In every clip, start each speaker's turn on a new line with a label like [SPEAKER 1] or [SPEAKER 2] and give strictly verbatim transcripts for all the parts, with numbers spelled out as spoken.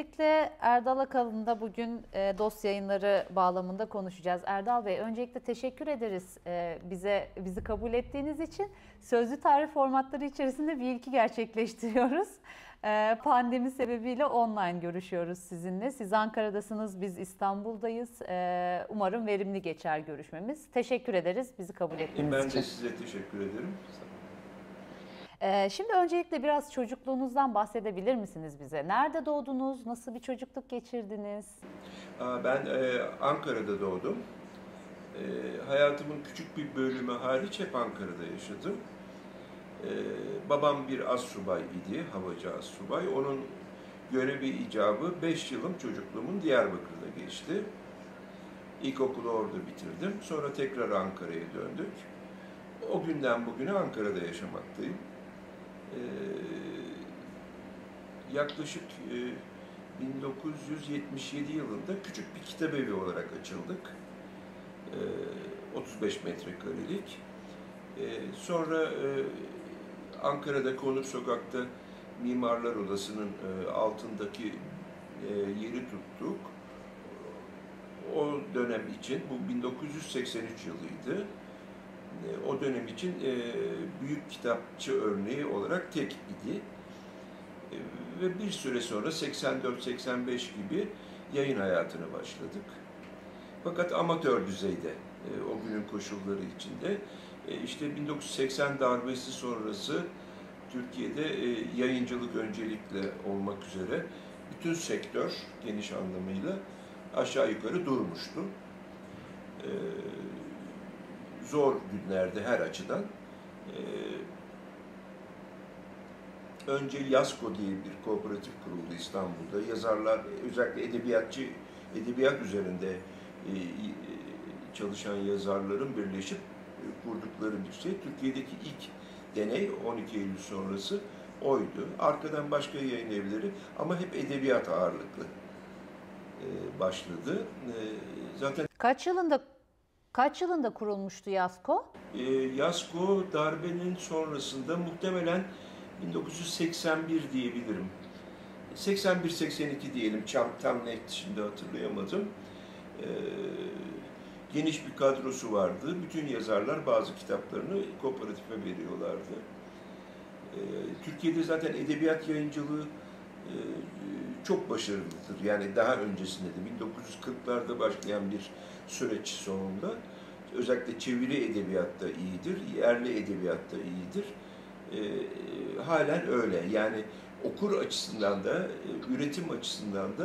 [SPEAKER 1] Öncelikle Erdal Akalın'da bugün e, Dost Yayınları bağlamında konuşacağız. Erdal Bey, öncelikle teşekkür ederiz e, bize bizi kabul ettiğiniz için. Sözlü tarih formatları içerisinde bir ilki gerçekleştiriyoruz. E, pandemi sebebiyle online görüşüyoruz sizinle. Siz Ankara'dasınız, biz İstanbul'dayız. E, umarım verimli geçer görüşmemiz. Teşekkür ederiz bizi kabul ettiğiniz
[SPEAKER 2] ben
[SPEAKER 1] için.
[SPEAKER 2] Ben de size teşekkür ederim.
[SPEAKER 1] Şimdi öncelikle biraz çocukluğunuzdan bahsedebilir misiniz bize? Nerede doğdunuz? Nasıl bir çocukluk geçirdiniz?
[SPEAKER 2] Ben Ankara'da doğdum. Hayatımın küçük bir bölümü hariç hep Ankara'da yaşadım. Babam bir astsubay idi, havacı astsubay. Onun görevi icabı beş yılım çocukluğumun Diyarbakır'da geçti. İlkokulu orada bitirdim. Sonra tekrar Ankara'ya döndük. O günden bugüne Ankara'da yaşamaktayım. Ee, yaklaşık e, bin dokuz yüz yetmiş yedi yılında küçük bir kitabevi olarak açıldık. Ee, otuz beş metrekarelik. Ee, sonra e, Ankara'da Konur Sokak'ta Mimarlar Odası'nın e, altındaki e, yeri tuttuk. O dönem için, bu bin dokuz yüz seksen üç yılıydı. O dönem için e, büyük kitapçı örneği olarak tek idi. E, ve bir süre sonra seksen dört seksen beş gibi yayın hayatına başladık. Fakat amatör düzeyde e, o günün koşulları içinde. E, işte bin dokuz yüz seksen darbesi sonrası Türkiye'de e, yayıncılık öncelikle olmak üzere bütün sektör geniş anlamıyla aşağı yukarı durmuştu. E, Zor günlerde her açıdan. Ee, önce YASKO diye bir kooperatif kuruldu İstanbul'da. Yazarlar, özellikle edebiyatçı, edebiyat üzerinde e, çalışan yazarların birleşip kurdukları bir şey. Türkiye'deki ilk deney on iki Eylül sonrası oydu. Arkadan başka yayın evleri ama hep edebiyat ağırlıklı e, başladı. E, zaten
[SPEAKER 1] Kaç yılında Kaç yılında kurulmuştu YASKO?
[SPEAKER 2] E, YASKO darbenin sonrasında muhtemelen bin dokuz yüz seksen bir diyebilirim. seksen bir seksen iki diyelim, tam, tam net şimdi hatırlayamadım. E, geniş bir kadrosu vardı. Bütün yazarlar bazı kitaplarını kooperatife veriyorlardı. E, Türkiye'de zaten edebiyat yayıncılığı e, çok başarılıdır. Yani daha öncesinde de bin dokuz yüz kırklarda başlayan bir süreç sonunda özellikle çeviri edebiyatta iyidir, yerli edebiyatta iyidir. E, halen öyle. Yani okur açısından da, üretim açısından da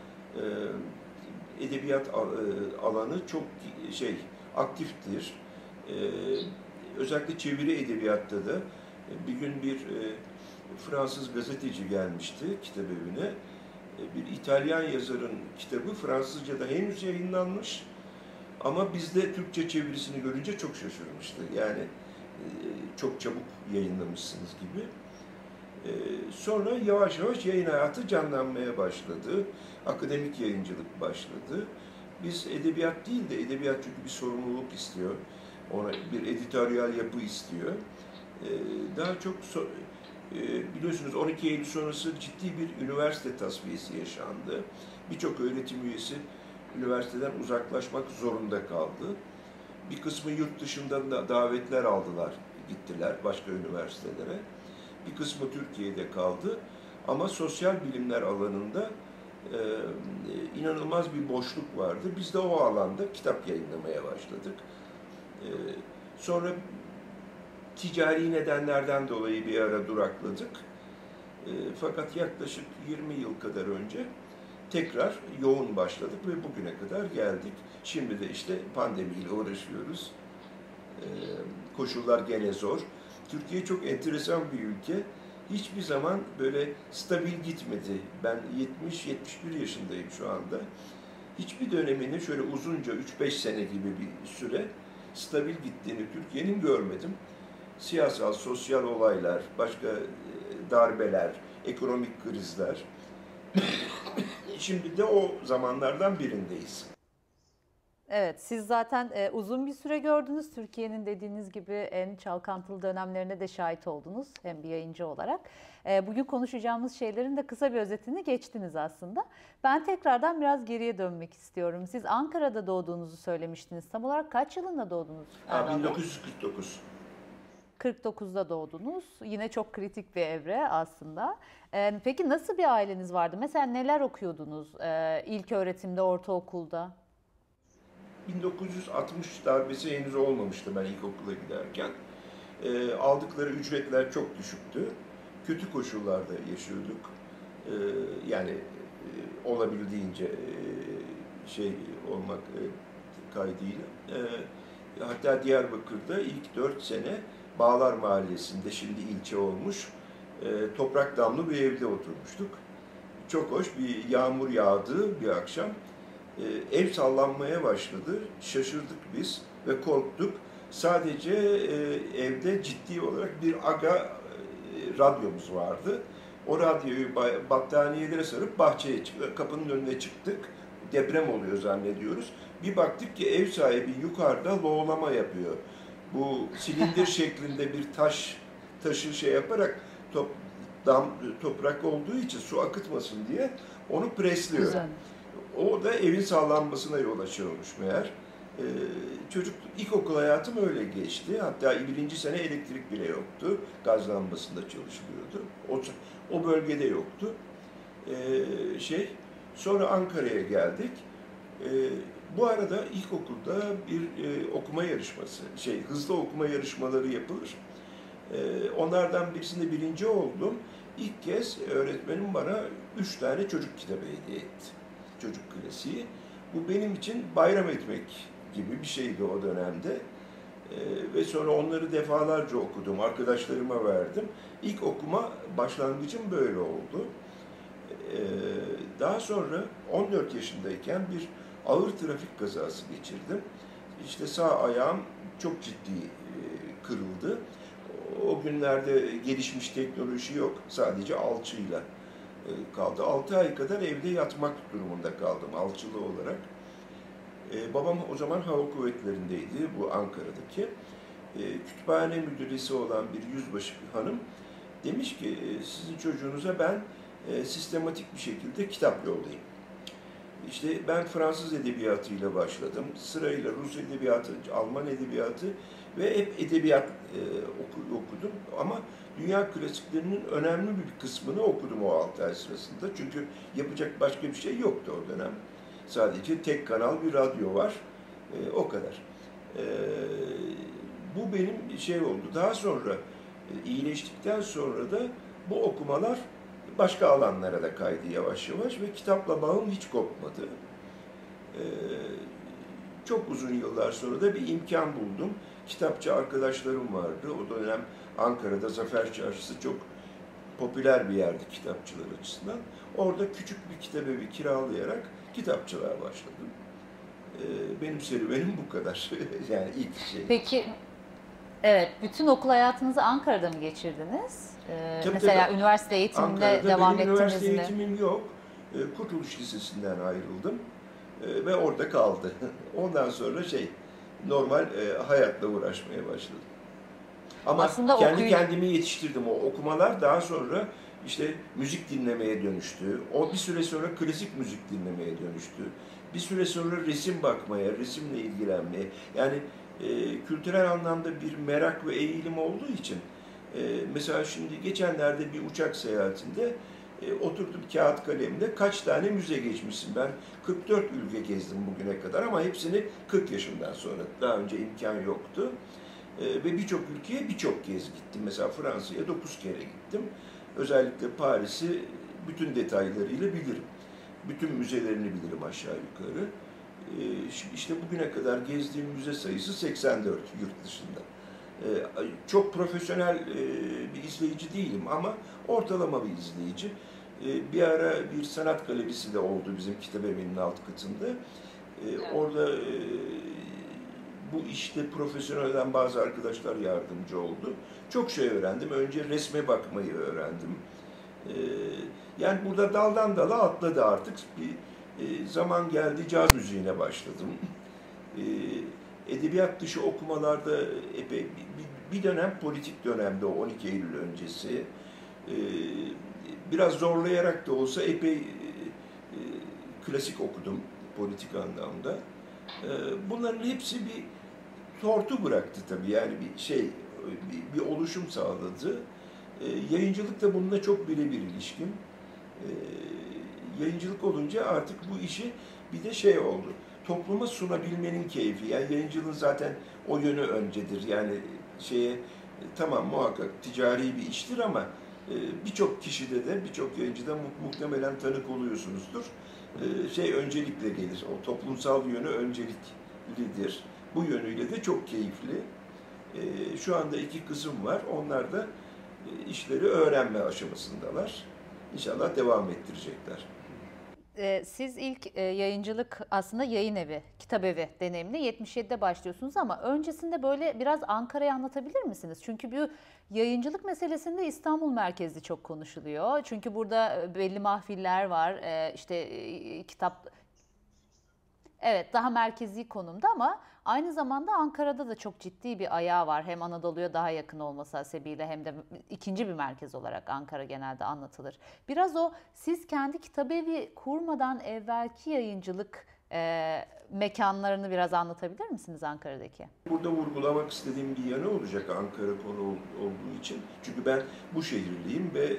[SPEAKER 2] e, edebiyat alanı çok şey aktiftir. E, özellikle çeviri edebiyatta da bir gün bir e, Fransız gazeteci gelmişti kitabevine. Bir İtalyan yazarın kitabı Fransızca'da henüz yayınlanmış ama bizde Türkçe çevirisini görünce çok şaşırmıştı. Yani çok çabuk yayınlamışsınız gibi. Sonra yavaş yavaş yayın hayatı canlanmaya başladı. Akademik yayıncılık başladı. Biz edebiyat değil de edebiyat çünkü bir sorumluluk istiyor. Ona bir editoryal yapı istiyor. Daha çok so biliyorsunuz on iki Eylül sonrası ciddi bir üniversite tasfiyesi yaşandı. Birçok öğretim üyesi üniversiteden uzaklaşmak zorunda kaldı. Bir kısmı yurt dışından da davetler aldılar, gittiler başka üniversitelere. Bir kısmı Türkiye'de kaldı. Ama sosyal bilimler alanında e, inanılmaz bir boşluk vardı. Biz de o alanda kitap yayınlamaya başladık. E, sonra ticari nedenlerden dolayı bir ara durakladık. E, fakat yaklaşık yirmi yıl kadar önce tekrar yoğun başladık ve bugüne kadar geldik. Şimdi de işte pandemiyle uğraşıyoruz. E, koşullar gene zor. Türkiye çok enteresan bir ülke. Hiçbir zaman böyle stabil gitmedi. Ben yetmiş yetmiş bir yaşındayım şu anda. Hiçbir dönemini şöyle uzunca üç beş sene gibi bir süre stabil gittiğini Türkiye'nin görmedim. Siyasal, sosyal olaylar, başka darbeler, ekonomik krizler. Şimdi de o zamanlardan birindeyiz.
[SPEAKER 1] Evet, siz zaten e, uzun bir süre gördünüz. Türkiye'nin dediğiniz gibi en çalkantılı dönemlerine de şahit oldunuz hem bir yayıncı olarak. E, bugün konuşacağımız şeylerin de kısa bir özetini geçtiniz aslında. Ben tekrardan biraz geriye dönmek istiyorum. Siz Ankara'da doğduğunuzu söylemiştiniz. Tam olarak kaç yılında doğdunuz
[SPEAKER 2] Ha,
[SPEAKER 1] Erdal Bey?
[SPEAKER 2] bin dokuz yüz kırk dokuz.
[SPEAKER 1] kırk dokuzda doğdunuz. Yine çok kritik bir evre aslında. E, peki nasıl bir aileniz vardı? Mesela neler okuyordunuz e, ilk öğretimde, ortaokulda?
[SPEAKER 2] bin dokuz yüz altmış darbesi henüz olmamıştı ben ilkokula giderken. E, aldıkları ücretler çok düşüktü. Kötü koşullarda yaşıyorduk. E, yani e, olabildiğince e, şey olmak e, kaydıyla. E, hatta Diyarbakır'da ilk dört sene Bağlar Mahallesi'nde, şimdi ilçe olmuş, e, toprak damlı bir evde oturmuştuk. Çok hoş, bir yağmur yağdığı bir akşam e, ev sallanmaya başladı. Şaşırdık biz ve korktuk. Sadece e, evde ciddi olarak bir aga e, radyomuz vardı. O radyoyu battaniyelere sarıp bahçeye çıktık, kapının önüne çıktık. Deprem oluyor zannediyoruz. Bir baktık ki ev sahibi yukarıda loğlama yapıyor. Bu silindir şeklinde bir taş taşı şey yaparak top, dam, toprak olduğu için su akıtmasın diye onu presliyor.
[SPEAKER 1] Güzel.
[SPEAKER 2] O da evin sallanmasına yol açıyormuş meğer. Ee, çocuk ilkokul hayatım öyle geçti. Hatta birinci sene elektrik bile yoktu. Gaz lambasında çalışılıyordu. O, o bölgede yoktu. Ee, şey, sonra Ankara'ya geldik. Ee, bu arada ilkokulda bir e, okuma yarışması, şey hızlı okuma yarışmaları yapılır. Ee, onlardan birisinde birinci oldum. İlk kez öğretmenim bana üç tane çocuk kitabı hediye etti. Çocuk klasiği. Bu benim için bayram etmek gibi bir şeydi o dönemde. Ee, ve sonra onları defalarca okudum, arkadaşlarıma verdim. İlk okuma başlangıcım böyle oldu. Ee, daha sonra on dört yaşındayken bir ağır trafik kazası geçirdim. İşte sağ ayağım çok ciddi e, kırıldı. O günlerde gelişmiş teknoloji yok, sadece alçıyla e, kaldı. altı ay kadar evde yatmak durumunda kaldım alçılı olarak. E, babam o zaman hava kuvvetlerindeydi, bu Ankara'daki. E, kütüphane müdüresi olan bir yüzbaşı bir hanım demiş ki e, sizin çocuğunuza ben e, sistematik bir şekilde kitap yollayayım. İşte ben Fransız edebiyatıyla başladım. Sırayla Rus edebiyatı, Alman edebiyatı ve hep edebiyat e, okudum. Ama dünya klasiklerinin önemli bir kısmını okudum o altı ay sırasında. Çünkü yapacak başka bir şey yoktu o dönem. Sadece tek kanal bir radyo var. E, o kadar. E, bu benim şey oldu. Daha sonra e, iyileştikten sonra da bu okumalar başka alanlara da kaydı yavaş yavaş ve kitapla bağım hiç kopmadı. Ee, çok uzun yıllar sonra da bir imkan buldum. Kitapçı arkadaşlarım vardı. O dönem Ankara'da Zafer Çarşısı çok popüler bir yerdi kitapçılar açısından. Orada küçük bir kitabevi kiralayarak kitapçılığa başladım. Ee, benim serüvenim bu kadar. Yani ilk şey.
[SPEAKER 1] Peki, evet, bütün okul hayatınızı Ankara'da mı geçirdiniz? Ee,
[SPEAKER 2] Tabii,
[SPEAKER 1] mesela
[SPEAKER 2] tabii.
[SPEAKER 1] üniversite eğitiminde
[SPEAKER 2] Ankara'da
[SPEAKER 1] devam
[SPEAKER 2] benim
[SPEAKER 1] ettiniz
[SPEAKER 2] üniversite
[SPEAKER 1] mi?
[SPEAKER 2] eğitimim yok. Ee, Kurtuluş Lisesi'nden ayrıldım ee, ve orada kaldı. Ondan sonra şey, normal e, hayatla uğraşmaya başladım. Ama
[SPEAKER 1] Aslında
[SPEAKER 2] kendi
[SPEAKER 1] okuyucu-
[SPEAKER 2] kendimi yetiştirdim. O okumalar daha sonra işte müzik dinlemeye dönüştü. O bir süre sonra klasik müzik dinlemeye dönüştü. Bir süre sonra resim bakmaya, resimle ilgilenmeye. Yani e, kültürel anlamda bir merak ve eğilim olduğu için e, mesela şimdi geçenlerde bir uçak seyahatinde e, oturdum kağıt kalemle kaç tane müze geçmişsin. Ben kırk dört ülke gezdim bugüne kadar ama hepsini kırk yaşımdan sonra. Daha önce imkan yoktu. Ee, ve birçok ülkeye birçok kez gittim. Mesela Fransa'ya dokuz kere gittim. Özellikle Paris'i bütün detaylarıyla bilirim. Bütün müzelerini bilirim aşağı yukarı. Ee, işte bugüne kadar gezdiğim müze sayısı seksen dört yurt dışında. Ee, çok profesyonel e, bir izleyici değilim ama ortalama bir izleyici. Ee, bir ara bir sanat galerisi de oldu bizim kitabevi'nin alt katında. Ee, orada e, bu işte profesyonelden bazı arkadaşlar yardımcı oldu. Çok şey öğrendim. Önce resme bakmayı öğrendim. Ee, yani burada daldan dala atladı artık. Bir e, zaman geldi caz müziğine başladım. edebiyat dışı okumalarda epey bir, bir dönem politik dönemde, o on iki Eylül öncesi biraz zorlayarak da olsa epey klasik okudum politik anlamda. Bunların hepsi bir tortu bıraktı tabii, yani bir şey, bir, bir oluşum sağladı. Yayıncılık da bununla çok birebir ilişkin. Yayıncılık olunca artık bu işi bir de şey oldu, topluma sunabilmenin keyfi. Yani yayıncılığın zaten o yönü öncedir. Yani şeye, tamam muhakkak ticari bir iştir ama birçok kişide de, birçok yayıncıda muhtemelen tanık oluyorsunuzdur. Şey öncelikle gelir, o toplumsal yönü önceliklidir. Bu yönüyle de çok keyifli. Şu anda iki kısım var, onlar da işleri öğrenme aşamasındalar. İnşallah devam ettirecekler.
[SPEAKER 1] Siz ilk yayıncılık aslında yayın evi, kitap evi deneyimine yetmiş yedide başlıyorsunuz ama öncesinde böyle biraz Ankara'yı anlatabilir misiniz? Çünkü bu yayıncılık meselesinde İstanbul merkezli çok konuşuluyor. Çünkü burada belli mahfiller var, işte kitap... Evet, daha merkezi konumda ama aynı zamanda Ankara'da da çok ciddi bir ayağı var. Hem Anadolu'ya daha yakın olması hasebiyle hem de ikinci bir merkez olarak Ankara genelde anlatılır. Biraz o, siz kendi kitabevi kurmadan evvelki yayıncılık e, mekanlarını biraz anlatabilir misiniz Ankara'daki?
[SPEAKER 2] Burada vurgulamak istediğim bir yanı olacak Ankara konu olduğu için. Çünkü ben bu şehirliyim ve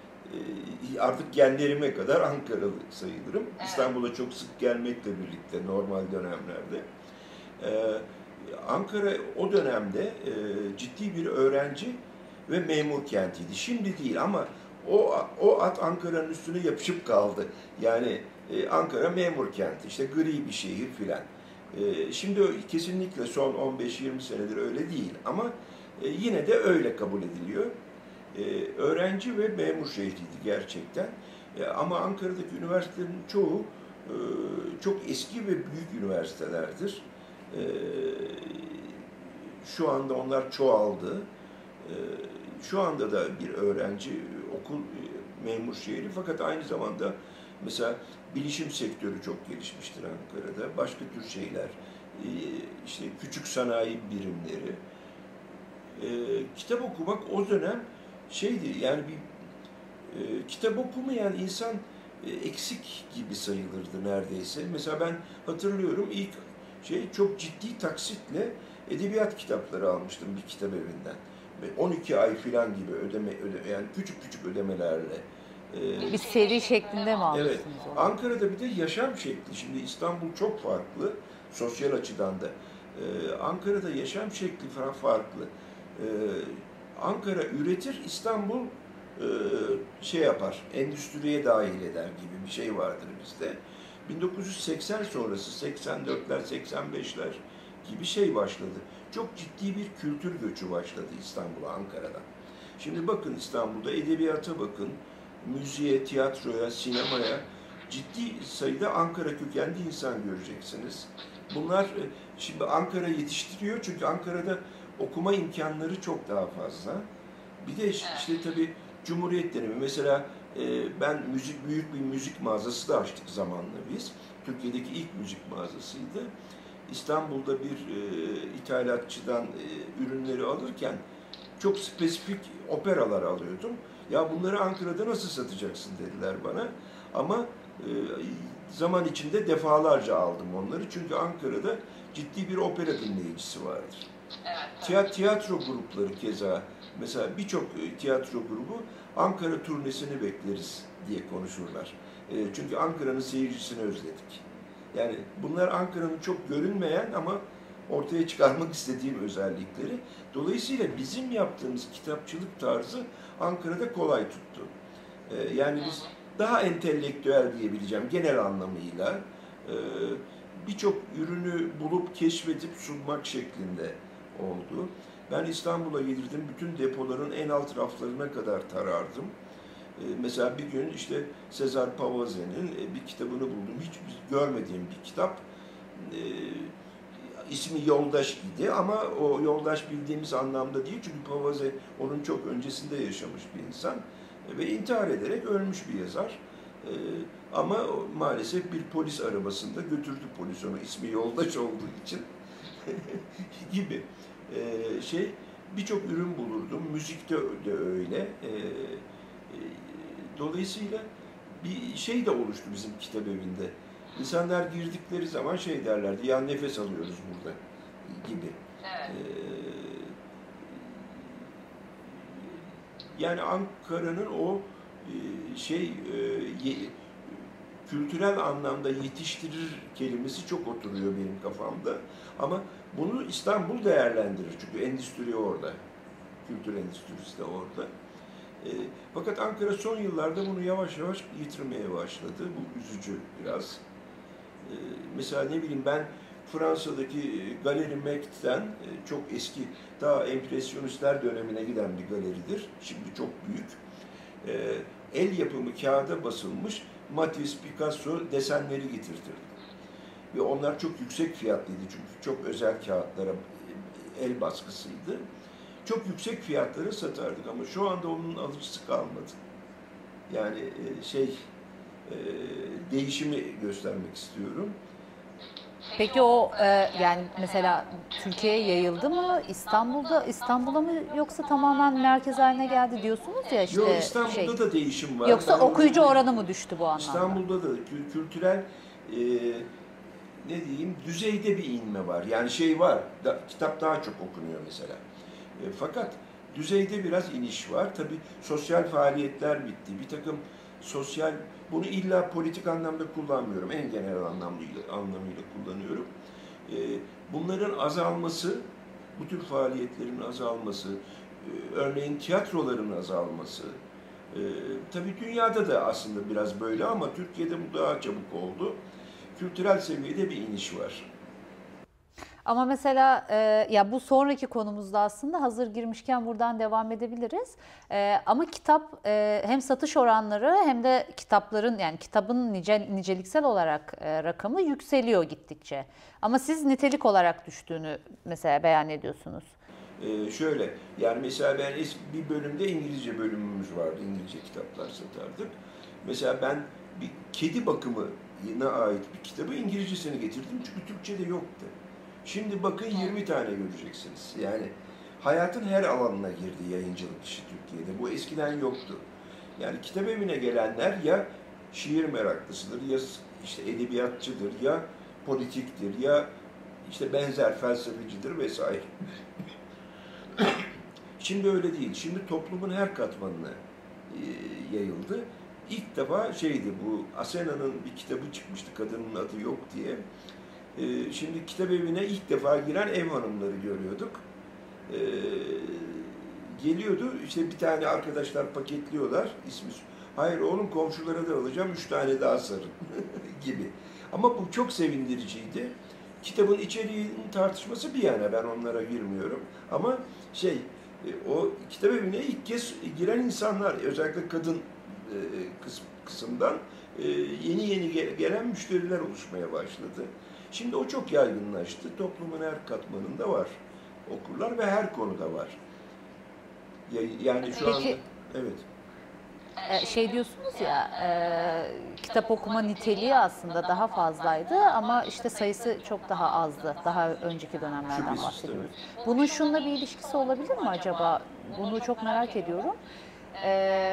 [SPEAKER 2] artık genlerime kadar Ankaralı sayılırım. Evet. İstanbul'a çok sık gelmekle birlikte normal dönemlerde. Ee, Ankara o dönemde e, ciddi bir öğrenci ve memur kentiydi. Şimdi değil ama o o at Ankara'nın üstüne yapışıp kaldı. Yani e, Ankara memur kenti, işte gri bir şehir filan. E, şimdi kesinlikle son on beş yirmi senedir öyle değil ama e, yine de öyle kabul ediliyor. Ee, öğrenci ve memur şehriydi gerçekten. Ee, ama Ankara'daki üniversitelerin çoğu e, çok eski ve büyük üniversitelerdir. Ee, şu anda onlar çoğaldı. Ee, şu anda da bir öğrenci, okul, memur şehri, fakat aynı zamanda mesela bilişim sektörü çok gelişmiştir Ankara'da. Başka tür şeyler, e, işte küçük sanayi birimleri. E, kitap okumak o dönem şeydi, yani bir e, kitap okumayan insan e, eksik gibi sayılırdı neredeyse. Mesela ben hatırlıyorum, ilk şey çok ciddi taksitle edebiyat kitapları almıştım bir kitap evinden. on iki ay falan gibi ödeme, ödeme yani küçük küçük ödemelerle.
[SPEAKER 1] E, bir seri şeklinde mi almışsınız?
[SPEAKER 2] Evet. Onu? Ankara'da bir de yaşam şekli. Şimdi İstanbul çok farklı sosyal açıdan da. Ee, Ankara'da yaşam şekli falan farklı. Ee, Ankara üretir, İstanbul e, şey yapar, endüstriye dahil eder gibi bir şey vardır bizde. bin dokuz yüz seksen sonrası, seksen dörtler, seksen beşler gibi şey başladı. Çok ciddi bir kültür göçü başladı İstanbul'a, Ankara'dan. Şimdi bakın İstanbul'da edebiyata bakın, müziğe, tiyatroya, sinemaya ciddi sayıda Ankara kökenli insan göreceksiniz. Bunlar şimdi Ankara yetiştiriyor çünkü Ankara'da okuma imkanları çok daha fazla. Bir de işte tabii Cumhuriyet dönemi. Mesela ben müzik büyük bir müzik mağazası da açtık zamanla biz. Türkiye'deki ilk müzik mağazasıydı. İstanbul'da bir ithalatçıdan ürünleri alırken çok spesifik operalar alıyordum. Ya bunları Ankara'da nasıl satacaksın dediler bana. Ama zaman içinde defalarca aldım onları. Çünkü Ankara'da ciddi bir opera dinleyicisi vardır. Evet. Tiyatro grupları keza, mesela birçok tiyatro grubu Ankara turnesini bekleriz diye konuşurlar. Çünkü Ankara'nın seyircisini özledik. Yani bunlar Ankara'nın çok görünmeyen ama ortaya çıkarmak istediğim özellikleri. Dolayısıyla bizim yaptığımız kitapçılık tarzı Ankara'da kolay tuttu. Yani biz daha entelektüel diyebileceğim genel anlamıyla birçok ürünü bulup keşfedip sunmak şeklinde oldu. Ben İstanbul'a gelirdim, bütün depoların en alt raflarına kadar tarardım. Mesela bir gün işte Sezar Pavaze'nin bir kitabını buldum. Hiç görmediğim bir kitap. İsmi Yoldaş idi ama o Yoldaş bildiğimiz anlamda değil. Çünkü Pavaze onun çok öncesinde yaşamış bir insan ve intihar ederek ölmüş bir yazar. E, ama maalesef bir polis arabasında götürdü polis onu, ismi Yoldaş olduğu için gibi e, şey. Birçok ürün bulurdum, müzikte de öyle. E, e, dolayısıyla bir şey de oluştu bizim kitap evinde. İnsanlar girdikleri zaman şey derlerdi, ya nefes alıyoruz burada gibi.
[SPEAKER 3] Evet.
[SPEAKER 2] Ee, yani Ankara'nın o e, şey e, ye, kültürel anlamda yetiştirir kelimesi çok oturuyor benim kafamda. Ama bunu İstanbul değerlendirir çünkü endüstri orada, kültür endüstrisi de orada. E, fakat Ankara son yıllarda bunu yavaş yavaş yitirmeye başladı. Bu üzücü biraz. E, mesela ne bileyim ben Fransa'daki Galeri Mec'ten e, çok eski, daha empresyonistler dönemine giden bir galeridir. Şimdi çok büyük. E, el yapımı kağıda basılmış Matisse, Picasso desenleri getirtirdi. Ve onlar çok yüksek fiyatlıydı çünkü çok özel kağıtlara el baskısıydı. Çok yüksek fiyatlara satardık ama şu anda onun alıcısı kalmadı. Yani şey, değişimi göstermek istiyorum.
[SPEAKER 1] Peki o e, yani mesela Türkiye'ye yayıldı mı? İstanbul'da İstanbul'a mı yoksa tamamen merkez haline geldi diyorsunuz ya işte.
[SPEAKER 2] Yok, İstanbul'da
[SPEAKER 1] şey.
[SPEAKER 2] da değişim var.
[SPEAKER 1] Yoksa
[SPEAKER 2] Ben
[SPEAKER 1] okuyucu
[SPEAKER 2] onu,
[SPEAKER 1] oranı mı düştü bu anlamda?
[SPEAKER 2] İstanbul'da da kültürel e, ne diyeyim düzeyde bir inme var. Yani şey var, da, kitap daha çok okunuyor mesela. E, fakat düzeyde biraz iniş var. Tabii sosyal faaliyetler bitti. Bir takım sosyal, bunu illa politik anlamda kullanmıyorum. En genel anlamıyla, anlamıyla kullanıyorum. E, bunların azalması, bu tür faaliyetlerin azalması, e, örneğin tiyatroların azalması, e, tabii dünyada da aslında biraz böyle ama Türkiye'de bu daha çabuk oldu. Kültürel seviyede bir iniş var.
[SPEAKER 1] Ama mesela e, ya bu sonraki konumuzda aslında hazır girmişken buradan devam edebiliriz. E, ama kitap e, hem satış oranları hem de kitapların yani kitabın nice, niceliksel olarak e, rakamı yükseliyor gittikçe. Ama siz nitelik olarak düştüğünü mesela beyan ediyorsunuz.
[SPEAKER 2] Ee, şöyle, yani mesela ben bir bölümde İngilizce bölümümüz vardı, İngilizce kitaplar satardık. Mesela ben bir kedi bakımına ait bir kitabı İngilizcesini getirdim çünkü Türkçe'de yoktu. Şimdi bakın yirmi tane göreceksiniz. Yani hayatın her alanına girdi yayıncılık işi Türkiye'de. Bu eskiden yoktu. Yani kitap evine gelenler ya şiir meraklısıdır, ya işte edebiyatçıdır, ya politiktir, ya işte benzer felsefecidir vesaire. Şimdi öyle değil. Şimdi toplumun her katmanına e, yayıldı. İlk defa şeydi bu, Asena'nın bir kitabı çıkmıştı, kadının adı yok diye. E, şimdi kitap evine ilk defa giren ev hanımları görüyorduk. E, geliyordu, işte bir tane arkadaşlar paketliyorlar, ismi. Hayır oğlum komşulara da alacağım, üç tane daha sarın gibi. Ama bu çok sevindiriciydi. Kitabın içeriğinin tartışması bir yana, ben onlara girmiyorum. Ama şey, o kitap evine ilk kez giren insanlar, özellikle kadın kısımdan yeni yeni gelen müşteriler oluşmaya başladı. Şimdi o çok yaygınlaştı. Toplumun her katmanında var okurlar ve her konuda var. Yani şu
[SPEAKER 1] Peki,
[SPEAKER 2] anda evet.
[SPEAKER 1] Şey diyorsunuz ya, e, kitap okuma niteliği aslında daha fazlaydı ama işte sayısı çok daha azdı. Daha önceki dönemlerden
[SPEAKER 2] Şüphesiz,
[SPEAKER 1] bahsediyoruz.
[SPEAKER 2] evet.
[SPEAKER 1] Bunun şununla bir ilişkisi olabilir mi acaba? Bunu çok merak ediyorum. E,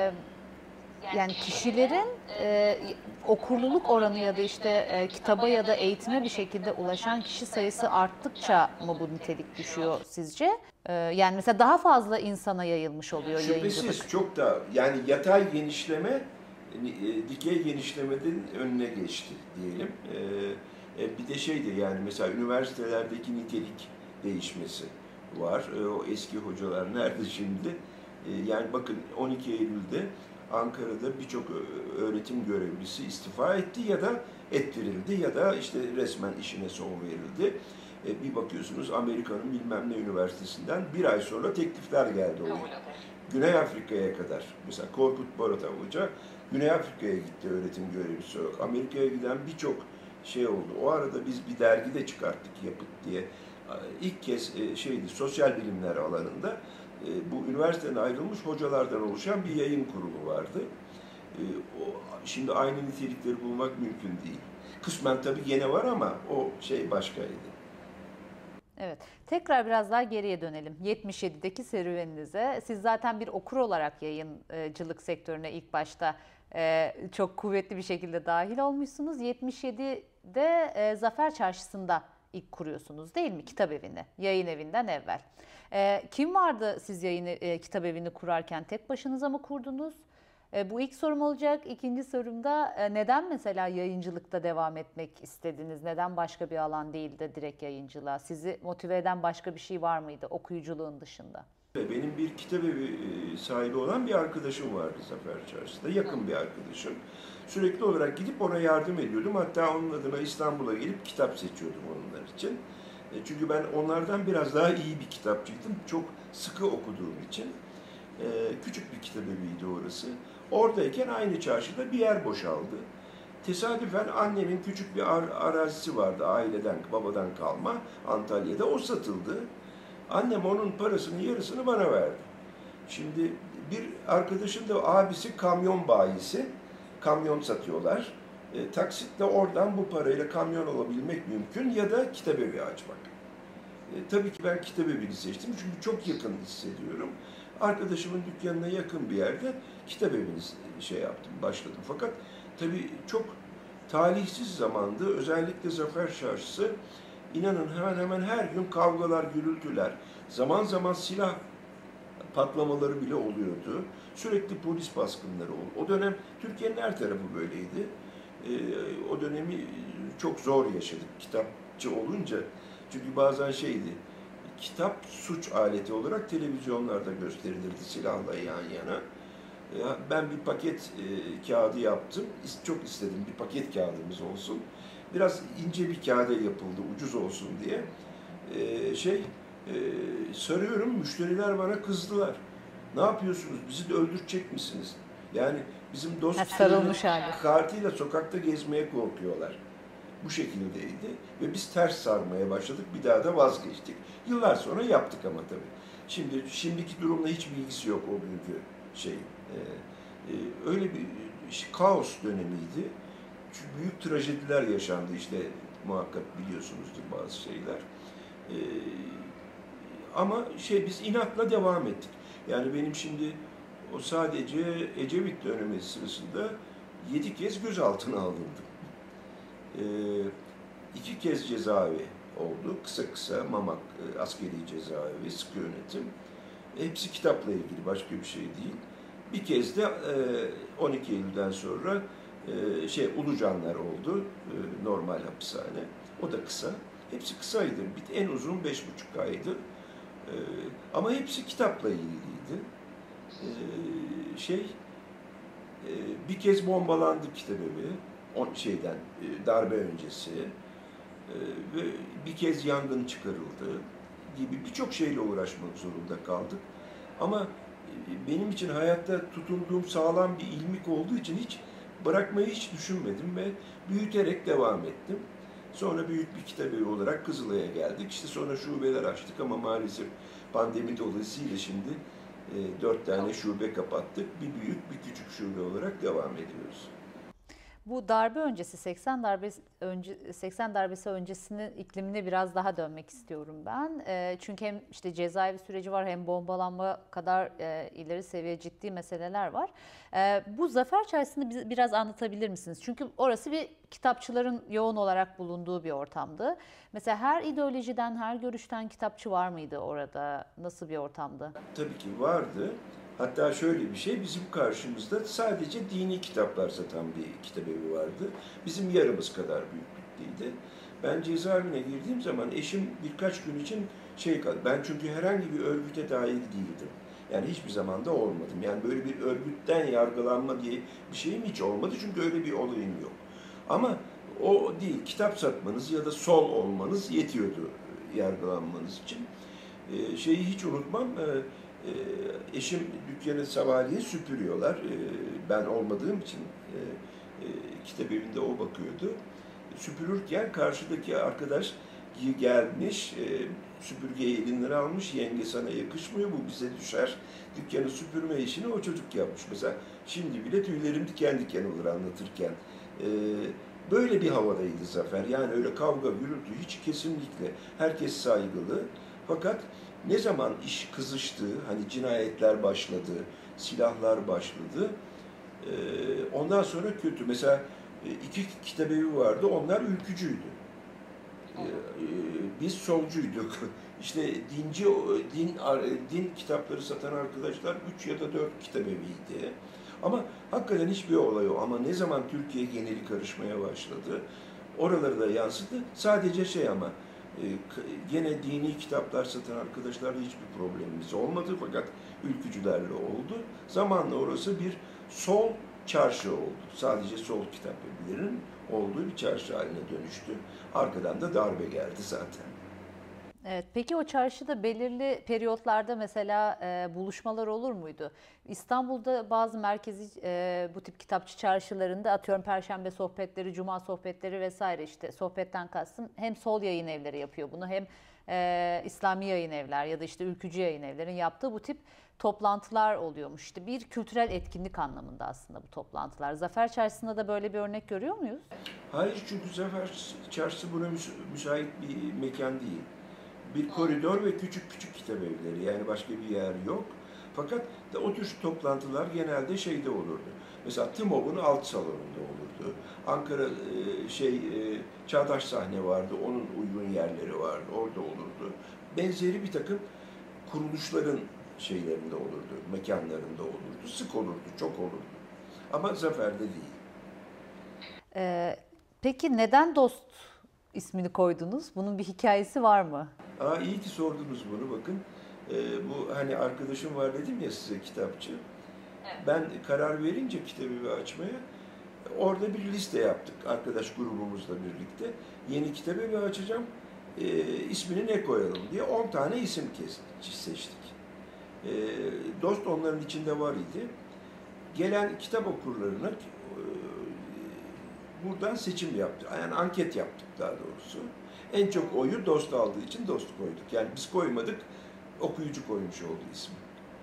[SPEAKER 1] yani kişilerin e, okurluluk oranı ya da işte e, kitaba ya da eğitime bir şekilde ulaşan kişi sayısı arttıkça mı bu nitelik düşüyor sizce? E, yani mesela daha fazla insana yayılmış oluyor
[SPEAKER 2] Şüphesiz
[SPEAKER 1] yayıncılık.
[SPEAKER 2] çok da, yani yatay genişleme dikey genişlemenin önüne geçti diyelim. E, bir de şeydi yani mesela üniversitelerdeki nitelik değişmesi var. E, o eski hocalar nerede şimdi? E, yani bakın on iki Eylül'de Ankara'da birçok öğretim görevlisi istifa etti ya da ettirildi ya da işte resmen işine son verildi. E, bir bakıyorsunuz Amerika'nın bilmem ne üniversitesinden bir ay sonra teklifler geldi oraya. Güney Afrika'ya kadar. Mesela Korkut Barata Hoca Güney Afrika'ya gitti öğretim görevlisi olarak. Amerika'ya giden birçok şey oldu. O arada biz bir dergi de çıkarttık Yapıt diye. İlk kez şeydi, sosyal bilimler alanında bu üniversiteden ayrılmış hocalardan oluşan bir yayın kurulu vardı. o, şimdi aynı nitelikleri bulmak mümkün değil. Kısmen tabii gene var ama o şey başkaydı.
[SPEAKER 1] Evet. Tekrar biraz daha geriye dönelim. yetmiş yedideki serüveninize. Siz zaten bir okur olarak yayıncılık sektörüne ilk başta e, çok kuvvetli bir şekilde dahil olmuşsunuz. yetmiş yedide e, Zafer Çarşısı'nda ilk kuruyorsunuz değil mi? Kitap evini, yayın evinden evvel. E, kim vardı siz yayın e, kitap evini kurarken? Tek başınıza mı kurdunuz? E, bu ilk sorum olacak. İkinci sorumda e, neden mesela yayıncılıkta devam etmek istediniz? Neden başka bir alan değil de direkt yayıncılığa? Sizi motive eden başka bir şey var mıydı okuyuculuğun dışında?
[SPEAKER 2] Benim bir kitap evi sahibi olan bir arkadaşım vardı Zafer Çarşı'da, yakın bir arkadaşım. Sürekli olarak gidip ona yardım ediyordum. Hatta onun adına İstanbul'a gelip kitap seçiyordum onlar için. Çünkü ben onlardan biraz daha iyi bir kitapçıydım. Çok sıkı okuduğum için. Küçük bir kitap eviydi orası. Oradayken aynı çarşıda bir yer boşaldı. Tesadüfen annemin küçük bir arazisi vardı aileden, babadan kalma Antalya'da. O satıldı. Annem onun parasının yarısını bana verdi. Şimdi bir arkadaşın da abisi kamyon bayisi. Kamyon satıyorlar. E, taksitle oradan bu parayla kamyon alabilmek mümkün ya da kitap evi açmak. E, tabii ki ben kitap evini seçtim çünkü çok yakın hissediyorum. Arkadaşımın dükkanına yakın bir yerde kitap evini şey yaptım, başladım. Fakat tabii çok talihsiz zamandı. Özellikle Zafer Çarşısı, İnanın hemen hemen her gün kavgalar, gürültüler, zaman zaman silah patlamaları bile oluyordu. Sürekli polis baskınları oldu. O dönem Türkiye'nin her tarafı böyleydi. Ee, o dönemi çok zor yaşadık kitapçı olunca. Çünkü bazen şeydi, kitap suç aleti olarak televizyonlarda gösterilirdi silahla yan yana. Ee, ben bir paket e, kağıdı yaptım. Çok istedim bir paket kağıdımız olsun. Biraz ince bir kağıda yapıldı, ucuz olsun diye. Ee, şey, e, sarıyorum, müşteriler bana kızdılar. Ne yapıyorsunuz, bizi de öldürecek misiniz? Yani bizim dost kartıyla sokakta gezmeye korkuyorlar. Bu şekildeydi ve biz ters sarmaya başladık, bir daha da vazgeçtik. Yıllar sonra yaptık ama tabii. Şimdi şimdiki durumla hiç bilgisi yok o günkü şey. Ee, e, öyle bir kaos dönemiydi. Çünkü büyük trajediler yaşandı işte, muhakkak biliyorsunuzdur bazı şeyler. Ee, ama şey biz inatla devam ettik. Yani benim şimdi o sadece Ecevit dönemi sırasında yedi kez gözaltına alındım. Ee, iki kez cezaevi oldu. Kısa kısa Mamak askeri cezaevi, sıkı yönetim. Hepsi kitapla ilgili, başka bir şey değil. Bir kez de on iki Eylül'den sonra Ee, şey Ulucanlar oldu, ee, normal hapishane. O da kısa. Hepsi kısaydı. Bir, en uzun beş buçuk aydı. Ee, ama hepsi kitapla ilgiliydi. Ee, şey e, bir kez bombalandı kitap evi. O şeyden e, darbe öncesi. Ee, ve bir kez yangın çıkarıldı gibi birçok şeyle uğraşmak zorunda kaldık. Ama e, benim için hayatta tutunduğum sağlam bir ilmik olduğu için hiç bırakmayı hiç düşünmedim ve büyüterek devam ettim. Sonra büyük bir kitap evi olarak Kızılay'a geldik. İşte sonra şubeler açtık ama maalesef pandemi dolayısıyla şimdi e, dört tane şube kapattık. Bir büyük, bir küçük şube olarak devam ediyoruz.
[SPEAKER 1] Bu darbe öncesi seksen darbesi önce seksen darbesi öncesinin iklimine biraz daha dönmek istiyorum ben. E, çünkü hem işte cezaevi süreci var hem bombalanma kadar e, ileri seviye ciddi meseleler var. E, bu Zafer Çarşısı'nı bize biraz anlatabilir misiniz? Çünkü orası bir kitapçıların yoğun olarak bulunduğu bir ortamdı. Mesela her ideolojiden, her görüşten kitapçı var mıydı orada? Nasıl bir ortamdı?
[SPEAKER 2] Tabii ki vardı. Hatta şöyle bir şey, bizim karşımızda sadece dini kitaplar satan bir kitap evi vardı. Bizim yarımız kadar büyüklükteydi. Ben cezaevine girdiğim zaman eşim birkaç gün için şey kaldı. Ben çünkü herhangi bir örgüte dahil değildim. Yani hiçbir zaman da olmadım. Yani böyle bir örgütten yargılanma diye bir şeyim hiç olmadı. Çünkü öyle bir olayım yok. Ama o değil, kitap satmanız ya da sol olmanız yetiyordu yargılanmanız için. Ee, şeyi hiç unutmam. Ee, eşim dükkanı sabahleyin süpürüyorlar. Ee, ben olmadığım için e, e, kitap evinde o bakıyordu. Süpürürken karşıdaki arkadaş gelmiş, e, süpürgeyi elinden almış, yenge sana yakışmıyor, bu bize düşer. Dükkanı süpürme işini o çocuk yapmış. Mesela şimdi bile tüylerim diken diken olur anlatırken. E, böyle bir havadaydı Zafer. Yani öyle kavga, gürültü hiç, kesinlikle. Herkes saygılı. Fakat ne zaman iş kızıştı, hani cinayetler başladı, silahlar başladı, e, ondan sonra kötü. Mesela e, iki kitabevi vardı, onlar ülkücüydü. E, e, biz solcuyduk. İşte dinci, din, din kitapları satan arkadaşlar üç ya da dört kitabeviydi. Ama hakikaten hiçbir olay yok. Ama ne zaman Türkiye geneli karışmaya başladı, oraları da yansıdı. Sadece şey ama, e, gene dini kitaplar satan arkadaşlarla hiçbir problemimiz olmadı. Fakat ülkücülerle oldu. Zamanla orası bir sol çarşı oldu. Sadece sol kitap evilerinin olduğu bir çarşı haline dönüştü. Arkadan da darbe geldi zaten.
[SPEAKER 1] Evet, peki o çarşıda belirli periyotlarda mesela e, buluşmalar olur muydu? İstanbul'da bazı merkezi e, bu tip kitapçı çarşılarında, atıyorum Perşembe sohbetleri, Cuma sohbetleri vesaire, işte sohbetten kastım hem sol yayın evleri yapıyor bunu, hem e, İslami yayın evler ya da işte ülkücü yayın evlerin yaptığı bu tip toplantılar oluyormuş. İşte bir kültürel etkinlik anlamında aslında bu toplantılar. Zafer Çarşısı'nda da böyle bir örnek görüyor muyuz?
[SPEAKER 2] Hayır, çünkü Zafer Çarşısı buna müsait bir mekan değil. Bir koridor ve küçük küçük kitap evleri, yani başka bir yer yok. Fakat de o tür toplantılar genelde şeyde olurdu. Mesela TİMOB'un alt salonunda olurdu. Ankara e, şey e, Çağdaş Sahne vardı, onun uygun yerleri vardı, orada olurdu. Benzeri bir takım kuruluşların şeylerinde olurdu, mekanlarında olurdu. Sık olurdu, çok olurdu. Ama Zafer'de değil.
[SPEAKER 1] Ee, peki neden Dost ismini koydunuz? Bunun bir hikayesi var mı?
[SPEAKER 2] Aa, iyi ki sordunuz bunu, bakın. Ee, bu hani arkadaşım var dedim ya size, kitapçı.
[SPEAKER 1] Evet.
[SPEAKER 2] Ben karar verince kitabevi açmaya, orada bir liste yaptık arkadaş grubumuzla birlikte. Yeni kitabevi açacağım, e, ismini ne koyalım diye on tane isim seçtik. E, Dost onların içinde var idi. Gelen kitap okurlarına e, buradan seçim yaptık. Yani anket yaptık daha doğrusu. En çok oyu Dost aldığı için Dost koyduk. Yani biz koymadık, okuyucu koymuş oldu ismi.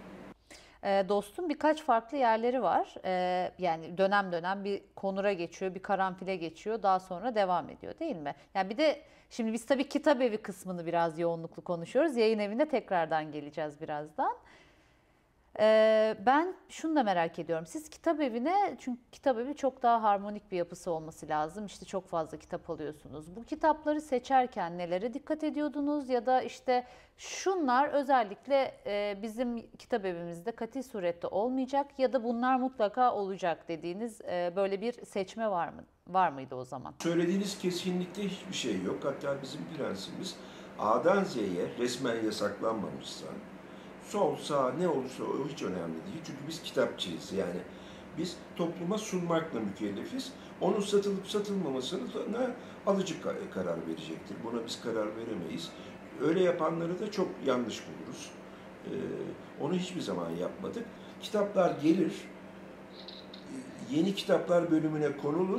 [SPEAKER 1] E, Dost'un birkaç farklı yerleri var. E, yani dönem dönem bir konura geçiyor, bir karanfile geçiyor, daha sonra devam ediyor, değil mi? Yani bir de şimdi biz tabii kitap evi kısmını biraz yoğunluklu konuşuyoruz. Yayın evine tekrardan geleceğiz birazdan. Ee, ben şunu da merak ediyorum. Siz kitap evine, çünkü kitap evi çok daha harmonik bir yapısı olması lazım. İşte çok fazla kitap alıyorsunuz. Bu kitapları seçerken nelere dikkat ediyordunuz? Ya da işte şunlar özellikle e, bizim kitap evimizde kati surette olmayacak ya da bunlar mutlaka olacak dediğiniz e, böyle bir seçme var mı? Var mıydı o zaman?
[SPEAKER 2] Söylediğiniz kesinlikle hiçbir şey yok. Hatta bizim prensimiz A'dan Z'ye resmen yasaklanmamışsa, sol, sağ ne olursa o hiç önemli değil. Çünkü biz kitapçıyız. Yani biz topluma sunmakla mükellefiz. Onun satılıp satılmamasına alıcı karar verecektir. Buna biz karar veremeyiz. Öyle yapanları da çok yanlış buluruz. Ee, onu hiçbir zaman yapmadık. Kitaplar gelir, yeni kitaplar bölümüne konulur.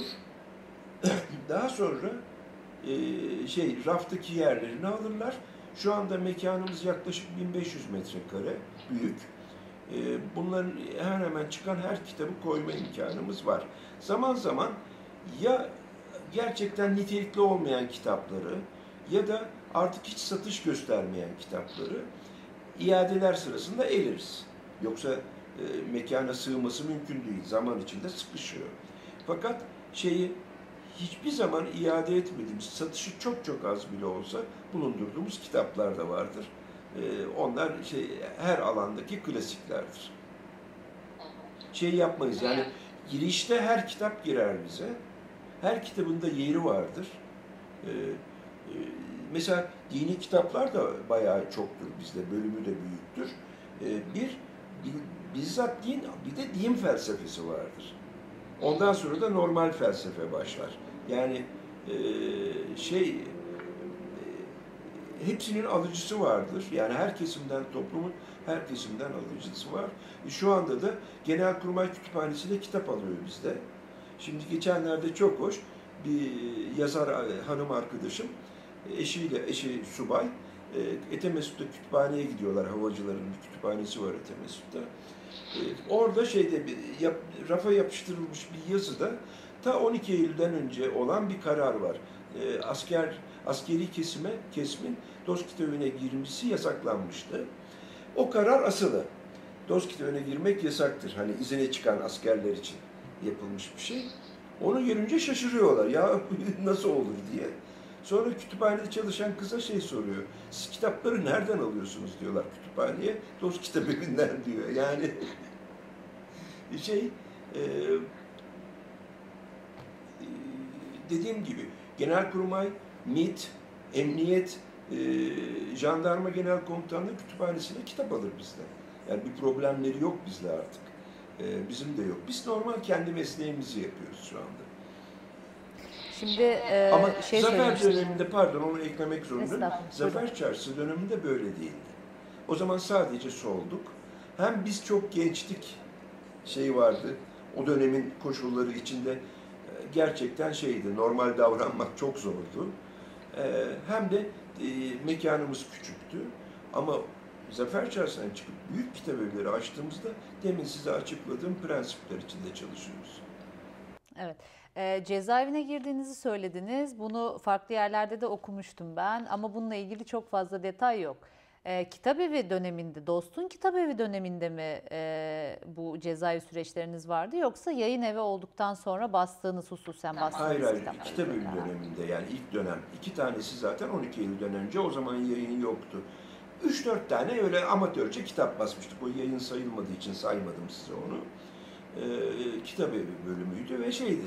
[SPEAKER 2] Daha sonra e, şey raftaki yerlerini alırlar. Şu anda mekanımız yaklaşık bin beş yüz metrekare büyük. E, bunların hemen hemen çıkan her kitabı koyma imkanımız var. Zaman zaman ya gerçekten nitelikli olmayan kitapları ya da artık hiç satış göstermeyen kitapları iadeler sırasında eleriz. Yoksa e, mekana sığması mümkün değil. Zaman içinde sıkışıyor. Fakat şeyi hiçbir zaman iade etmediğimiz, satışı çok çok az bile olsa bulundurduğumuz kitaplar da vardır. Ee, onlar şey, her alandaki klasiklerdir. Şey yapmayız yani, girişte her kitap girer bize. Her kitabın da yeri vardır. Ee, e, mesela dini kitaplar da bayağı çoktur bizde, bölümü de büyüktür. Ee, bir, bizzat din, bir de din felsefesi vardır. Ondan sonra da normal felsefe başlar. Yani e, şey e, hepsinin alıcısı vardır. Yani her kesimden, toplumun her kesimden alıcısı var. E, şu anda da Genelkurmay Kütüphanesi de kitap alıyor bizde. Şimdi geçenlerde çok hoş bir yazar hanım arkadaşım Eşiyle, eşi subay. E, Etemesut'ta kütüphaneye gidiyorlar. Havacıların bir kütüphanesi var Etemesut'ta. E, orada şeyde bir, yap, rafa yapıştırılmış bir yazıda ta on iki Eylül'den önce olan bir karar var. E, asker askeri kesime kesimin Doskitövü'ne girmesi yasaklanmıştı. O karar asılı. Doskitövü'ne girmek yasaktır. Hani izine çıkan askerler için yapılmış bir şey. Onu görünce şaşırıyorlar. Ya nasıl olur diye. Sonra kütüphanede çalışan kıza şey soruyor. Siz kitapları nereden alıyorsunuz diyorlar kütüphaneye. Doskitövü'nden diyor. Yani şey e, dediğim gibi Genelkurmay, MİT, Emniyet, e, Jandarma Genel Komutanlığı kütüphanesine kitap alır bizden. Yani bir problemleri yok bizle artık. E, bizim de yok. Biz normal kendi mesleğimizi yapıyoruz şu anda.
[SPEAKER 1] Şimdi e,
[SPEAKER 2] Ama
[SPEAKER 1] şey
[SPEAKER 2] Zafer
[SPEAKER 1] söylemiştim.
[SPEAKER 2] döneminde, pardon onu eklemek zorundayım.
[SPEAKER 1] Estağfurullah,
[SPEAKER 2] Zafer
[SPEAKER 1] buyurun.
[SPEAKER 2] Çarşısı döneminde böyle değildi. O zaman sadece solduk. Hem biz çok gençtik, şey vardı, o dönemin koşulları içinde e, gerçekten şeydi, normal davranmak çok zordu. E, hem de e, mekanımız küçüktü. Ama Zafer Çarşısı'ndan çıkıp büyük kitap evleri açtığımızda demin size açıkladığım prensipler içinde çalışıyoruz.
[SPEAKER 1] Evet. E, cezaevine girdiğinizi söylediniz. Bunu farklı yerlerde de okumuştum ben ama bununla ilgili çok fazla detay yok. E, kitabevi döneminde, Dost'un kitabevi döneminde mi e, bu cezaevi süreçleriniz vardı yoksa yayın evi olduktan sonra bastığınız, hususen bastığınız
[SPEAKER 2] Hayır hayır,
[SPEAKER 1] kitaplar?
[SPEAKER 2] kitabevi döneminde yani ilk dönem. İki tanesi zaten on iki Eylül'den önce, o zaman yayın yoktu. Üç dört tane öyle amatörce kitap basmıştık. O yayın sayılmadığı için saymadım size onu. Ee, kitabevi bölümüydü ve şeydi.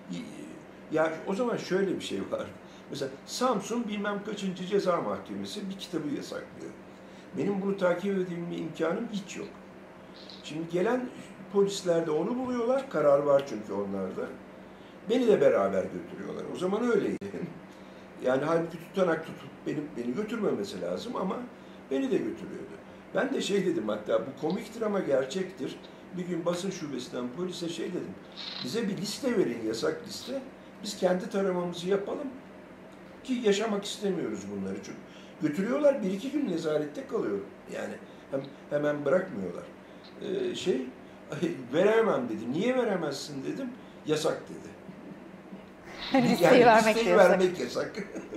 [SPEAKER 2] Ya o zaman şöyle bir şey var. Mesela Samsun bilmem kaçıncı ceza mahkemesi bir kitabı yasaklıyor. Benim bunu takip edebilme imkanım hiç yok. Şimdi gelen polisler de onu buluyorlar. Karar var çünkü onlarda. Beni de beraber götürüyorlar. O zaman öyleydi. Yani halbuki tutanak tutup beni, beni götürmemesi lazım ama beni de götürüyordu. Ben de şey dedim, hatta bu komiktir ama gerçektir. Bir gün basın şubesinden polise şey dedim. Bize bir liste verin, yasak liste. Biz kendi taramamızı yapalım ki yaşamak istemiyoruz bunları. Çünkü götürüyorlar, bir iki gün nezarette kalıyor. Yani hem, hemen bırakmıyorlar. Ee, şey veremem dedi. Niye veremezsin dedim. Yasak dedi.
[SPEAKER 1] Listeyi
[SPEAKER 2] Yani
[SPEAKER 1] vermek
[SPEAKER 2] listeyi
[SPEAKER 1] yasak.
[SPEAKER 2] vermek yasak.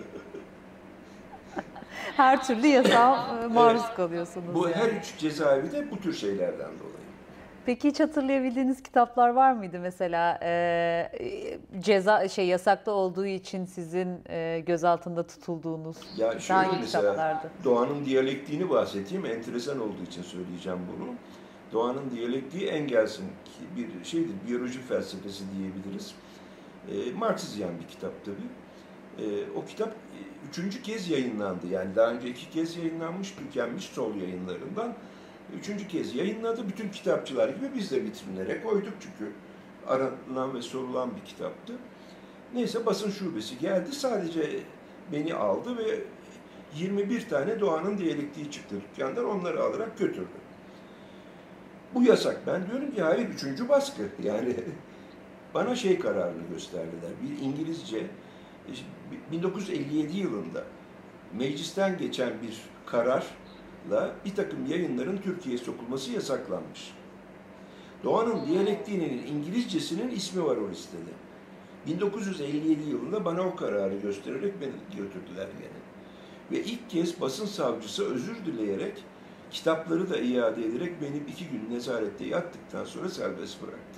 [SPEAKER 1] Her türlü yasağa e, maruz kalıyorsunuz.
[SPEAKER 2] Bu
[SPEAKER 1] yani.
[SPEAKER 2] her üç cezaevi de bu tür şeylerden dolayı.
[SPEAKER 1] Peki hiç hatırlayabildiğiniz kitaplar var mıydı mesela e, ceza şey yasakta olduğu için sizin e, gözaltında tutulduğunuz?
[SPEAKER 2] Ya şöyle
[SPEAKER 1] hangi
[SPEAKER 2] mesela
[SPEAKER 1] kitaplardı?
[SPEAKER 2] Doğan'ın diyalektiğini bahsedeyim. Enteresan olduğu için söyleyeceğim bunu. Doğan'ın diyalektiği Engels'in bir şeydir, biyoloji felsefesi diyebiliriz. E, Marksizyen bir kitap tabii. E, o kitap e, üçüncü kez yayınlandı. Yani daha önce iki kez yayınlanmış, tükenmiş Sol Yayınlarından. Üçüncü kez yayınladı. Bütün kitapçılar gibi biz de vitrinlere koyduk çünkü aranan ve sorulan bir kitaptı. Neyse basın şubesi geldi, sadece beni aldı ve yirmi bir tane Doğan'ın diyalektiği çıktı dükkandan, onları alarak götürdü. Bu yasak. Ben diyorum ki hayır, üçüncü baskı. Yani bana şey kararını gösterdiler. Bir İngilizce bin dokuz yüz elli yedi yılında meclisten geçen bir kararla bir takım yayınların Türkiye'ye sokulması yasaklanmış. Doğan'ın diyalektiğinin İngilizcesinin ismi var o listede. bin dokuz yüz elli yedi yılında bana o kararı göstererek beni götürdüler gene. Ve ilk kez basın savcısı özür dileyerek, kitapları da iade ederek beni iki gün nezarette yattıktan sonra serbest bıraktı.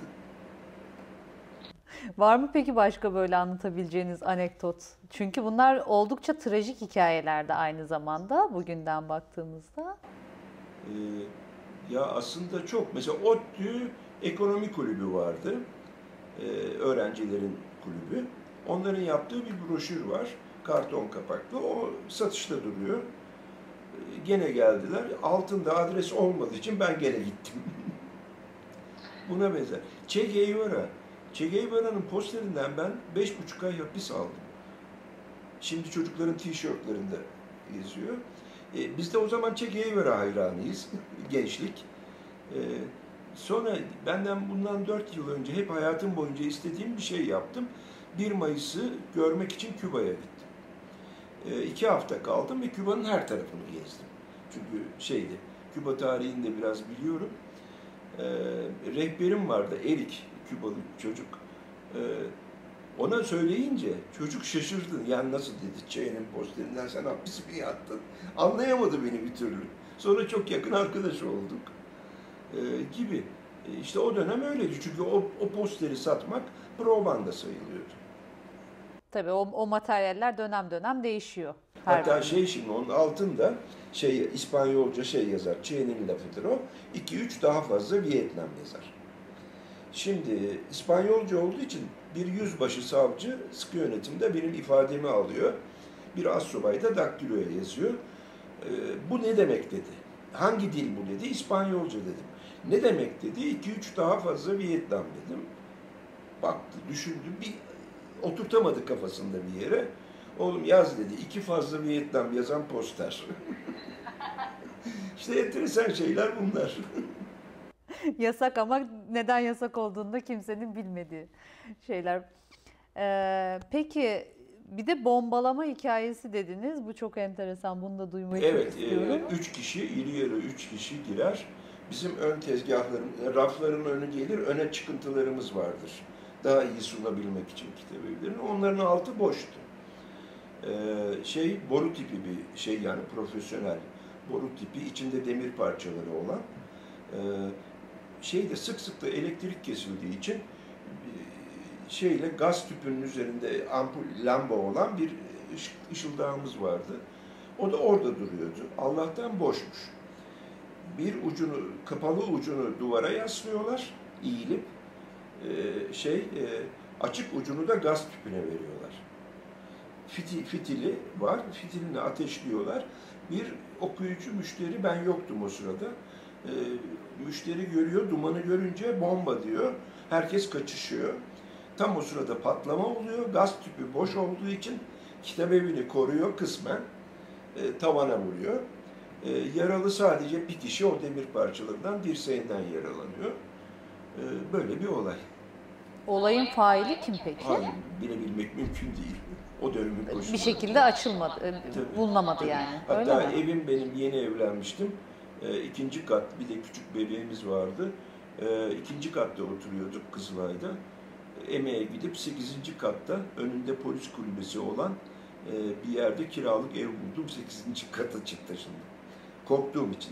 [SPEAKER 1] Var mı peki başka böyle anlatabileceğiniz anekdot? Çünkü bunlar oldukça trajik hikayeler de aynı zamanda bugünden baktığımızda.
[SPEAKER 2] Ee, ya aslında çok. Mesela ODTÜ Ekonomi Kulübü vardı. Ee, öğrencilerin kulübü. Onların yaptığı bir broşür var. Karton kapaklı. O satışta duruyor. Ee, gene geldiler. Altında adres olmadığı için ben gene gittim. Buna benzer. Che Guevara. Che Guevara'nın posterinden ben beş buçuk ay hapis aldım. Şimdi çocukların tişörtlerinde geziyor. E, biz de o zaman Che Guevara hayranıyız, gençlik. E, sonra benden bundan dört yıl önce hep hayatım boyunca istediğim bir şey yaptım. bir Mayıs'ı görmek için Küba'ya gittim. E, E, iki hafta kaldım ve Küba'nın her tarafını gezdim. Çünkü şeydi, Küba tarihini de biraz biliyorum. E, rehberim vardı, Erik, Kübalı çocuk. E, ona söyleyince çocuk şaşırdı. Yani nasıl dedi, Çey'nin posterinden sen hapis mi yattın? Anlayamadı beni bir türlü. Sonra çok yakın arkadaş olduk. E, gibi. E, işte o dönem öyleydi. Çünkü o, o posteri satmak propaganda sayılıyordu.
[SPEAKER 1] Tabii o, o materyaller dönem dönem değişiyor. Her
[SPEAKER 2] Hatta
[SPEAKER 1] dönem.
[SPEAKER 2] şey şimdi onun altında şey İspanyolca şey yazar. Çey'nin lafıdır o. iki üç daha fazla Vietnam yazar. Şimdi İspanyolca olduğu için bir yüzbaşı savcı sıkı yönetimde benim ifademi alıyor. Bir astsubay da daktiloya yazıyor. E, bu ne demek dedi. Hangi dil bu dedi. İspanyolca dedim. Ne demek dedi. iki üç daha fazla Vietnam dedim. Baktı, düşündü. Bir oturtamadı kafasında bir yere. Oğlum yaz dedi. İki fazla Vietnam yazan poster. İşte enteresan şeyler bunlar.
[SPEAKER 1] Yasak ama neden yasak olduğunu da kimsenin bilmediği şeyler. Ee, peki bir de bombalama hikayesi dediniz. Bu çok enteresan. Bunu da duymayı çok
[SPEAKER 2] Evet,
[SPEAKER 1] istiyorum.
[SPEAKER 2] e, üç kişi, iri yarı üç kişi girer. Bizim ön tezgahların, rafların önü gelir, öne çıkıntılarımız vardır. Daha iyi sunabilmek için kitap evlerinin. Onların altı boştu. Ee, şey, boru tipi bir şey yani profesyonel boru tipi, içinde demir parçaları olan. Ee, şeyde sık sık da elektrik kesildiği için şeyle gaz tüpünün üzerinde ampul, lamba olan bir ışık, ışıldağımız vardı. O da orada duruyordu. Allah'tan boşmuş. Bir ucunu, kapalı ucunu duvara yaslıyorlar, eğilip e, şey e, açık ucunu da gaz tüpüne veriyorlar. Fitil, fitili var, fitilini ateşliyorlar. Bir okuyucu müşteri, ben yoktum o sırada. E, müşteri görüyor, dumanı görünce bomba diyor. Herkes kaçışıyor. Tam o sırada patlama oluyor. Gaz tüpü boş olduğu için kitabevini koruyor kısmen. E, tavana vuruyor. E, yaralı sadece bir kişi o demir parçalarından dirseğinden yaralanıyor. E, böyle bir olay.
[SPEAKER 1] Olayın faili kim peki?
[SPEAKER 2] Hayır, bilebilmek mümkün değil. O dönemin koşulları.
[SPEAKER 1] Bir şekilde açılmadı,
[SPEAKER 2] Tabii,
[SPEAKER 1] bulunamadı
[SPEAKER 2] tabii.
[SPEAKER 1] yani.
[SPEAKER 2] Hatta
[SPEAKER 1] Öyle mi?
[SPEAKER 2] evim benim, yeni evlenmiştim. E, ikinci kat, bir de küçük bebeğimiz vardı. E, ikinci katta oturuyorduk Kızılay'da. Emeğe gidip sekizinci katta önünde polis kulübesi olan e, bir yerde kiralık ev buldum. sekizinci kata çık taşındım. Korktuğum için.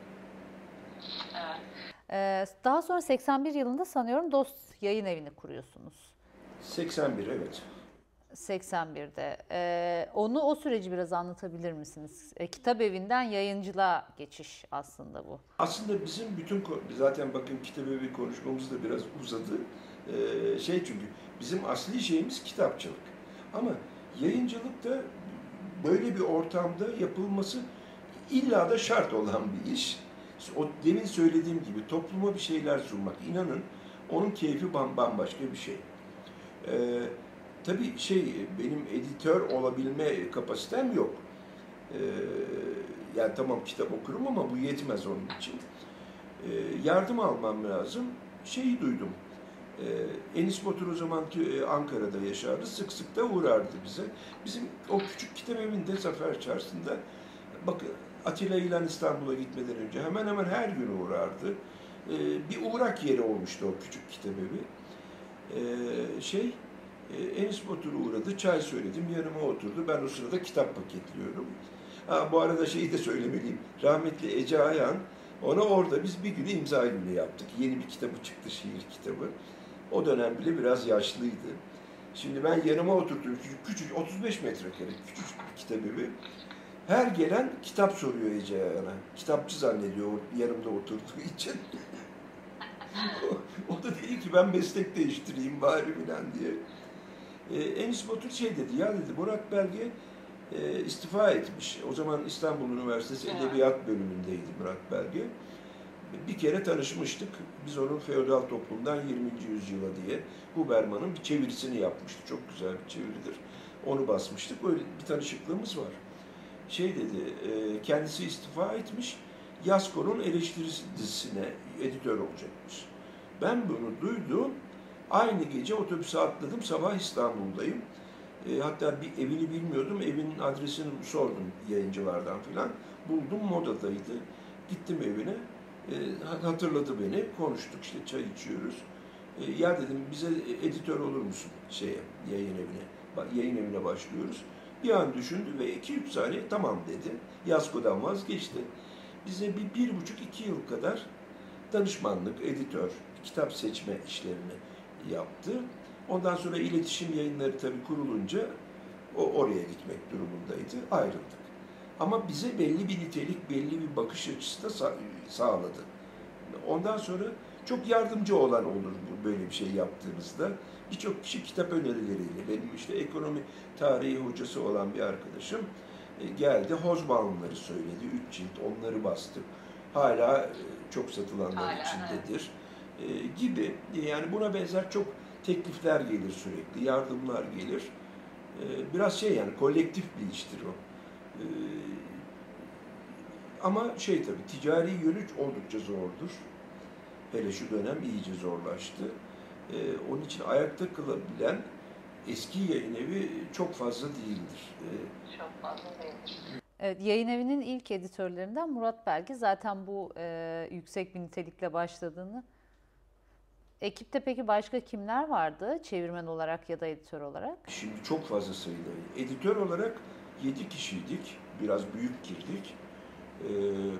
[SPEAKER 1] Ee, daha sonra seksen bir yılında sanıyorum Dost Yayın Evi'ni kuruyorsunuz.
[SPEAKER 2] seksen bir evet.
[SPEAKER 1] seksen birde. Ee, onu o süreci biraz anlatabilir misiniz? E, kitap evinden yayıncılığa geçiş aslında bu.
[SPEAKER 2] Aslında bizim bütün, zaten bakın kitap evi konuşmamız da biraz uzadı. Ee, şey çünkü bizim asli şeyimiz kitapçılık. Ama yayıncılık da böyle bir ortamda yapılması illa da şart olan bir iş. O demin söylediğim gibi topluma bir şeyler sunmak. İnanın onun keyfi bambaşka bir şey. Ee, tabii şey benim editör olabilme kapasitem yok. Ee, yani tamam kitap okurum ama bu yetmez onun için. Ee, yardım almam lazım. Şeyi duydum. Ee, Enis Batur o zamanki Ankara'da yaşardı. Sık sık da uğrardı bize. Bizim o küçük kitap evinde Zafer Çarşısı'nda bakın Atilla İlhan İstanbul'a gitmeden önce hemen hemen her gün uğrardı. Ee, bir uğrak yeri olmuştu o küçük kitap evi. Ee, şey e, Enis Batur uğradı, çay söyledim, yanıma oturdu. Ben o sırada kitap paketliyorum. Ha, bu arada şeyi de söylemeliyim. Rahmetli Ece Ayhan, ona orada biz bir gün imza günü yaptık. Yeni bir kitabı çıktı, şiir kitabı. O dönem bile biraz yaşlıydı. Şimdi ben yanıma oturdum, küçük, küçük otuz beş metrekare küçük bir kitap evi. Her gelen kitap soruyor Ece Ayhan'a. Kitapçı zannediyor yanımda oturduğu için. o, o da dedi ki ben meslek değiştireyim bari filan diye. Ee, Enis Batur şey dedi, ya dedi Murat Belge e, istifa etmiş. O zaman İstanbul Üniversitesi Edebiyat bölümündeydi Murat Belge. Bir kere tanışmıştık. Biz onun Feodal Toplum'dan yirminci yüzyıla diye Huberman'ın bir çevirisini yapmıştı. Çok güzel bir çeviridir. Onu basmıştık. Öyle bir tanışıklığımız var. Şey dedi, e, kendisi istifa etmiş. Yasko'nun eleştirisi dizisine editör olacakmış. Ben bunu duydum. Aynı gece otobüse atladım. Sabah İstanbul'dayım. E, hatta bir evini bilmiyordum. Evinin adresini sordum yayıncılardan filan. Buldum, Moda'daydı. Gittim evine. E, hatırladı beni. Konuştuk, işte çay içiyoruz. E, ya dedim, bize editör olur musun şeye, yayın evine? Bak, yayın evine başlıyoruz. Bir an düşündü ve iki üç saniye tamam dedi. Yasko'dan vazgeçti. Bize bir, bir buçuk iki yıl kadar danışmanlık, editör, kitap seçme işlerini yaptı. Ondan sonra iletişim yayınları tabii kurulunca o oraya gitmek durumundaydı. Ayrıldık. Ama bize belli bir nitelik, belli bir bakış açısı da sa sağladı. Ondan sonra çok yardımcı olan olur bu böyle bir şey yaptığımızda. Birçok kişi kitap önerileriyle, benim işte ekonomi tarihi hocası olan bir arkadaşım e, geldi, Hobsbawm'ları söyledi, üç cilt, onları bastık. Hala e, çok satılanlar
[SPEAKER 3] Hala,
[SPEAKER 2] içindedir e, gibi. Yani buna benzer çok teklifler gelir sürekli, yardımlar gelir. E, biraz şey, yani kolektif bir iştir o. E, ama şey tabii, ticari yönü oldukça zordur. Hele şu dönem iyice zorlaştı. Ee, onun için ayakta kalabilen eski yayın evi çok fazla değildir. Ee,
[SPEAKER 3] Çok fazla değildir.
[SPEAKER 1] Evet, yayın evinin ilk editörlerinden Murat Belge zaten bu e, yüksek bir nitelikle başladığını. Ekipte peki başka kimler vardı çevirmen olarak ya da editör olarak?
[SPEAKER 2] Şimdi çok fazla sayıda. Editör olarak yedi kişiydik. Biraz büyük girdik. Ee,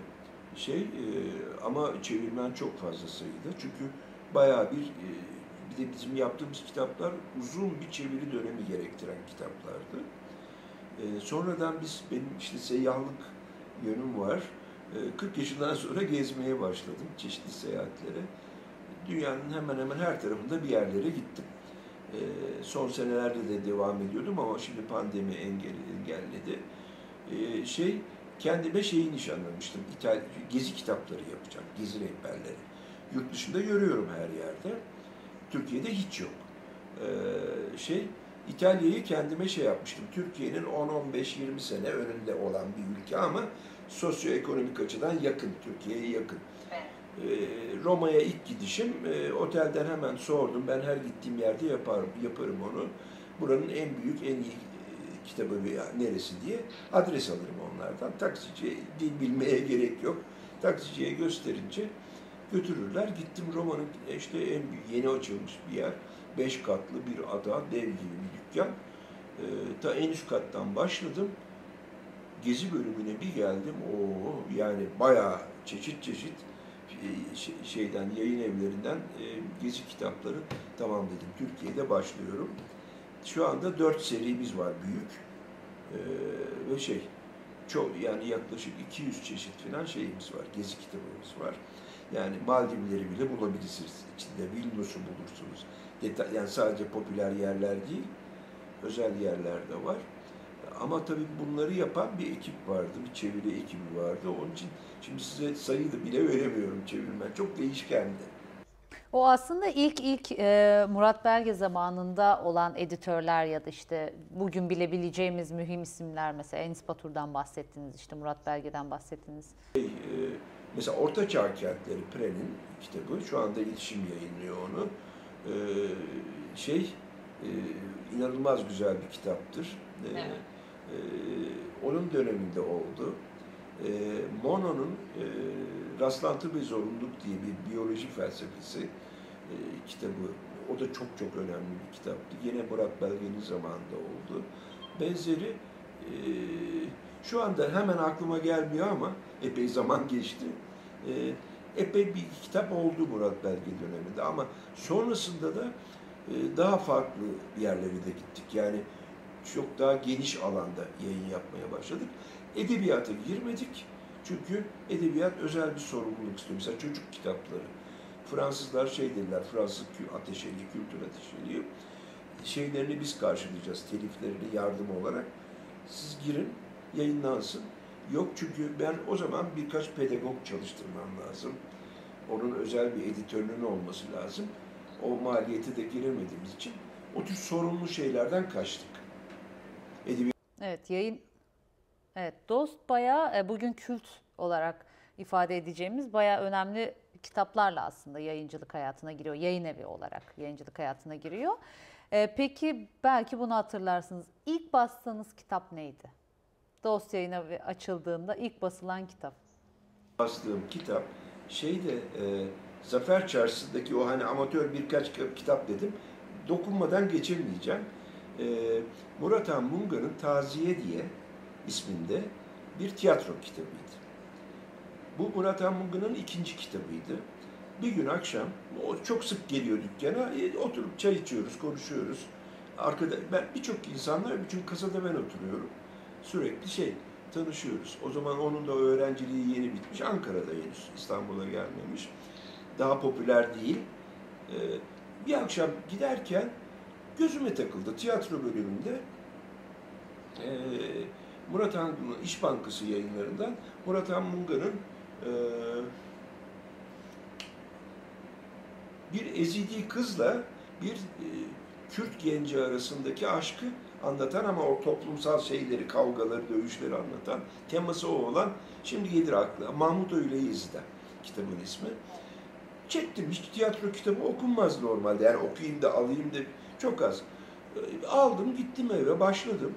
[SPEAKER 2] şey e, ama çevirmen çok fazla sayıda. Çünkü bayağı bir e, bir de bizim yaptığımız kitaplar uzun bir çeviri dönemi gerektiren kitaplardı. Ee, sonradan biz, benim işte seyyahlık yönüm var. Ee, kırk yaşından sonra gezmeye başladım, çeşitli seyahatlere. Dünyanın hemen hemen her tarafında bir yerlere gittim. Ee, son senelerde de devam ediyordum ama şimdi pandemi engel, engelledi. Ee, şey, kendime şeyi nişanlamıştım, İtalya, gezi kitapları yapacağım, gezi rehberleri. Yurt dışında görüyorum her yerde. Türkiye'de hiç yok. Ee, şey, İtalya'yı kendime şey yapmıştım. Türkiye'nin on on beş yirmi sene önünde olan bir ülke ama sosyoekonomik açıdan yakın, Türkiye'ye yakın. Ee, Roma'ya ilk gidişim, e, otelden hemen sordum. Ben her gittiğim yerde yaparım, yaparım onu. Buranın en büyük, en iyi e, kitabı veya neresi diye adres alırım onlardan. Taksici, dil bilmeye gerek yok. Taksiciye gösterince götürürler. Gittim, Roma'nın işte en büyük, yeni açılmış bir yer. Beş katlı bir ada, dev gibi bir dükkan. Ee, ta en üst kattan başladım. Gezi bölümüne bir geldim. Oo, yani bayağı çeşit çeşit e, şeyden, yayın evlerinden e, gezi kitapları. Tamam dedim, Türkiye'de başlıyorum. Şu anda dört serimiz var büyük. Ee, ve şey, çok, yani yaklaşık iki yüz çeşit falan şeyimiz var, gezi kitabımız var. Yani Maldivleri bile bulabilirsiniz içinde, Vilnius'u bulursunuz. Detay, yani sadece popüler yerler değil, özel yerler de var. Ama tabii bunları yapan bir ekip vardı, bir çeviri ekibi vardı. Onun için şimdi size sayı da bile veremiyorum çevirmen. Çok değişkendi.
[SPEAKER 1] O aslında ilk ilk e, Murat Belge zamanında olan editörler ya da işte bugün bilebileceğimiz mühim isimler, mesela Enis Batur'dan bahsettiniz, işte Murat Belge'den bahsettiniz.
[SPEAKER 2] Şey, e, mesela Orta Çağ Kentleri, Pre'nin kitabı, şu anda iletişim yayınlıyor onu. E, şey, e, inanılmaz güzel bir kitaptır. E,
[SPEAKER 3] Evet.
[SPEAKER 2] e, onun döneminde oldu. E, Monod'un e, Rastlantı ve Zorunluluk diye bir biyoloji felsefesi e, kitabı. O da çok çok önemli bir kitaptı. Yine Murat Belge'nin zamanında oldu. Benzeri e, şu anda hemen aklıma gelmiyor ama epey zaman geçti. E, epey bir kitap oldu Murat Belge döneminde ama sonrasında da e, daha farklı yerlere de gittik. Yani çok daha geniş alanda yayın yapmaya başladık. Edebiyata girmedik. Çünkü edebiyat özel bir sorumluluk istiyor. Mesela çocuk kitapları. Fransızlar şey dediler, Fransız ateşeli, kültür ateşeli. Şeylerini biz karşılayacağız, teliflerini yardım olarak. Siz girin, yayınlansın. Yok, çünkü ben o zaman birkaç pedagog çalıştırmam lazım. Onun özel bir editörünün olması lazım. O maliyete de giremediğimiz için o tür sorumlu şeylerden kaçtık. Edebiyat
[SPEAKER 1] Evet, yayın evet, Dost bayağı e, bugün kült olarak ifade edeceğimiz bayağı önemli kitaplarla aslında yayıncılık hayatına giriyor. Yayın evi olarak yayıncılık hayatına giriyor. Ee, peki belki bunu hatırlarsınız. İlk bastığınız kitap neydi? Dost Yayına açıldığında ilk basılan kitap.
[SPEAKER 2] Bastığım kitap şeyde e, Zafer Çarşısı'ndaki o hani amatör birkaç kitap dedim. Dokunmadan geçemeyeceğim. E, Murat Han Munga'nın Taziye diye isminde bir tiyatro kitabıydı. Bu Murat Han Munga'nın ikinci kitabıydı. Bir gün akşam, o çok sık geliyor dükkana, e, oturup çay içiyoruz, konuşuyoruz. Arkada, ben birçok insanla, bütün kasada ben oturuyorum. Sürekli şey, tanışıyoruz. O zaman onun da öğrenciliği yeni bitmiş, Ankara'da henüz, İstanbul'a gelmemiş. Daha popüler değil. Ee, bir akşam giderken gözüme takıldı tiyatro bölümünde. Ee, Murat Han İş Bankası yayınlarından Murat Han Munga'nın e, bir Ezidi kızla bir e, Kürt genci arasındaki aşkı anlatan ama o toplumsal şeyleri, kavgaları, dövüşleri anlatan, teması o olan, şimdi gelir akla, Mahmut Öyle Yazı'da kitabın ismi. Çektim, hiç tiyatro kitabı okunmaz normalde, yani okuyayım da alayım da çok az. Aldım, gittim eve, başladım.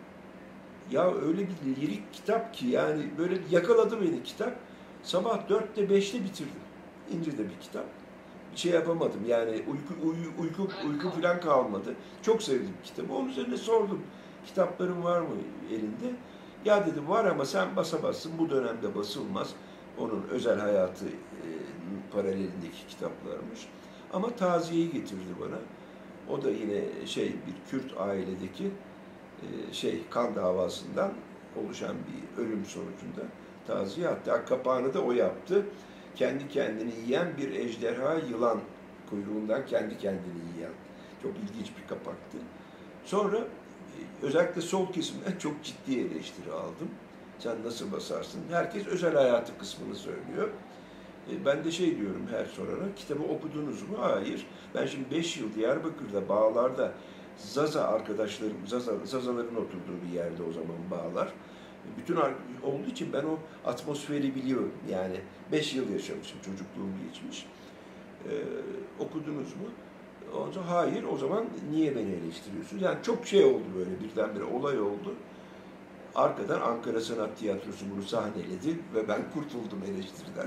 [SPEAKER 2] Ya öyle bir lirik kitap ki, yani böyle yakaladı beni kitap. Sabah dörtte beşte bitirdim. İnce de bir kitap. Bir şey yapamadım yani, uyku uyu, uyku uyku falan kalmadı. Çok sevdim kitabı. Onun üzerine sordum. Kitapların var mı elinde? Ya dedi var ama sen basamazsın. Bu dönemde basılmaz. Onun özel hayatı e, paralelindeki kitaplarmış. Ama Taziye'yi getirdi bana. O da yine şey, bir Kürt ailedeki e, şey kan davasından oluşan bir ölüm sonucunda Taziye. Hatta kapağını da o yaptı. Kendi kendini yiyen bir ejderha yılan kuyruğundan kendi kendini yiyen. Çok ilginç bir kapaktı. Sonra özellikle sol kesimden çok ciddi eleştiri aldım. Sen nasıl basarsın? Herkes özel hayatı kısmını söylüyor. Ben de şey diyorum her sorana, kitabı okudunuz mu? Hayır. Ben şimdi beş yıl Diyarbakır'da, Bağlar'da Zaza arkadaşlarım, Zaza, Zazaların oturduğu bir yerde o zaman Bağlar. Bütün olduğu için ben o atmosferi biliyorum. Yani beş yıl yaşamışım, çocukluğum geçmiş. Ee, okudunuz mu? O zaman hayır, o zaman niye beni eleştiriyorsunuz? Yani çok şey oldu böyle, birdenbire olay oldu. Arkadan Ankara Sanat Tiyatrosu bunu sahneledi ve ben kurtuldum eleştiriden.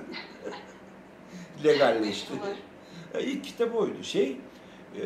[SPEAKER 2] Legalleşti. Yani ilk kitap oydu. Şey, e,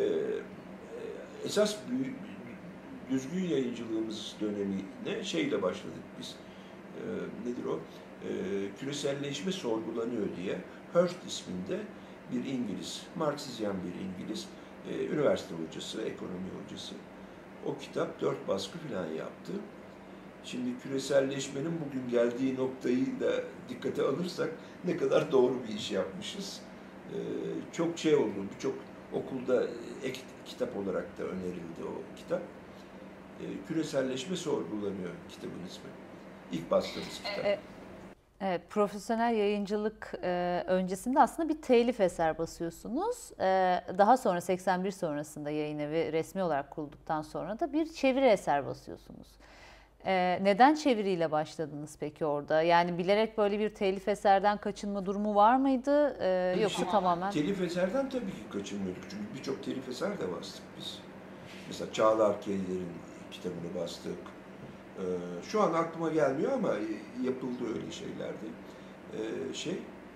[SPEAKER 2] esas büyük, düzgün yayıncılığımız dönemine şeyle başladık biz. E, nedir o? E, küreselleşme sorgulanıyor diye Hurt isminde bir İngiliz, Marksizyen bir İngiliz, e, üniversite hocası, ekonomi hocası. O kitap dört baskı falan yaptı. Şimdi küreselleşmenin bugün geldiği noktayı da dikkate alırsak ne kadar doğru bir iş yapmışız. Ee, çok şey oldu, birçok okulda ek kitap olarak da önerildi o kitap. Ee, küreselleşme sorgulanıyor kitabın ismi. İlk bastığımız kitap.
[SPEAKER 1] Evet. Evet, profesyonel yayıncılık e, öncesinde aslında bir telif eser basıyorsunuz. E, daha sonra seksen bir sonrasında yayın evi resmi olarak kurulduktan sonra da bir çeviri eser basıyorsunuz. E, neden çeviriyle başladınız peki orada? Yani bilerek böyle bir telif eserden kaçınma durumu var mıydı? E, yoksa
[SPEAKER 2] Şey,
[SPEAKER 1] tamamen...
[SPEAKER 2] Telif eserden tabii ki kaçınmıyorduk. Çünkü birçok telif eser de bastık biz. Mesela Çağlar Keliler'in kitabını bastık. Ee, şu an aklıma gelmiyor ama yapıldı öyle şeylerdi. Ee, şey,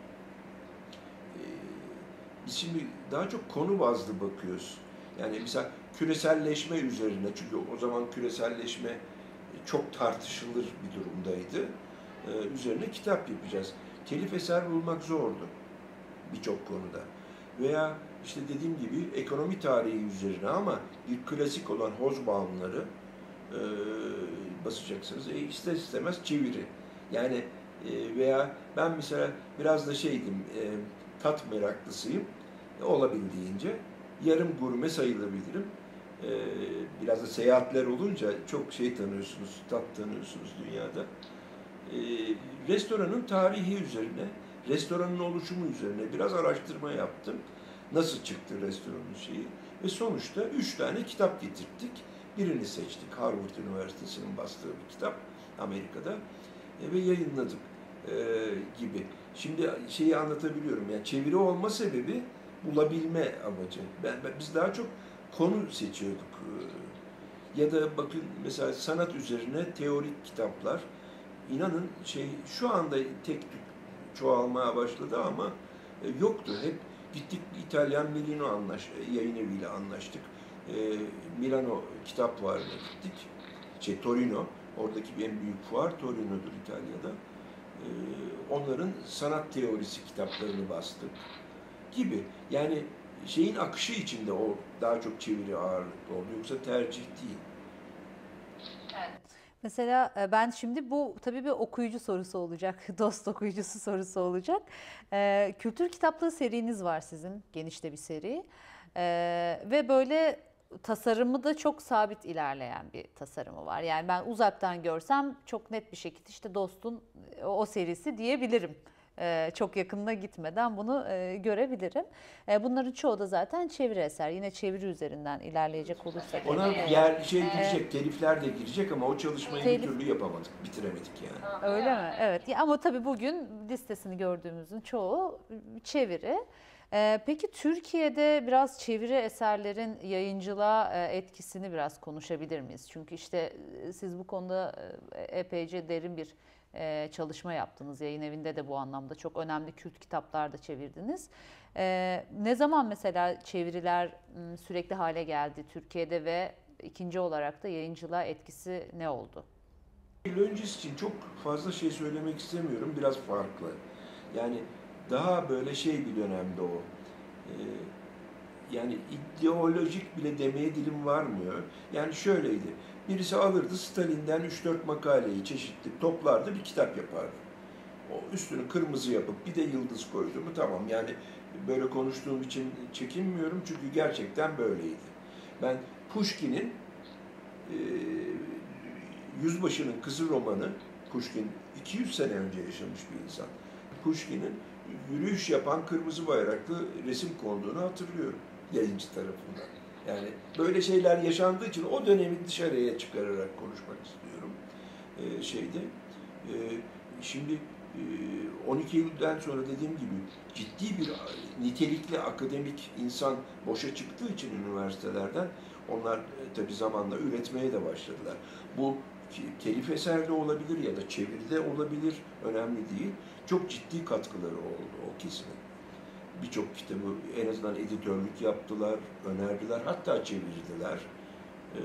[SPEAKER 2] e, biz şimdi daha çok konu bazlı bakıyoruz. Yani mesela küreselleşme üzerine, çünkü o zaman küreselleşme çok tartışılır bir durumdaydı. Ee, üzerine kitap yapacağız. Telif eser bulmak zordu birçok konuda. Veya işte dediğim gibi ekonomi tarihi üzerine ama bir klasik olan Hobsbawm'ları e, basacaksınız. E, ister istemez çeviri. Yani e, veya ben mesela biraz da şeydim, e, tat meraklısıyım. E, olabildiğince yarım gurme sayılabilirim. E, biraz da seyahatler olunca çok şey tanıyorsunuz, tat tanıyorsunuz dünyada. E, restoranın tarihi üzerine, restoranın oluşumu üzerine biraz araştırma yaptım. Nasıl çıktı restoranın şeyi? Ve sonuçta üç tane kitap getirttik. Birini seçtik. Harvard Üniversitesi'nin bastığı bir kitap Amerika'da e, ve yayınladık e, gibi. Şimdi şeyi anlatabiliyorum. Yani çeviri olma sebebi bulabilme amacı. Ben, ben biz daha çok konu seçiyorduk. Ya da bakın mesela sanat üzerine teorik kitaplar. İnanın şey şu anda tek tük çoğalmaya başladı ama yoktu. Hep gittik İtalyan Milano anlaş, yayın eviyle anlaştık. Milano kitap fuarına gittik. Şey Torino, oradaki en büyük fuar Torino'dur İtalya'da. Onların sanat teorisi kitaplarını bastık gibi. Yani şeyin akışı içinde o daha çok çeviri ağırlıklı oldu. Yoksa tercih değil.
[SPEAKER 1] Mesela ben şimdi bu tabii bir okuyucu sorusu olacak, dost okuyucusu sorusu olacak. Ee, kültür kitaplığı seriniz var sizin, geniş de bir seri. Ee, ve böyle tasarımı da çok sabit ilerleyen bir tasarımı var. Yani ben uzaktan görsem çok net bir şekilde işte Dost'un o serisi diyebilirim. Ee, çok yakınına gitmeden bunu e, görebilirim. E, bunların çoğu da zaten çeviri eser. Yine çeviri üzerinden ilerleyecek olursak.
[SPEAKER 2] Ona yer şey girecek, telifler de girecek ama o çalışmayı
[SPEAKER 1] Telif...
[SPEAKER 2] bir türlü yapamadık, bitiremedik yani.
[SPEAKER 1] Öyle mi? Evet. Ya, ama tabii bugün listesini gördüğümüzün çoğu çeviri. Ee, peki Türkiye'de biraz çeviri eserlerin yayıncılığa e, etkisini biraz konuşabilir miyiz? Çünkü işte siz bu konuda e, epeyce derin bir e, çalışma yaptınız. Yayın evinde de bu anlamda çok önemli kült kitaplar da çevirdiniz. E, ne zaman mesela çeviriler m, sürekli hale geldi Türkiye'de ve ikinci olarak da yayıncılığa etkisi ne oldu?
[SPEAKER 2] Yıl öncesi için çok fazla şey söylemek istemiyorum. Biraz farklı. Yani daha böyle şey bir dönemde o. Ee, yani ideolojik bile demeye dilim varmıyor. Yani şöyleydi. Birisi alırdı Stalin'den üç dört makaleyi çeşitli toplardı, bir kitap yapardı. O üstünü kırmızı yapıp bir de yıldız koydu mu tamam. Yani böyle konuştuğum için çekinmiyorum çünkü gerçekten böyleydi. Ben Pushkin'in e, Yüzbaşı'nın Kızı romanı, Pushkin iki yüz sene önce yaşamış bir insan. Pushkin'in yürüyüş yapan kırmızı bayraklı resim konduğunu hatırlıyorum yayıncı tarafından. Yani böyle şeyler yaşandığı için o dönemi dışarıya çıkararak konuşmak istiyorum. Ee, şeyde. Ee, şimdi e, on iki Eylül'den sonra dediğim gibi ciddi bir nitelikli akademik insan boşa çıktığı için üniversitelerden onlar e, tabii zamanla üretmeye de başladılar. Bu telif eserde olabilir ya da çeviride olabilir, önemli değil. Çok ciddi katkıları oldu o kesimin. Birçok kitabı en azından editörlük yaptılar, önerdiler, hatta çevirdiler. Ee,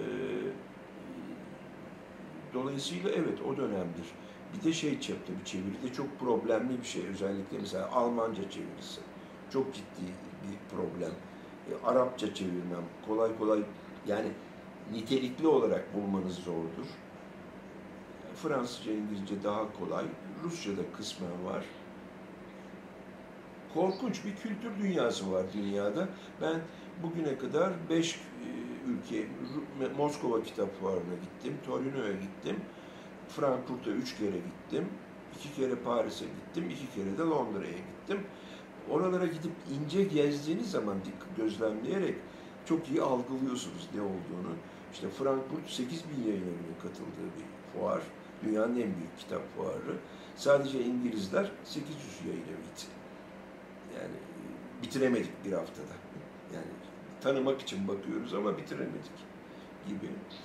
[SPEAKER 2] dolayısıyla evet o dönemdir. Bir de şey çapta bir çeviri de çok problemli bir şey. Özellikle mesela Almanca çevirisi. Çok ciddi bir problem. E, Arapça çevirmem kolay kolay yani nitelikli olarak bulmanız zordur. Fransızca, İngilizce daha kolay. Rusça'da kısmen var. Korkunç bir kültür dünyası var dünyada. Ben bugüne kadar beş ülke, Moskova Kitap Fuarı'na gittim, Torino'ya gittim, Frankfurt'a üç kere gittim, iki kere Paris'e gittim, iki kere de Londra'ya gittim. Oralara gidip ince gezdiğiniz zaman gözlemleyerek çok iyi algılıyorsunuz ne olduğunu. İşte Frankfurt sekiz bin yayın evinin katıldığı bir fuar. Dünyanın en büyük kitap fuarı. Sadece İngilizler sekiz yüz yayın eviydi. Yani bitiremedik bir haftada. Yani tanımak için bakıyoruz ama bitiremedik gibi.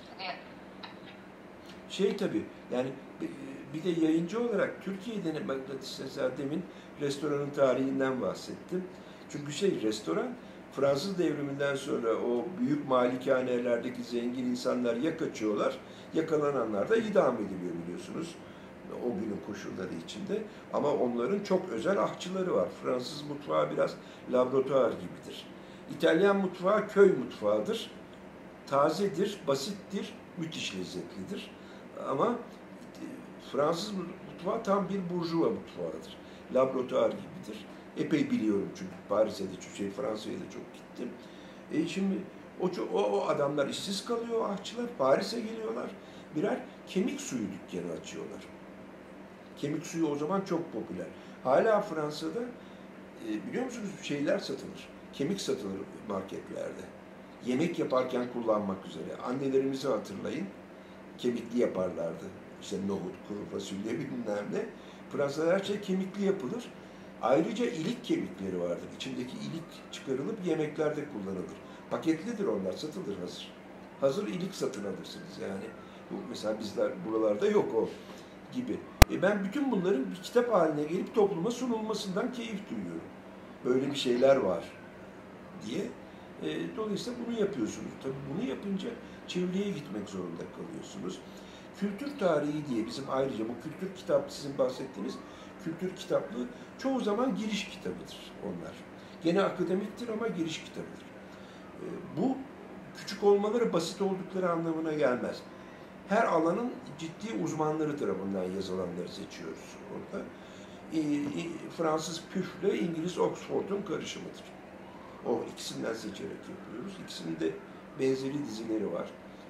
[SPEAKER 2] Şey tabii yani bir de yayıncı olarak Türkiye'de mesela demin restoranın tarihinden bahsettim. Çünkü şey restoran Fransız devriminden sonra o büyük malikanelerdeki zengin insanlar ya kaçıyorlar, yakalananlar da idam ediliyor biliyorsunuz o günün koşulları içinde. Ama onların çok özel ahçıları var. Fransız mutfağı biraz laboratuvar gibidir. İtalyan mutfağı köy mutfağıdır. Tazedir, basittir, müthiş lezzetlidir. Ama Fransız mutfağı tam bir burjuva mutfağıdır. Laboratuvar gibidir. Epey biliyorum çünkü Paris'e de, şey, Fransa'ya da çok gittim. E şimdi o, o, o adamlar işsiz kalıyor, ahçılar. Paris'e geliyorlar. Birer kemik suyu dükkanı açıyorlar. Kemik suyu o zaman çok popüler. Hala Fransa'da e, biliyor musunuz şeyler satılır. Kemik satılır marketlerde. Yemek yaparken kullanmak üzere. Annelerimizi hatırlayın. Kemikli yaparlardı. İşte nohut, kuru fasulye bilmem ne. Fransa'da her şey kemikli yapılır. Ayrıca ilik kemikleri vardır. İçindeki ilik çıkarılıp yemeklerde kullanılır. Paketlidir onlar, satılır hazır. Hazır ilik satın alırsınız yani. Bu mesela bizler buralarda yok o gibi. E ben bütün bunların bir kitap haline gelip topluma sunulmasından keyif duyuyorum. Böyle bir şeyler var diye. E, dolayısıyla bunu yapıyorsunuz. Tabii bunu yapınca çevreye gitmek zorunda kalıyorsunuz. Kültür tarihi diye bizim ayrıca bu kültür kitap sizin bahsettiğiniz kültür kitaplığı çoğu zaman giriş kitabıdır onlar. Gene akademiktir ama giriş kitabıdır. E, bu küçük olmaları basit oldukları anlamına gelmez. Her alanın ciddi uzmanları tarafından yazılanları seçiyoruz orada. E, e, Fransız Püf'le İngiliz Oxford'un karışımıdır. O ikisinden seçerek yapıyoruz. İkisinin de benzeri dizileri var.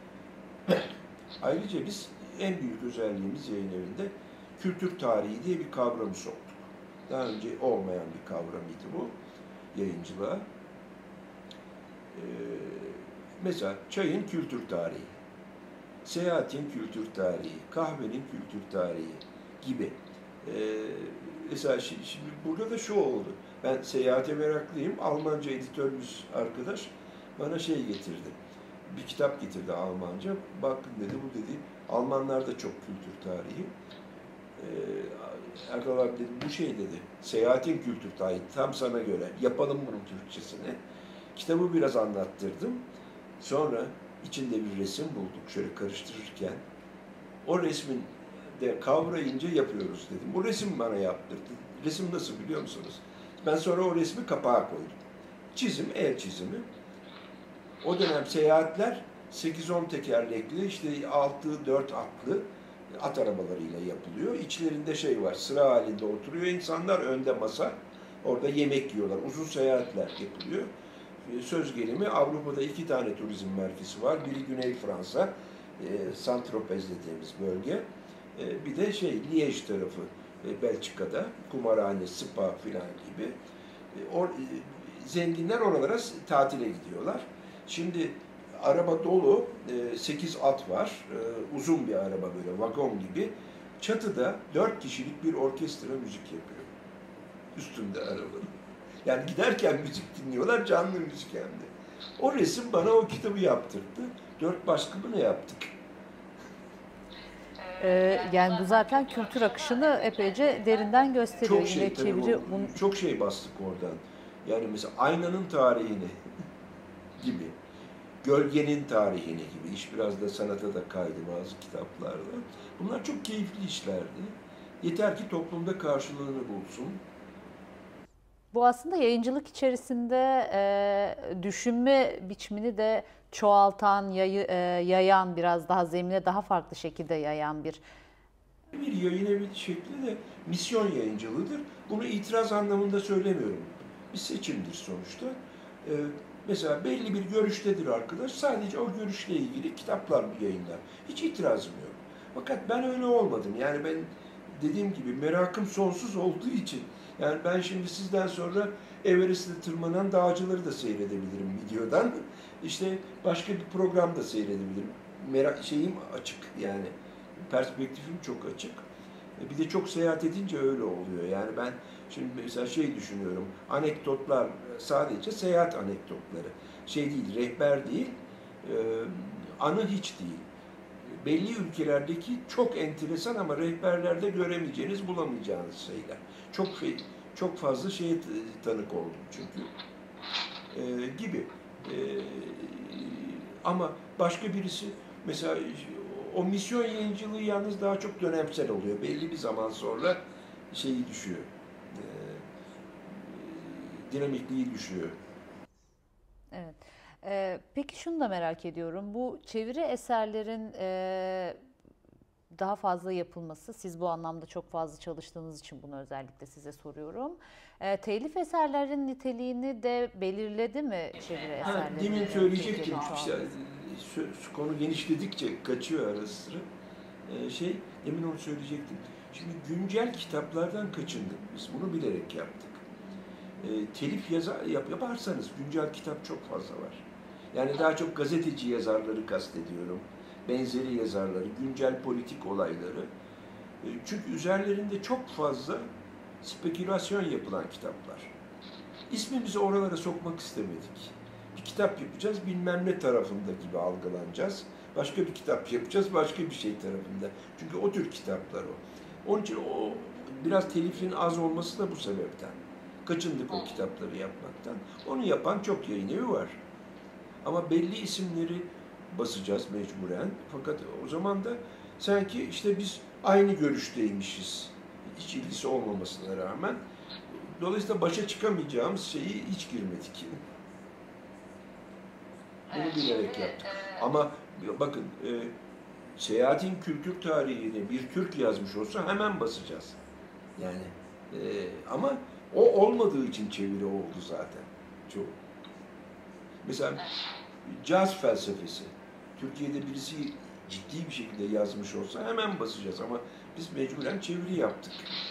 [SPEAKER 2] Ayrıca biz en büyük özelliğimiz yayın evinde kültür tarihi diye bir kavramı soktuk. Daha önce olmayan bir kavramıydı bu yayıncılığa. Ee, mesela çayın kültür tarihi, seyahatin kültür tarihi, kahvenin kültür tarihi gibi. Ee, mesela şimdi, şimdi burada da şu oldu. Ben seyahate meraklıyım. Almanca editörümüz arkadaş bana şey getirdi. Bir kitap getirdi Almanca. Bakın dedi, bu dedi Almanlar da çok kültür tarihi. Ee, Erdal abi dedi, bu şey dedi, seyahatin kültür tarihi tam sana göre. Yapalım bunun Türkçesini. Kitabı biraz anlattırdım. Sonra içinde bir resim bulduk şöyle karıştırırken. O resmin de kavrayınca yapıyoruz dedim. Bu resim bana yaptırdı. Resim nasıl biliyor musunuz? Ben sonra o resmi kapağa koydum. Çizim, el çizimi. O dönem seyahatler sekiz on tekerlekli, işte altı dört atlı at arabalarıyla yapılıyor. İçlerinde şey var, sıra halinde oturuyor insanlar, önde masa. Orada yemek yiyorlar. Uzun seyahatler yapılıyor. Söz gelimi Avrupa'da iki tane turizm merkezi var. Biri Güney Fransa, Saint-Tropez dediğimiz bölge. Bir de şey, Liège tarafı, Belçika'da, kumarhane, spa filan gibi. Or, zenginler oralara tatile gidiyorlar. Şimdi araba dolu, sekiz at var, uzun bir araba böyle vagon gibi. Çatıda dört kişilik bir orkestra müzik yapıyor. Üstünde arabanın. Yani giderken müzik dinliyorlar, canlı müzik hem de. O resim bana o kitabı yaptırdı. Dört baskımını yaptık.
[SPEAKER 1] Ee, yani bu zaten kültür akışını epeyce derinden gösteriyor.
[SPEAKER 2] Çok şey,
[SPEAKER 1] Yine
[SPEAKER 2] tabii
[SPEAKER 1] çeviri,
[SPEAKER 2] bu,
[SPEAKER 1] bunu...
[SPEAKER 2] çok şey bastık oradan. Yani mesela aynanın tarihini gibi, gölgenin tarihini gibi, iş biraz da sanata da kaydı bazı kitaplarda. Bunlar çok keyifli işlerdi. Yeter ki toplumda karşılığını bulsun.
[SPEAKER 1] Bu aslında yayıncılık içerisinde e, düşünme biçimini de çoğaltan, yayı, e, yayan, biraz daha zemine daha farklı şekilde yayan bir...
[SPEAKER 2] Bir yayın evi şekli de misyon yayıncılığıdır. Bunu itiraz anlamında söylemiyorum. Bir seçimdir sonuçta. Ee, mesela belli bir görüştedir arkadaş, sadece o görüşle ilgili kitaplar yayınlar. Hiç itirazım yok. Fakat ben öyle olmadım. Yani ben dediğim gibi merakım sonsuz olduğu için, yani ben şimdi sizden sonra Everest'te tırmanan dağcıları da seyredebilirim videodan. İşte başka bir program da seyredebilirim. Merak, şeyim açık yani. Perspektifim çok açık. Bir de çok seyahat edince öyle oluyor. Yani ben şimdi mesela şey düşünüyorum. Anekdotlar sadece seyahat anekdotları. Şey değil, rehber değil, anı hiç değil. Belli ülkelerdeki çok enteresan ama rehberlerde göremeyeceğiniz, bulamayacağınız şeyler. Çok şey, çok fazla şeye tanık oldum çünkü. Ee, gibi. Ee, ama başka birisi mesela o misyon yayıncılığı yalnız daha çok dönemsel oluyor. Belli bir zaman sonra şeyi düşüyor. E, dinamikliği düşüyor.
[SPEAKER 1] Evet. Ee, peki şunu da merak ediyorum. Bu çeviri eserlerin e, daha fazla yapılması, siz bu anlamda çok fazla çalıştığınız için bunu özellikle size soruyorum. E, telif eserlerin niteliğini de belirledi mi çeviri eserleri?
[SPEAKER 2] Demin söyleyecektim. İşte, konu genişledikçe kaçıyor ara sıra. Ee, şey, demin onu söyleyecektim. Şimdi güncel kitaplardan kaçındık biz. Bunu bilerek yaptık. Ee, telif yazar, yap, yaparsanız güncel kitap çok fazla var. Yani daha çok gazeteci yazarları kastediyorum. Benzeri yazarları, güncel politik olayları. Ee, çünkü üzerlerinde çok fazla spekülasyon yapılan kitaplar. İsmimizi oralara sokmak istemedik. kitap yapacağız bilmem ne tarafında gibi algılanacağız. Başka bir kitap yapacağız başka bir şey tarafında. Çünkü o tür kitaplar o. Onun için o biraz telifin az olması da bu sebepten. Kaçındık o kitapları yapmaktan. Onu yapan çok yayın evi var. Ama belli isimleri basacağız mecburen. Fakat o zaman da sanki işte biz aynı görüşteymişiz. Hiç ilgisi olmamasına rağmen. Dolayısıyla başa çıkamayacağımız şeyi hiç girmedik. Bunu bilerek yaptık. Ama bakın e, seyahatin kültür tarihini bir Türk yazmış olsa hemen basacağız. Yani e, ama o olmadığı için çeviri oldu zaten. Çok. Mesela caz felsefesi. Türkiye'de birisi ciddi bir şekilde yazmış olsa hemen basacağız ama biz mecburen çeviri yaptık.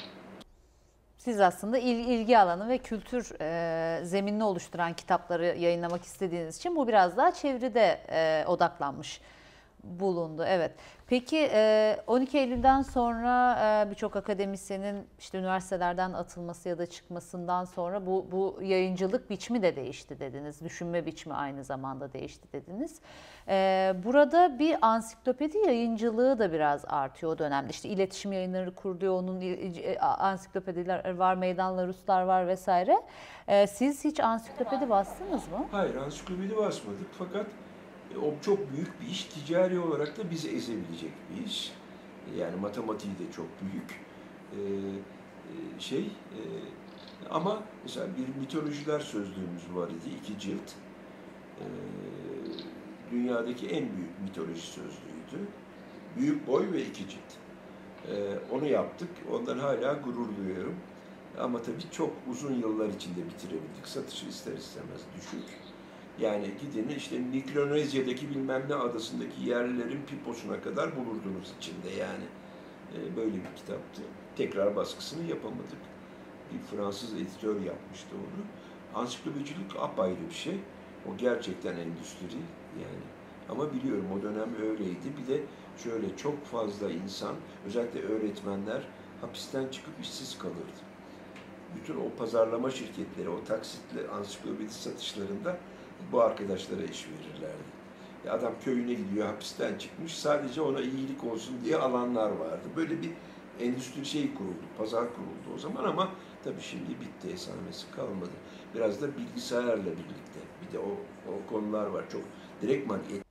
[SPEAKER 1] Siz aslında il, ilgi alanı ve kültür e, zeminini oluşturan kitapları yayınlamak istediğiniz için bu biraz daha çevride e, odaklanmış bulundu. Evet. Peki on iki Eylül'den sonra birçok akademisyenin işte üniversitelerden atılması ya da çıkmasından sonra bu, bu yayıncılık biçimi de değişti dediniz. Düşünme biçimi aynı zamanda değişti dediniz. Burada bir ansiklopedi yayıncılığı da biraz artıyor o dönemde. İşte iletişim yayınları kuruluyor, onun ansiklopediler var, Meydanlar Ruslar var vesaire. Siz hiç ansiklopedi bastınız mı?
[SPEAKER 2] Hayır, ansiklopedi basmadık fakat o çok büyük bir iş, ticari olarak da bizi ezebilecek bir iş. Yani matematiği de çok büyük ee, şey. E, ama mesela bir mitolojiler sözlüğümüz var idi, iki cilt. Ee, dünyadaki en büyük mitoloji sözlüğüydü. Büyük boy ve iki cilt. Ee, onu yaptık, ondan hala gurur duyuyorum. Ama tabii çok uzun yıllar içinde bitirebildik. Satışı ister istemez düşük. Yani gidin işte Mikronezya'daki bilmem ne adasındaki yerlilerin piposuna kadar bulurdunuz içinde yani. E, böyle bir kitaptı. Tekrar baskısını yapamadık. Bir Fransız editör yapmıştı onu. Ansiklopedicilik apayrı bir şey. O gerçekten endüstri yani. Ama biliyorum o dönem öyleydi. Bir de şöyle çok fazla insan, özellikle öğretmenler hapisten çıkıp işsiz kalırdı. Bütün o pazarlama şirketleri, o taksitli ansiklopedi satışlarında bu arkadaşlara iş verirlerdi. Adam köyüne gidiyor, hapisten çıkmış, sadece ona iyilik olsun diye alanlar vardı. Böyle bir endüstri şey kuruldu, pazar kuruldu o zaman ama tabii şimdi bitti, esamesi kalmadı. Biraz da bilgisayarla birlikte, bir de o, o konular var. Çok direktman et.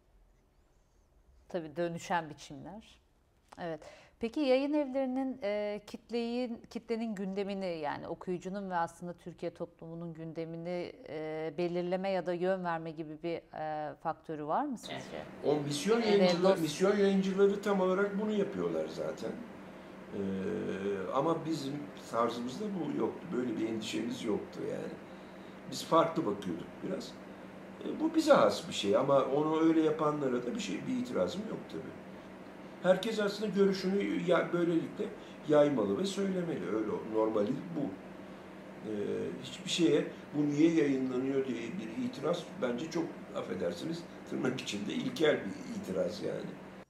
[SPEAKER 1] Tabii dönüşen biçimler. Evet. Peki yayın evlerinin e, kitleyi, kitlenin gündemini yani okuyucunun ve aslında Türkiye toplumunun gündemini e, belirleme ya da yön verme gibi bir e, faktörü var mı sizce?
[SPEAKER 2] O misyon yayıncıları, misyon yayıncıları tam olarak bunu yapıyorlar zaten. Ee, ama bizim tarzımızda bu yoktu. Böyle bir endişemiz yoktu yani. Biz farklı bakıyorduk biraz. E, bu bize has bir şey ama onu öyle yapanlara da bir şey, bir itirazım yok tabii. Herkes aslında görüşünü ya böylelikle yaymalı ve söylemeli. Öyle normali bu. Ee, hiçbir şeye bu niye yayınlanıyor diye bir itiraz bence çok affedersiniz tırnak içinde ilkel bir itiraz yani.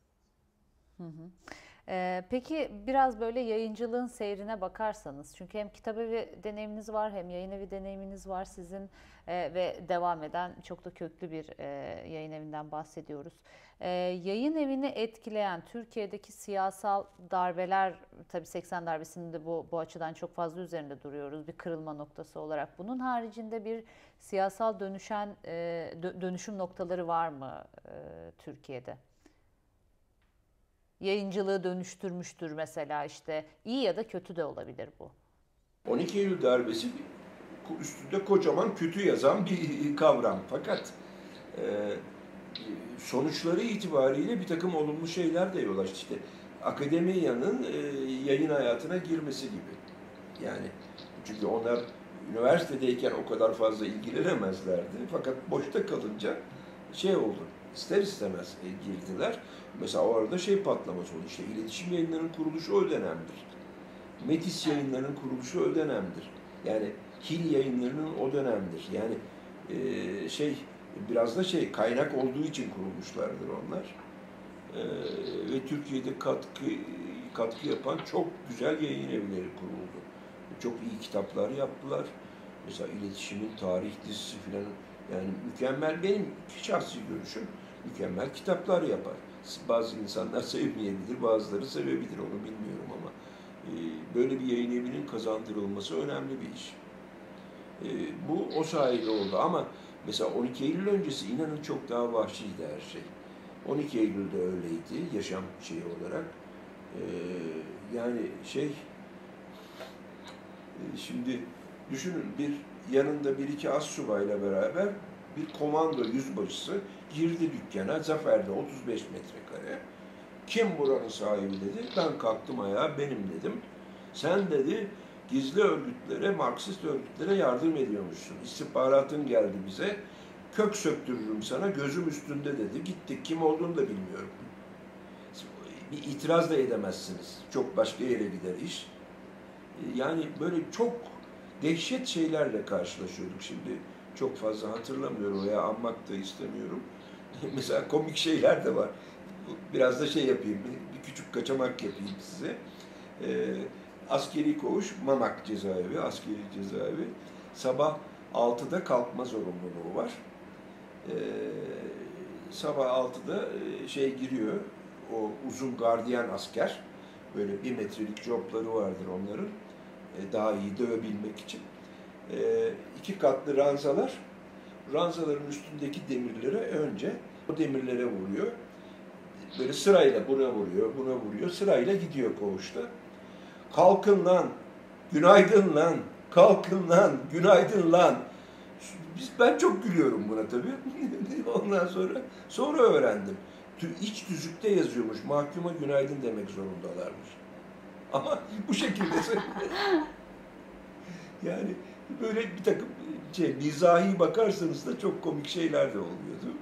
[SPEAKER 1] Hı hı. Ee, peki biraz böyle yayıncılığın seyrine bakarsanız çünkü hem kitabevi deneyiminiz var hem yayın evi deneyiminiz var sizin e, ve devam eden çok da köklü bir e, yayın evinden bahsediyoruz. E, yayın evini etkileyen Türkiye'deki siyasal darbeler tabii seksen darbesinin de bu, bu açıdan çok fazla üzerinde duruyoruz bir kırılma noktası olarak. Bunun haricinde bir siyasal dönüşen e, dönüşüm noktaları var mı e, Türkiye'de? Yayıncılığı dönüştürmüştür mesela işte iyi ya da kötü de olabilir bu.
[SPEAKER 2] on iki Eylül darbesi üstünde kocaman kötü yazan bir kavram fakat e, sonuçları itibariyle bir takım olumlu şeyler de yol açtı. İşte akademiyanın e, yayın hayatına girmesi gibi. Yani çünkü onlar üniversitedeyken o kadar fazla ilgilenemezlerdi fakat boşta kalınca şey oldu. İster istemez e, girdiler. Mesela orada şey patlaması oldu. İşte iletişim yayınlarının kuruluşu o dönemdir. Metis yayınlarının kuruluşu o dönemdir. Yani Hil yayınlarının o dönemdir. Yani e, şey biraz da şey kaynak olduğu için kurulmuşlardır onlar. E, ve Türkiye'de katkı katkı yapan çok güzel yayın evleri kuruldu. Çok iyi kitaplar yaptılar. Mesela iletişimin tarih dizisi filan Yani mükemmel, benim şahsi görüşüm, mükemmel kitaplar yapar. Bazı insanlar sevmeyebilir, bazıları sevebilir, onu bilmiyorum ama e, böyle bir yayın evinin kazandırılması önemli bir iş. E, bu o sayede oldu ama mesela on iki Eylül öncesi inanın çok daha vahşiydi her şey. on iki Eylül'de öyleydi yaşam şeyi olarak. E, yani şey, e, şimdi düşünün, bir yanında bir iki astsubayla beraber bir komando yüzbaşısı girdi dükkana, Zafer'de otuz beş metrekare. Kim buranın sahibi dedi. Ben kalktım ayağa, benim dedim. Sen dedi, gizli örgütlere, Marksist örgütlere yardım ediyormuşsun. İstihbaratın geldi bize. Kök söktürürüm sana, gözüm üstünde dedi. Gittik, kim olduğunu da bilmiyorum. Bir itiraz da edemezsiniz. Çok başka yere gider iş. Yani böyle çok dehşet şeylerle karşılaşıyorduk. Şimdi çok fazla hatırlamıyorum veya anmak da istemiyorum. Mesela komik şeyler de var. Biraz da şey yapayım, bir küçük kaçamak yapayım size. Ee, askeri koğuş, Mamak cezaevi, askeri cezaevi. Sabah altıda kalkma zorunluluğu var. Ee, sabah altıda şey giriyor, o uzun gardiyan asker. Böyle bir metrelik jopları vardır onların. Daha iyi dövebilmek için. E, iki katlı ranzalar, ranzaların üstündeki demirlere önce o demirlere vuruyor. Böyle sırayla buna vuruyor, buna vuruyor, sırayla gidiyor koğuşta. Kalkın lan, günaydın lan, kalkın lan, günaydın lan. Biz, ben çok gülüyorum buna tabii. Ondan sonra, sonra öğrendim. İç tüzükte yazıyormuş, mahkuma günaydın demek zorundalarmış. Ama bu şekilde yani böyle bir takım şey, mizahi bakarsanız da çok komik şeyler de oluyordu.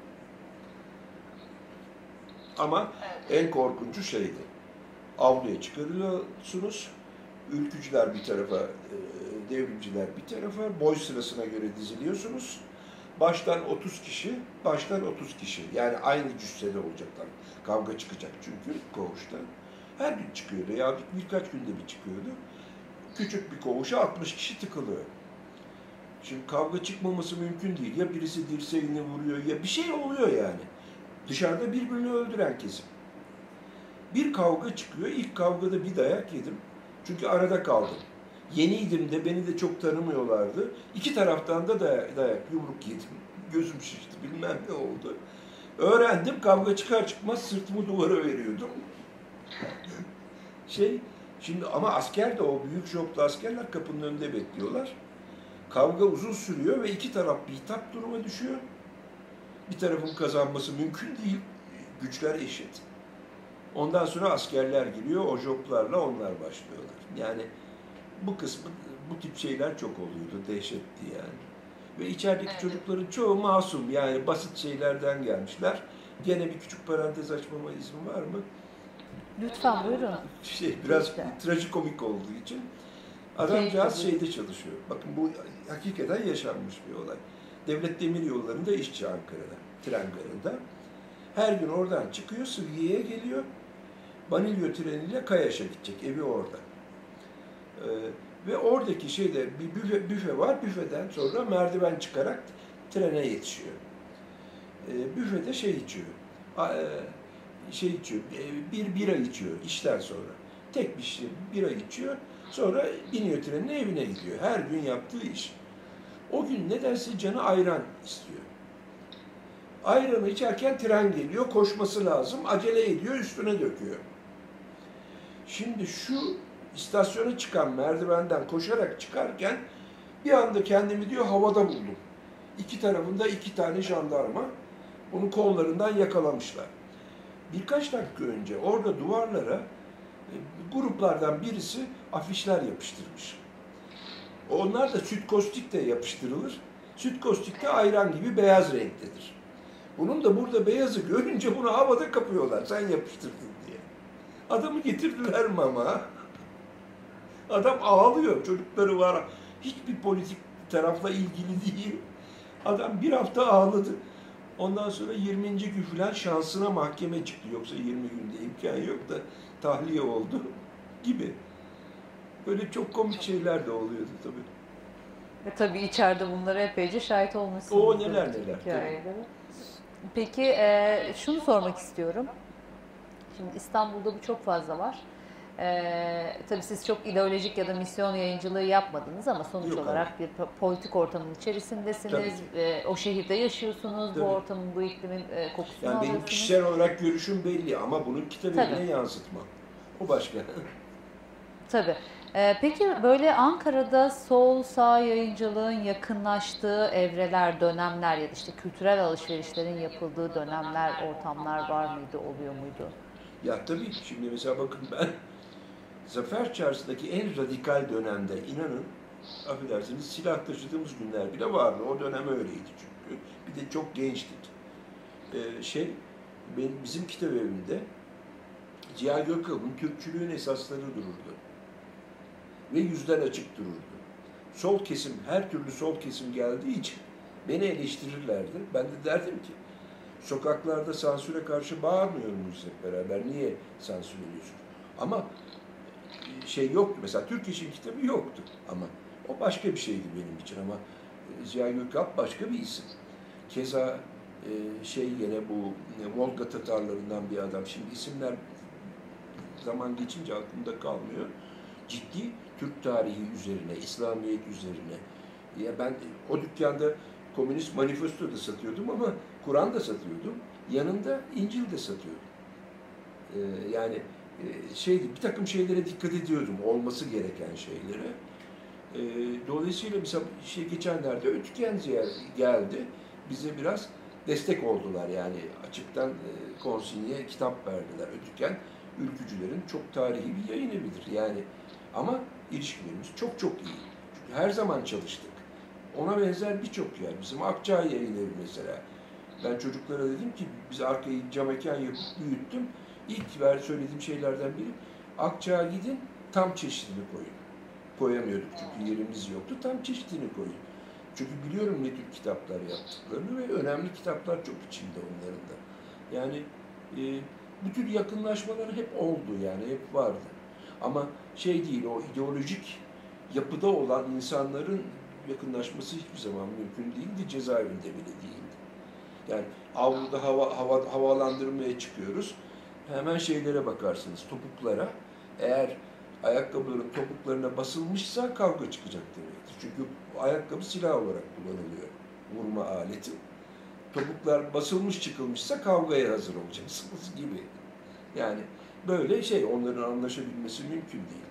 [SPEAKER 2] Ama en korkuncu şeydi. Avluya çıkarıyorsunuz, ülkücüler bir tarafa, devrimciler bir tarafa, boy sırasına göre diziliyorsunuz. Baştan otuz kişi, baştan otuz kişi. Yani aynı cüssede olacaklar. Kavga çıkacak çünkü koğuşta. Her gün çıkıyordu ya birkaç günde bir çıkıyordu. Küçük bir koğuşa altmış kişi tıkılıyor. Şimdi kavga çıkmaması mümkün değil. Ya birisi dirseğini vuruyor ya bir şey oluyor yani. Dışarıda birbirini öldüren kesim. Bir kavga çıkıyor. İlk kavgada bir dayak yedim. Çünkü arada kaldım. Yeniydim de beni de çok tanımıyorlardı. İki taraftan da dayak, dayak yumruk yedim. Gözüm şişti bilmem ne oldu. Öğrendim, kavga çıkar çıkmaz sırtımı duvara veriyordum. Şey, şimdi ama asker de, o büyük joplu askerler kapının önünde bekliyorlar. Kavga uzun sürüyor ve iki taraf bitap duruma düşüyor. Bir tarafın kazanması mümkün değil. Güçler eşit. Ondan sonra askerler giriyor, o joplarla onlar başlıyorlar. Yani bu kısmı, bu tip şeyler çok oluyordu, dehşetti yani. Ve içerideki evet. Çocukların çoğu masum, yani basit şeylerden gelmişler. Gene bir küçük parantez açmama izin var mı?
[SPEAKER 1] Lütfen buyurun.
[SPEAKER 2] Şey, biraz Lütfen. trajikomik olduğu için. Adamcağız şeyde çalışıyor. Bakın bu hakikaten yaşanmış bir olay. Devlet Demiryolları'nda işçi Ankara'da, tren garında. Her gün oradan çıkıyor, Sıhhiye'ye geliyor. Banilyo treniyle Kayaş'a gidecek, evi orada. Ee, ve oradaki şeyde bir büfe, büfe var, büfeden sonra merdiven çıkarak trene yetişiyor. Ee, büfede şey içiyor, şey içiyor, bir bira içiyor işten sonra. Tek bir şey, bira içiyor, sonra biniyor trenine, evine gidiyor. Her gün yaptığı iş. O gün nedense canı ayran istiyor. Ayranı içerken tren geliyor, koşması lazım, acele ediyor, üstüne döküyor. Şimdi şu istasyona çıkan merdivenden koşarak çıkarken bir anda kendimi diyor havada buldum. İki tarafında iki tane jandarma onun kollarından yakalamışlar. Birkaç dakika önce orada duvarlara e, gruplardan birisi afişler yapıştırmış. Onlar da süt kostik de yapıştırılır. Süt kostik de ayran gibi beyaz renktedir. Bunun da burada beyazı görünce bunu havada kapıyorlar. Sen yapıştırdın diye. Adamı getirdiler mama. Adam ağlıyor. Çocukları var. Hiçbir politik tarafla ilgili değil. Adam bir hafta ağladı. Ondan sonra yirminci gün falan şansına mahkeme çıktı. Yoksa yirmi günde imkan yok da tahliye oldu gibi. Böyle çok komik şeyler de oluyordu tabii.
[SPEAKER 1] Ve tabii içeride bunlara epeyce şahit olmuşsunuz.
[SPEAKER 2] O neler neler.
[SPEAKER 1] Peki e, şunu sormak istiyorum. Şimdi İstanbul'da bu çok fazla var. Ee, tabii siz çok ideolojik ya da misyon yayıncılığı yapmadınız ama sonuç
[SPEAKER 2] Yok,
[SPEAKER 1] olarak bir politik ortamın içerisindesiniz. Ee, o şehirde yaşıyorsunuz.
[SPEAKER 2] Tabii.
[SPEAKER 1] Bu ortamın, bu iklimin e, kokusunu
[SPEAKER 2] Yani
[SPEAKER 1] alıyorsunuz.
[SPEAKER 2] benim kişisel olarak görüşüm belli ama bunu kitap evine yansıtmam. O başka.
[SPEAKER 1] Tabii. Ee, peki böyle Ankara'da sol sağ yayıncılığın yakınlaştığı evreler, dönemler ya da işte kültürel alışverişlerin yapıldığı dönemler, ortamlar var mıydı, oluyor muydu?
[SPEAKER 2] Ya tabii şimdi mesela bakın ben Zafer Çarşısı'ndaki en radikal dönemde inanın affedersiniz silah taşıdığımız günler bile vardı. O dönem öyleydi çünkü. Bir de çok gençtik. Ee, şey benim, bizim kitap evimde Ziya Gökalp'ın Türkçülüğün esasları dururdu. Ve yüzden açık dururdu. Sol kesim, her türlü sol kesim geldiği için beni eleştirirlerdi. Ben de derdim ki sokaklarda sansüre karşı bağırmıyor muyuz hep beraber? Niye sansür ediyorsun? Ama şey yoktu. Mesela Türk İş'in kitabı yoktu ama o başka bir şeydi benim için ama Ziya Gökalp başka bir isim. Keza şey gene bu Volga Tatarlarından bir adam. Şimdi isimler zaman geçince aklımda kalmıyor. Ciddi Türk tarihi üzerine, İslamiyet üzerine. Ya ben o dükkanda Komünist Manifesto da satıyordum ama Kur'an da satıyordum. Yanında İncil de satıyordum. Ee, yani şeydi, bir takım şeylere dikkat ediyordum, olması gereken şeylere. Ee, dolayısıyla mesela şey geçenlerde Ötüken geldi, bize biraz destek oldular yani açıktan e, konsinye kitap verdiler. Ötüken ülkücülerin çok tarihi bir yayın evidir yani ama ilişkilerimiz çok çok iyi. Çünkü her zaman çalıştık. Ona benzer birçok yer. Bizim Akçağ yayın evi mesela. Ben çocuklara dedim ki biz arkayı cam mekan yapıp büyüttüm. İlk ver söylediğim şeylerden biri Akçağ'a gidin tam çeşidini koyun. Koyamıyorduk çünkü yerimiz yoktu. Tam çeşidini koyun. Çünkü biliyorum ne tür kitaplar yaptıklarını ve önemli kitaplar çok içinde onların da. Yani e, bu tür yakınlaşmalar hep oldu yani hep vardı. Ama şey değil o ideolojik yapıda olan insanların yakınlaşması hiçbir zaman mümkün değildi. Cezaevinde bile değildi. Yani avluda hava, hava, havalandırmaya çıkıyoruz. Hemen şeylere bakarsınız, topuklara. Eğer ayakkabıların topuklarına basılmışsa kavga çıkacak demektir. Çünkü ayakkabı silah olarak kullanılıyor, vurma aleti. Topuklar basılmış çıkılmışsa kavgaya hazır olacaksınız gibi. Yani böyle şey, onların anlaşabilmesi mümkün değil.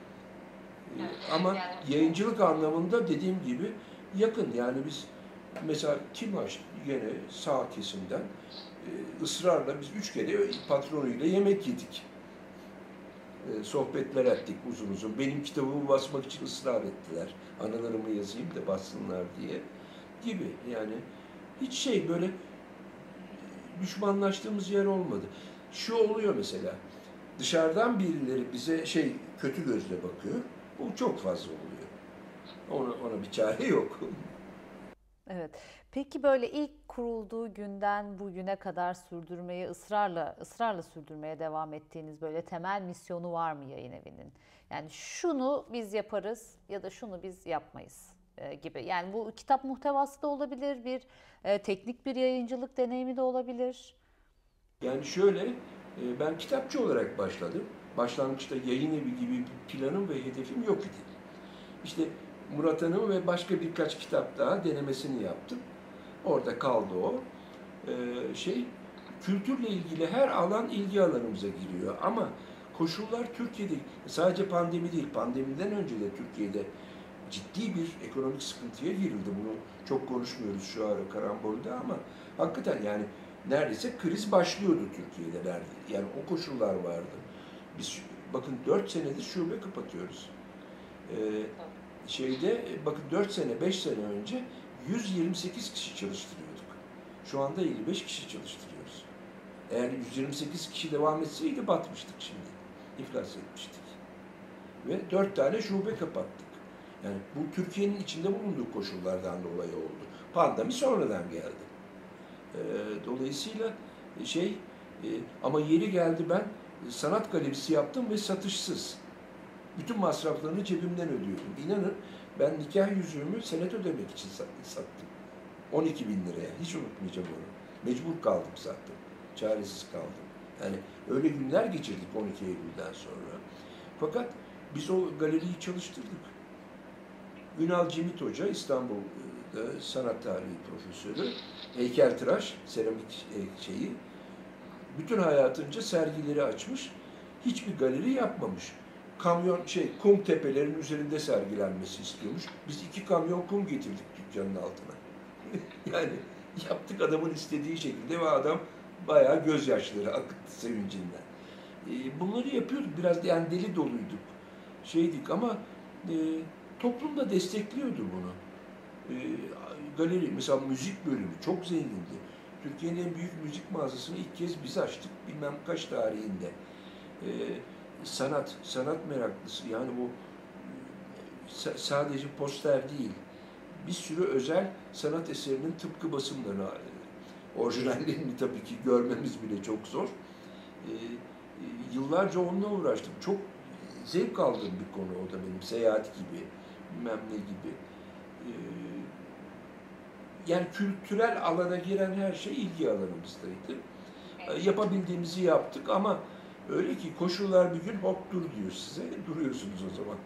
[SPEAKER 2] Evet, ama yani, yayıncılık anlamında dediğim gibi yakın. Yani biz mesela Timaş yine sağ kesimden e, ısrarla biz üç kere patronuyla yemek yedik. E, sohbetler ettik uzun uzun. Benim kitabımı basmak için ısrar ettiler. Anılarımı yazayım da bassınlar diye gibi. Yani hiç şey böyle düşmanlaştığımız yer olmadı. Şu oluyor mesela. Dışarıdan birileri bize şey kötü gözle bakıyor. Bu çok fazla oluyor. Ona, ona bir çare yok.
[SPEAKER 1] Evet. Peki böyle ilk kurulduğu günden bugüne kadar sürdürmeye ısrarla ısrarla sürdürmeye devam ettiğiniz böyle temel misyonu var mı yayın evinin? Yani şunu biz yaparız ya da şunu biz yapmayız e, gibi. Yani bu kitap muhtevası da olabilir, bir e, teknik bir yayıncılık deneyimi de olabilir.
[SPEAKER 2] Yani şöyle, e, ben kitapçı olarak başladım. Başlangıçta yayın evi gibi bir planım ve hedefim yok idi. İşte Murat Hanım ve başka birkaç kitap daha denemesini yaptım. Orada kaldı o. Ee, şey, kültürle ilgili her alan ilgi alanımıza giriyor. Ama koşullar Türkiye'de, sadece pandemi değil, pandemiden önce de Türkiye'de ciddi bir ekonomik sıkıntıya girildi. Bunu çok konuşmuyoruz şu ara karambolde ama hakikaten yani neredeyse kriz başlıyordu Türkiye'de. Nerede? Yani o koşullar vardı. Biz bakın dört senedir şube kapatıyoruz. Ee, şeyde bakın dört sene, beş sene önce yüz yirmi sekiz kişi çalıştırıyorduk. Şu anda elli beş kişi çalıştırıyoruz. Eğer yüz yirmi sekiz kişi devam etseydi batmıştık şimdi. İflas etmiştik. Ve dört tane şube kapattık. Yani bu Türkiye'nin içinde bulunduğu koşullardan dolayı oldu. Pandemi sonradan geldi. Ee, dolayısıyla şey e, ama yeri geldi ben sanat galerisi yaptım ve satışsız. Bütün masraflarını cebimden ödüyordum. İnanın Ben nikah yüzüğümü senet ödemek için sattım. on iki bin liraya. Hiç unutmayacağım onu. Mecbur kaldım sattım. Çaresiz kaldım. Yani öyle günler geçirdik on iki Eylül'den sonra. Fakat biz o galeriyi çalıştırdık. Ünal Cimit Hoca, İstanbul'da sanat tarihi profesörü, heykeltıraş, seramik şeyi, bütün hayatınca sergileri açmış, hiçbir galeri yapmamış. Kamyon, şey, kum tepelerin üzerinde sergilenmesi istiyormuş. Biz iki kamyon kum getirdik dükkanın altına. Yani yaptık adamın istediği şekilde ve adam bayağı gözyaşları akıttı sevincinden. Bunları yapıyorduk, biraz yani deli doluyduk, şeydik ama e, toplum da destekliyordu bunu. E, galeri, mesela müzik bölümü çok zengindi. Türkiye'nin en büyük müzik mağazasını ilk kez biz açtık, bilmem kaç tarihinde. E, sanat, sanat meraklısı, yani bu e, sadece poster değil, bir sürü özel sanat eserinin tıpkı basımlarını, orijinallerini tabii ki görmemiz bile çok zor. E, yıllarca onunla uğraştım. Çok zevk aldığım bir konu o da benim. Seyahat gibi, bilmem ne gibi. Ee, yani kültürel alana giren her şey ilgi alanımızdaydı. Ee, yapabildiğimizi yaptık ama öyle ki koşullar bir gün hop dur diyor size. Duruyorsunuz o zaman.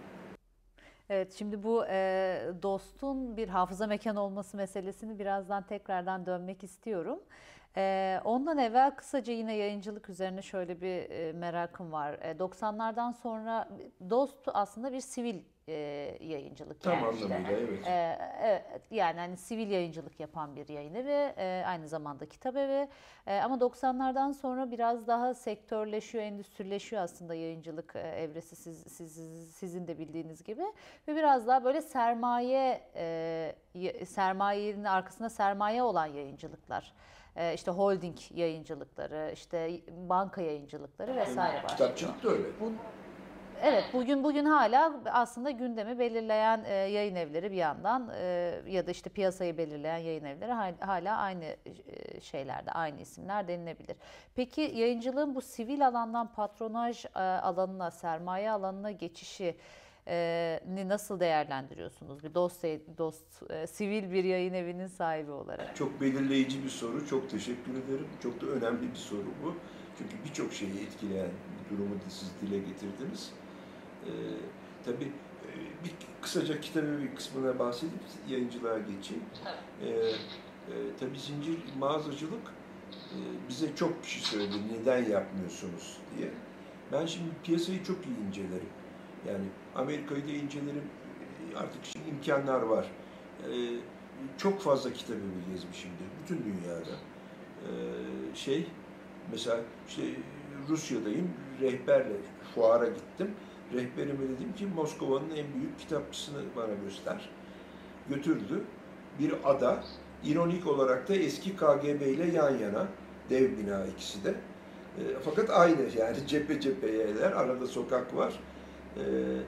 [SPEAKER 1] Evet, şimdi bu e, dostun bir hafıza mekanı olması meselesini birazdan tekrardan dönmek istiyorum. E, ondan evvel kısaca yine yayıncılık üzerine şöyle bir e, merakım var. E, doksanlardan sonra Dost aslında bir sivil e, yayıncılık
[SPEAKER 2] Tam
[SPEAKER 1] yani işte.
[SPEAKER 2] anlamıyla evet.
[SPEAKER 1] E, evet, yani hani sivil yayıncılık yapan bir yayın evi, e, aynı zamanda kitap evi. E, ama doksanlardan sonra biraz daha sektörleşiyor, endüstrileşiyor aslında yayıncılık e, evresi siz, siz, sizin de bildiğiniz gibi. Ve biraz daha böyle sermaye, e, sermayenin arkasında sermaye olan yayıncılıklar. E, işte holding yayıncılıkları, işte banka yayıncılıkları vesaire başlıyor.
[SPEAKER 2] Kitapçılık da öyle.
[SPEAKER 1] Bu, evet, bugün bugün hala aslında gündemi belirleyen e, yayın evleri bir yandan e, ya da işte piyasayı belirleyen yayın evleri hala aynı e, şeylerde, aynı isimler denilebilir. Peki yayıncılığın bu sivil alandan patronaj e, alanına, sermaye alanına geçişi ni nasıl değerlendiriyorsunuz? Bir dost, dost e, sivil bir yayın evinin sahibi olarak.
[SPEAKER 2] Çok belirleyici bir soru. Çok teşekkür ederim. Çok da önemli bir soru bu. Çünkü birçok şeyi etkileyen bir durumu da siz dile getirdiniz. Ee, tabii e, bir kısaca kitabın bir kısmına bahsedip yayıncılığa geçeyim. Ee, e, tabii zincir mağazacılık e, bize çok kişi söyledi neden yapmıyorsunuz diye. Ben şimdi piyasayı çok iyi incelerim. Yani Amerika'yı da incelerim. Artık şimdi imkanlar var. Ee, çok fazla kitabı gezmişimdir. Bütün dünyada. Ee, şey, mesela işte Rusya'dayım. Rehberle fuara gittim. Rehberime dedim ki Moskova'nın en büyük kitapçısını bana göster. Götürdü. Bir ada. İronik olarak da eski K G B ile yan yana. Dev bina ikisi de. E, fakat aynı yani cephe cephe yerler. Arada sokak var. E,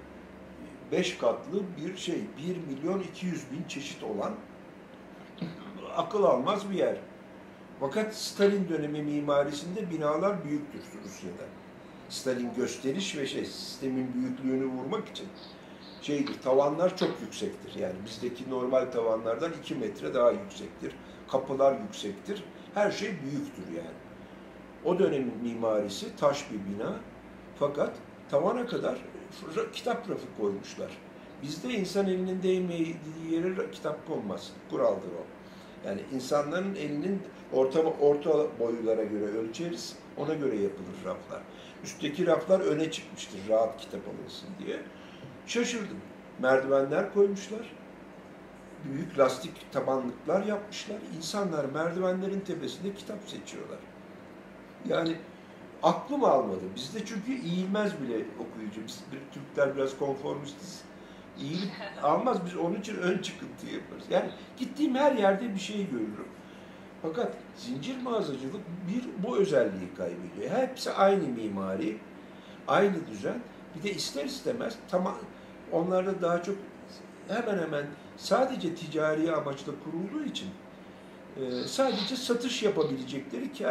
[SPEAKER 2] beş katlı bir şey. bir milyon iki yüz bin çeşit olan akıl almaz bir yer. Fakat Stalin dönemi mimarisinde binalar büyüktür Rusya'da. Stalin gösteriş ve şey, sistemin büyüklüğünü vurmak için şeydir, tavanlar çok yüksektir. Yani bizdeki normal tavanlardan iki metre daha yüksektir. Kapılar yüksektir. Her şey büyüktür yani. O dönemin mimarisi taş bir bina. Fakat tavana kadar kitap rafı koymuşlar. Bizde insan elinin değmediği yere kitap konmaz. Kuraldır o. Yani insanların elinin orta, orta boylara göre ölçeriz. Ona göre yapılır raflar. Üstteki raflar öne çıkmıştır rahat kitap alınsın diye. Şaşırdım. Merdivenler koymuşlar. Büyük lastik tabanlıklar yapmışlar. İnsanlar merdivenlerin tepesinde kitap seçiyorlar. Yani aklım almadı. Bizde çünkü eğilmez bile okuyucu. Biz Türkler biraz konformistiz. İyilip almaz. Biz onun için ön çıkıntı yaparız. Yani gittiğim her yerde bir şey görürüm. Fakat zincir mağazacılık bir bu özelliği kaybediyor. Hepsi aynı mimari, aynı düzen. Bir de ister istemez tamam onlarda daha çok hemen hemen sadece ticari amaçla kurulduğu için sadece satış yapabilecekleri, kar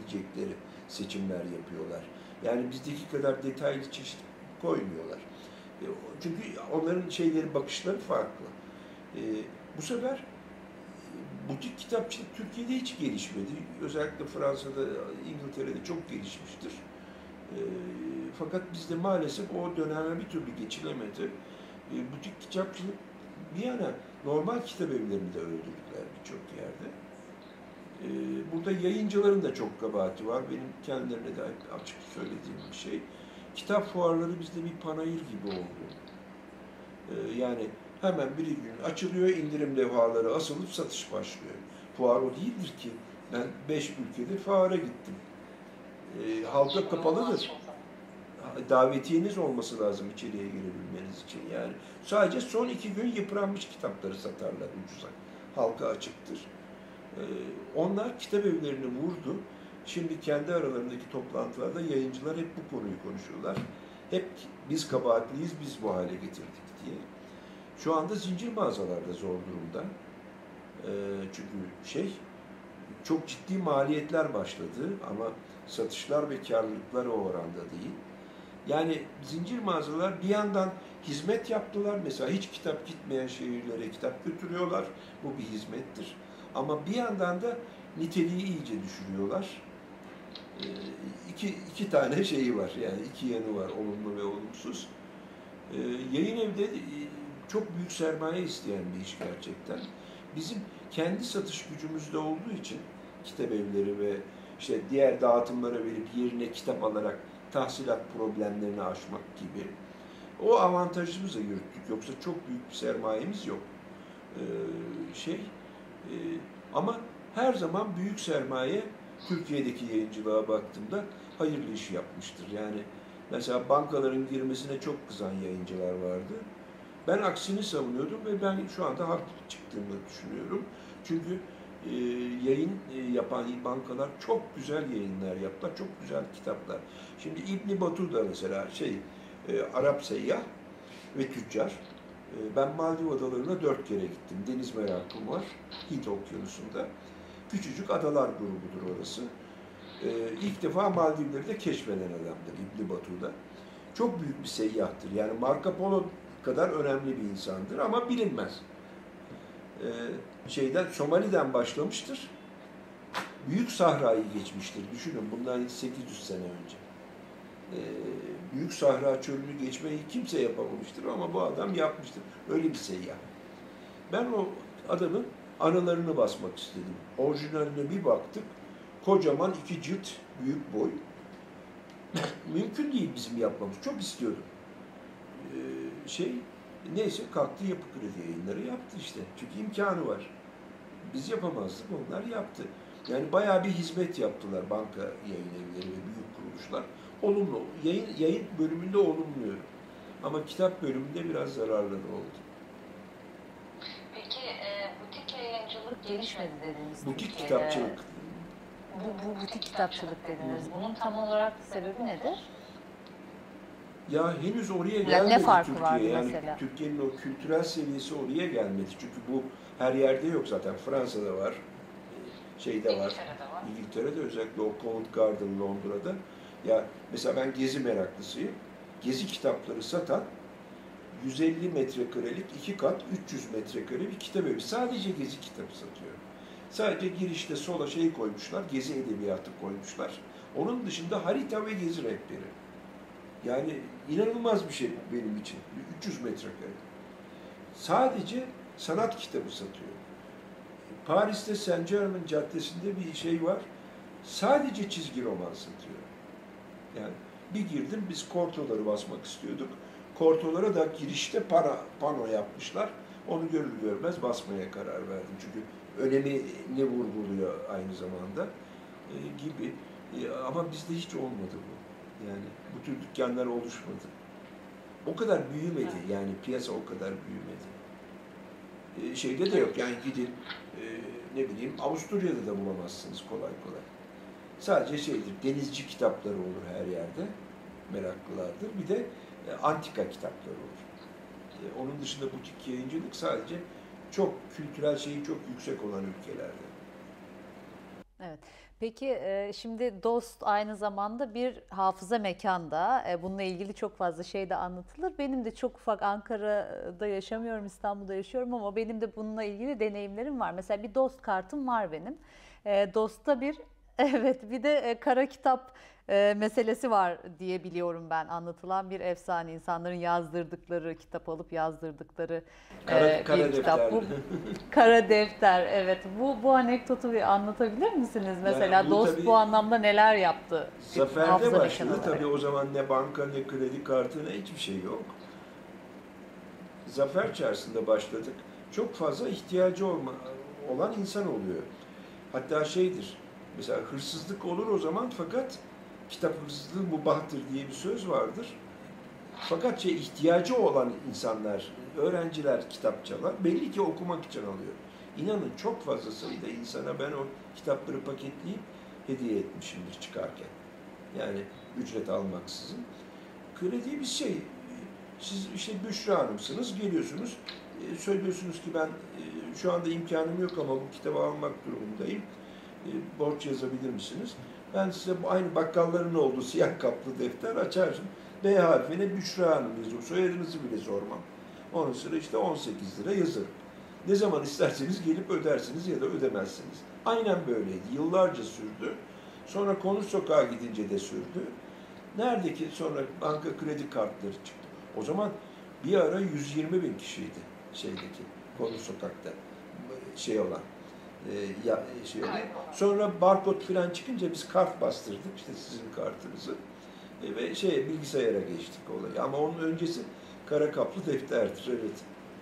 [SPEAKER 2] yapabilecekleri seçimler yapıyorlar. Yani bizdeki kadar detaylı çeşit koymuyorlar. E, Çünkü onların şeyleri, bakışları farklı. E, Bu sefer butik kitapçılık Türkiye'de hiç gelişmedi. Özellikle Fransa'da, İngiltere'de çok gelişmiştir. E, fakat bizde maalesef o döneme bir türlü geçilemedi. E, butik kitapçılık bir yana normal kitap evlerini de öldürdüler birçok yerde. E, burada yayıncıların da çok kabahati var. Benim kendilerine de açık söylediğim bir şey. Kitap fuarları bizde bir panayır gibi oldu. E, yani hemen bir gün açılıyor, indirim levhaları asılıp satış başlıyor. Fuar o değildir ki. Ben beş ülkede fuara gittim. E, halka kapalıdır. Davetiyeniz olması lazım içeriye girebilmeniz için. Yani sadece son iki gün yıpranmış kitapları satarlar ucuza. Halka açıktır. E, onlar kitap evlerini vurdu. Şimdi kendi aralarındaki toplantılarda yayıncılar hep bu konuyu konuşuyorlar. Hep biz kabahatliyiz, biz bu hale getirdik diye. Şu anda zincir mağazalarda zor durumda. E, çünkü şey, çok ciddi maliyetler başladı ama satışlar ve karlılıklar o oranda değil. Yani zincir mağazalar bir yandan hizmet yaptılar. Mesela hiç kitap gitmeyen şehirlere kitap götürüyorlar. Bu bir hizmettir. Ama bir yandan da niteliği iyice düşürüyorlar. E, iki, iki tane şeyi var. Yani iki yanı var, olumlu ve olumsuz. E, yayın evde e, çok büyük sermaye isteyen bir iş gerçekten. Bizim kendi satış gücümüzde olduğu için kitap evleri ve işte diğer dağıtımlara verip yerine kitap alarak tahsilat problemlerini aşmak gibi o avantajımızla yürüttük. Yoksa çok büyük bir sermayemiz yok. Ee, şey e, ama her zaman büyük sermaye Türkiye'deki yayıncılığa baktığımda hayırlı iş yapmıştır. Yani mesela bankaların girmesine çok kızan yayıncılar vardı. Ben aksini savunuyordum ve ben şu anda haklı çıktığımı düşünüyorum. Çünkü e, yayın e, yapan bankalar çok güzel yayınlar yaptılar, çok güzel kitaplar. Şimdi İbn Battuta mesela şey, e, Arap seyyah ve tüccar. E, ben Maldiv adalarına dört kere gittim. Deniz merakım var, Hint okyanusunda. Küçücük adalar grubudur orası. E, ilk defa Maldivleri de keşfeden adamdır İbn Battuta. Çok büyük bir seyyahtır. Yani Marco Polo kadar önemli bir insandır ama bilinmez. Ee, şeyden Somali'den başlamıştır. Büyük Sahra'yı geçmiştir. Düşünün bundan sekiz yüz sene önce. Ee, Büyük Sahra çölünü geçmeyi kimse yapamamıştır ama bu adam yapmıştır. Öyle bir seyyah. Ben o adamın anılarını basmak istedim. Orijinaline bir baktık. Kocaman iki cilt, büyük boy. Mümkün değil bizim yapmamız. Çok istiyordum. Ee, şey, neyse kalktı Yapı Kredi Yayınları yaptı işte. Çünkü imkanı var. Biz yapamazdık, onlar yaptı. Yani bayağı bir hizmet yaptılar banka yayın evleri ve büyük kuruluşlar. Olumlu. Yayın, yayın bölümünde olumluyorum. Ama kitap bölümünde biraz zararlı da oldu.
[SPEAKER 1] Peki e, butik yayıncılık gelişmedi dediniz.
[SPEAKER 2] Butik
[SPEAKER 1] Türkiye'de.
[SPEAKER 2] kitapçılık.
[SPEAKER 1] Bu, bu butik kitapçılık dediniz. Bunun tam olarak sebebi nedir?
[SPEAKER 2] Ya henüz oraya
[SPEAKER 1] Ne-
[SPEAKER 2] gelmedi
[SPEAKER 1] ne farkı
[SPEAKER 2] Türkiye.
[SPEAKER 1] vardı
[SPEAKER 2] Yani
[SPEAKER 1] mesela?
[SPEAKER 2] Türkiye'nin o kültürel seviyesi oraya gelmedi. Çünkü bu her yerde yok zaten. Fransa'da var, şeyde var,
[SPEAKER 1] İngiltere'de var.
[SPEAKER 2] İngiltere'de özellikle o Covent Garden Londra'da. Ya mesela ben gezi meraklısıyım. Gezi kitapları satan yüz elli metrekarelik iki kat üç yüz metrekare bir kitap evi. Sadece gezi kitabı satıyor. Sadece girişte sola şey koymuşlar, gezi edebiyatı koymuşlar. Onun dışında harita ve gezi rehberi. Yani inanılmaz bir şey benim için. üç yüz metrekare. Sadece sanat kitabı satıyor. Paris'te Saint Germain Caddesi'nde bir şey var. Sadece çizgi roman satıyor. Yani bir girdim, biz kortoları basmak istiyorduk. Kortolara da girişte para, pano yapmışlar. Onu görür görmez basmaya karar verdim. Çünkü önemini vurguluyor aynı zamanda e, gibi. E, ama bizde hiç olmadı bu. Yani bu tür dükkanlar oluşmadı. O kadar büyümedi. Yani piyasa o kadar büyümedi. E, şeyde de yok. Yani gidin e, ne bileyim Avusturya'da da bulamazsınız kolay kolay. Sadece şeydir, denizci kitapları olur her yerde. Meraklılardır. Bir de e, antika kitapları olur. E, onun dışında butik yayıncılık sadece çok kültürel şeyi çok yüksek olan ülkelerde.
[SPEAKER 1] Evet. Peki e, şimdi Dost aynı zamanda bir hafıza mekanda. E, Bununla ilgili çok fazla şey de anlatılır. Benim de çok ufak Ankara'da yaşamıyorum, İstanbul'da yaşıyorum ama benim de bununla ilgili deneyimlerim var. Mesela bir Dost kartım var benim. E, Dost'ta bir evet bir de e, kara kitap e, meselesi var diye biliyorum ben. Anlatılan bir efsane, insanların yazdırdıkları, kitap alıp yazdırdıkları
[SPEAKER 2] Kara,
[SPEAKER 1] e, bir
[SPEAKER 2] kara
[SPEAKER 1] kitap.
[SPEAKER 2] defter.
[SPEAKER 1] Bu Kara defter, evet. Bu bu anekdotu bir anlatabilir misiniz?
[SPEAKER 2] Yani
[SPEAKER 1] Mesela
[SPEAKER 2] bu
[SPEAKER 1] Dost bu
[SPEAKER 2] tabii
[SPEAKER 1] anlamda neler yaptı bir
[SPEAKER 2] Zafer'de
[SPEAKER 1] hafıza mekanı
[SPEAKER 2] başladı.
[SPEAKER 1] olarak?
[SPEAKER 2] Tabii o zaman ne banka ne kredi kartı ne hiçbir şey yok. Zafer Çarşısı'nda başladık. Çok fazla ihtiyacı olma, olan insan oluyor. Hatta şeydir, mesela hırsızlık olur o zaman fakat kitap hırsızlığı mubahtır diye bir söz vardır. Fakat şey ihtiyacı olan insanlar, öğrenciler kitap çalar. Belli ki okumak için alıyor. İnanın çok fazla sayıda insana ben o kitapları paketleyip hediye etmişimdir çıkarken. Yani ücret almaksızın. Kredi bir şey. Siz işte Büşra Hanım'sınız, geliyorsunuz, e, söylüyorsunuz ki ben e, şu anda imkanım yok ama bu kitabı almak durumundayım. E, borç yazabilir misiniz? Ben size bu aynı bakkalların olduğu siyah kaplı defter açarım. B harfine Büşra Hanım yazıyor. Soyadınızı bile sormam. Onun sonra işte on sekiz lira yazarım. Ne zaman isterseniz gelip ödersiniz ya da ödemezsiniz. Aynen böyleydi. Yıllarca sürdü. Sonra Konuş Sokağa gidince de sürdü. Nerede ki sonra banka kredi kartları çıktı. O zaman bir ara yüz yirmi bin kişiydi şeydeki Konuş Sokak'ta şey olan e, ya, şey olan. Sonra barkod falan çıkınca biz kart bastırdık işte sizin kartınızı e, ve şey bilgisayara geçtik olayı. Ama onun öncesi kara kaplı defterdir, evet.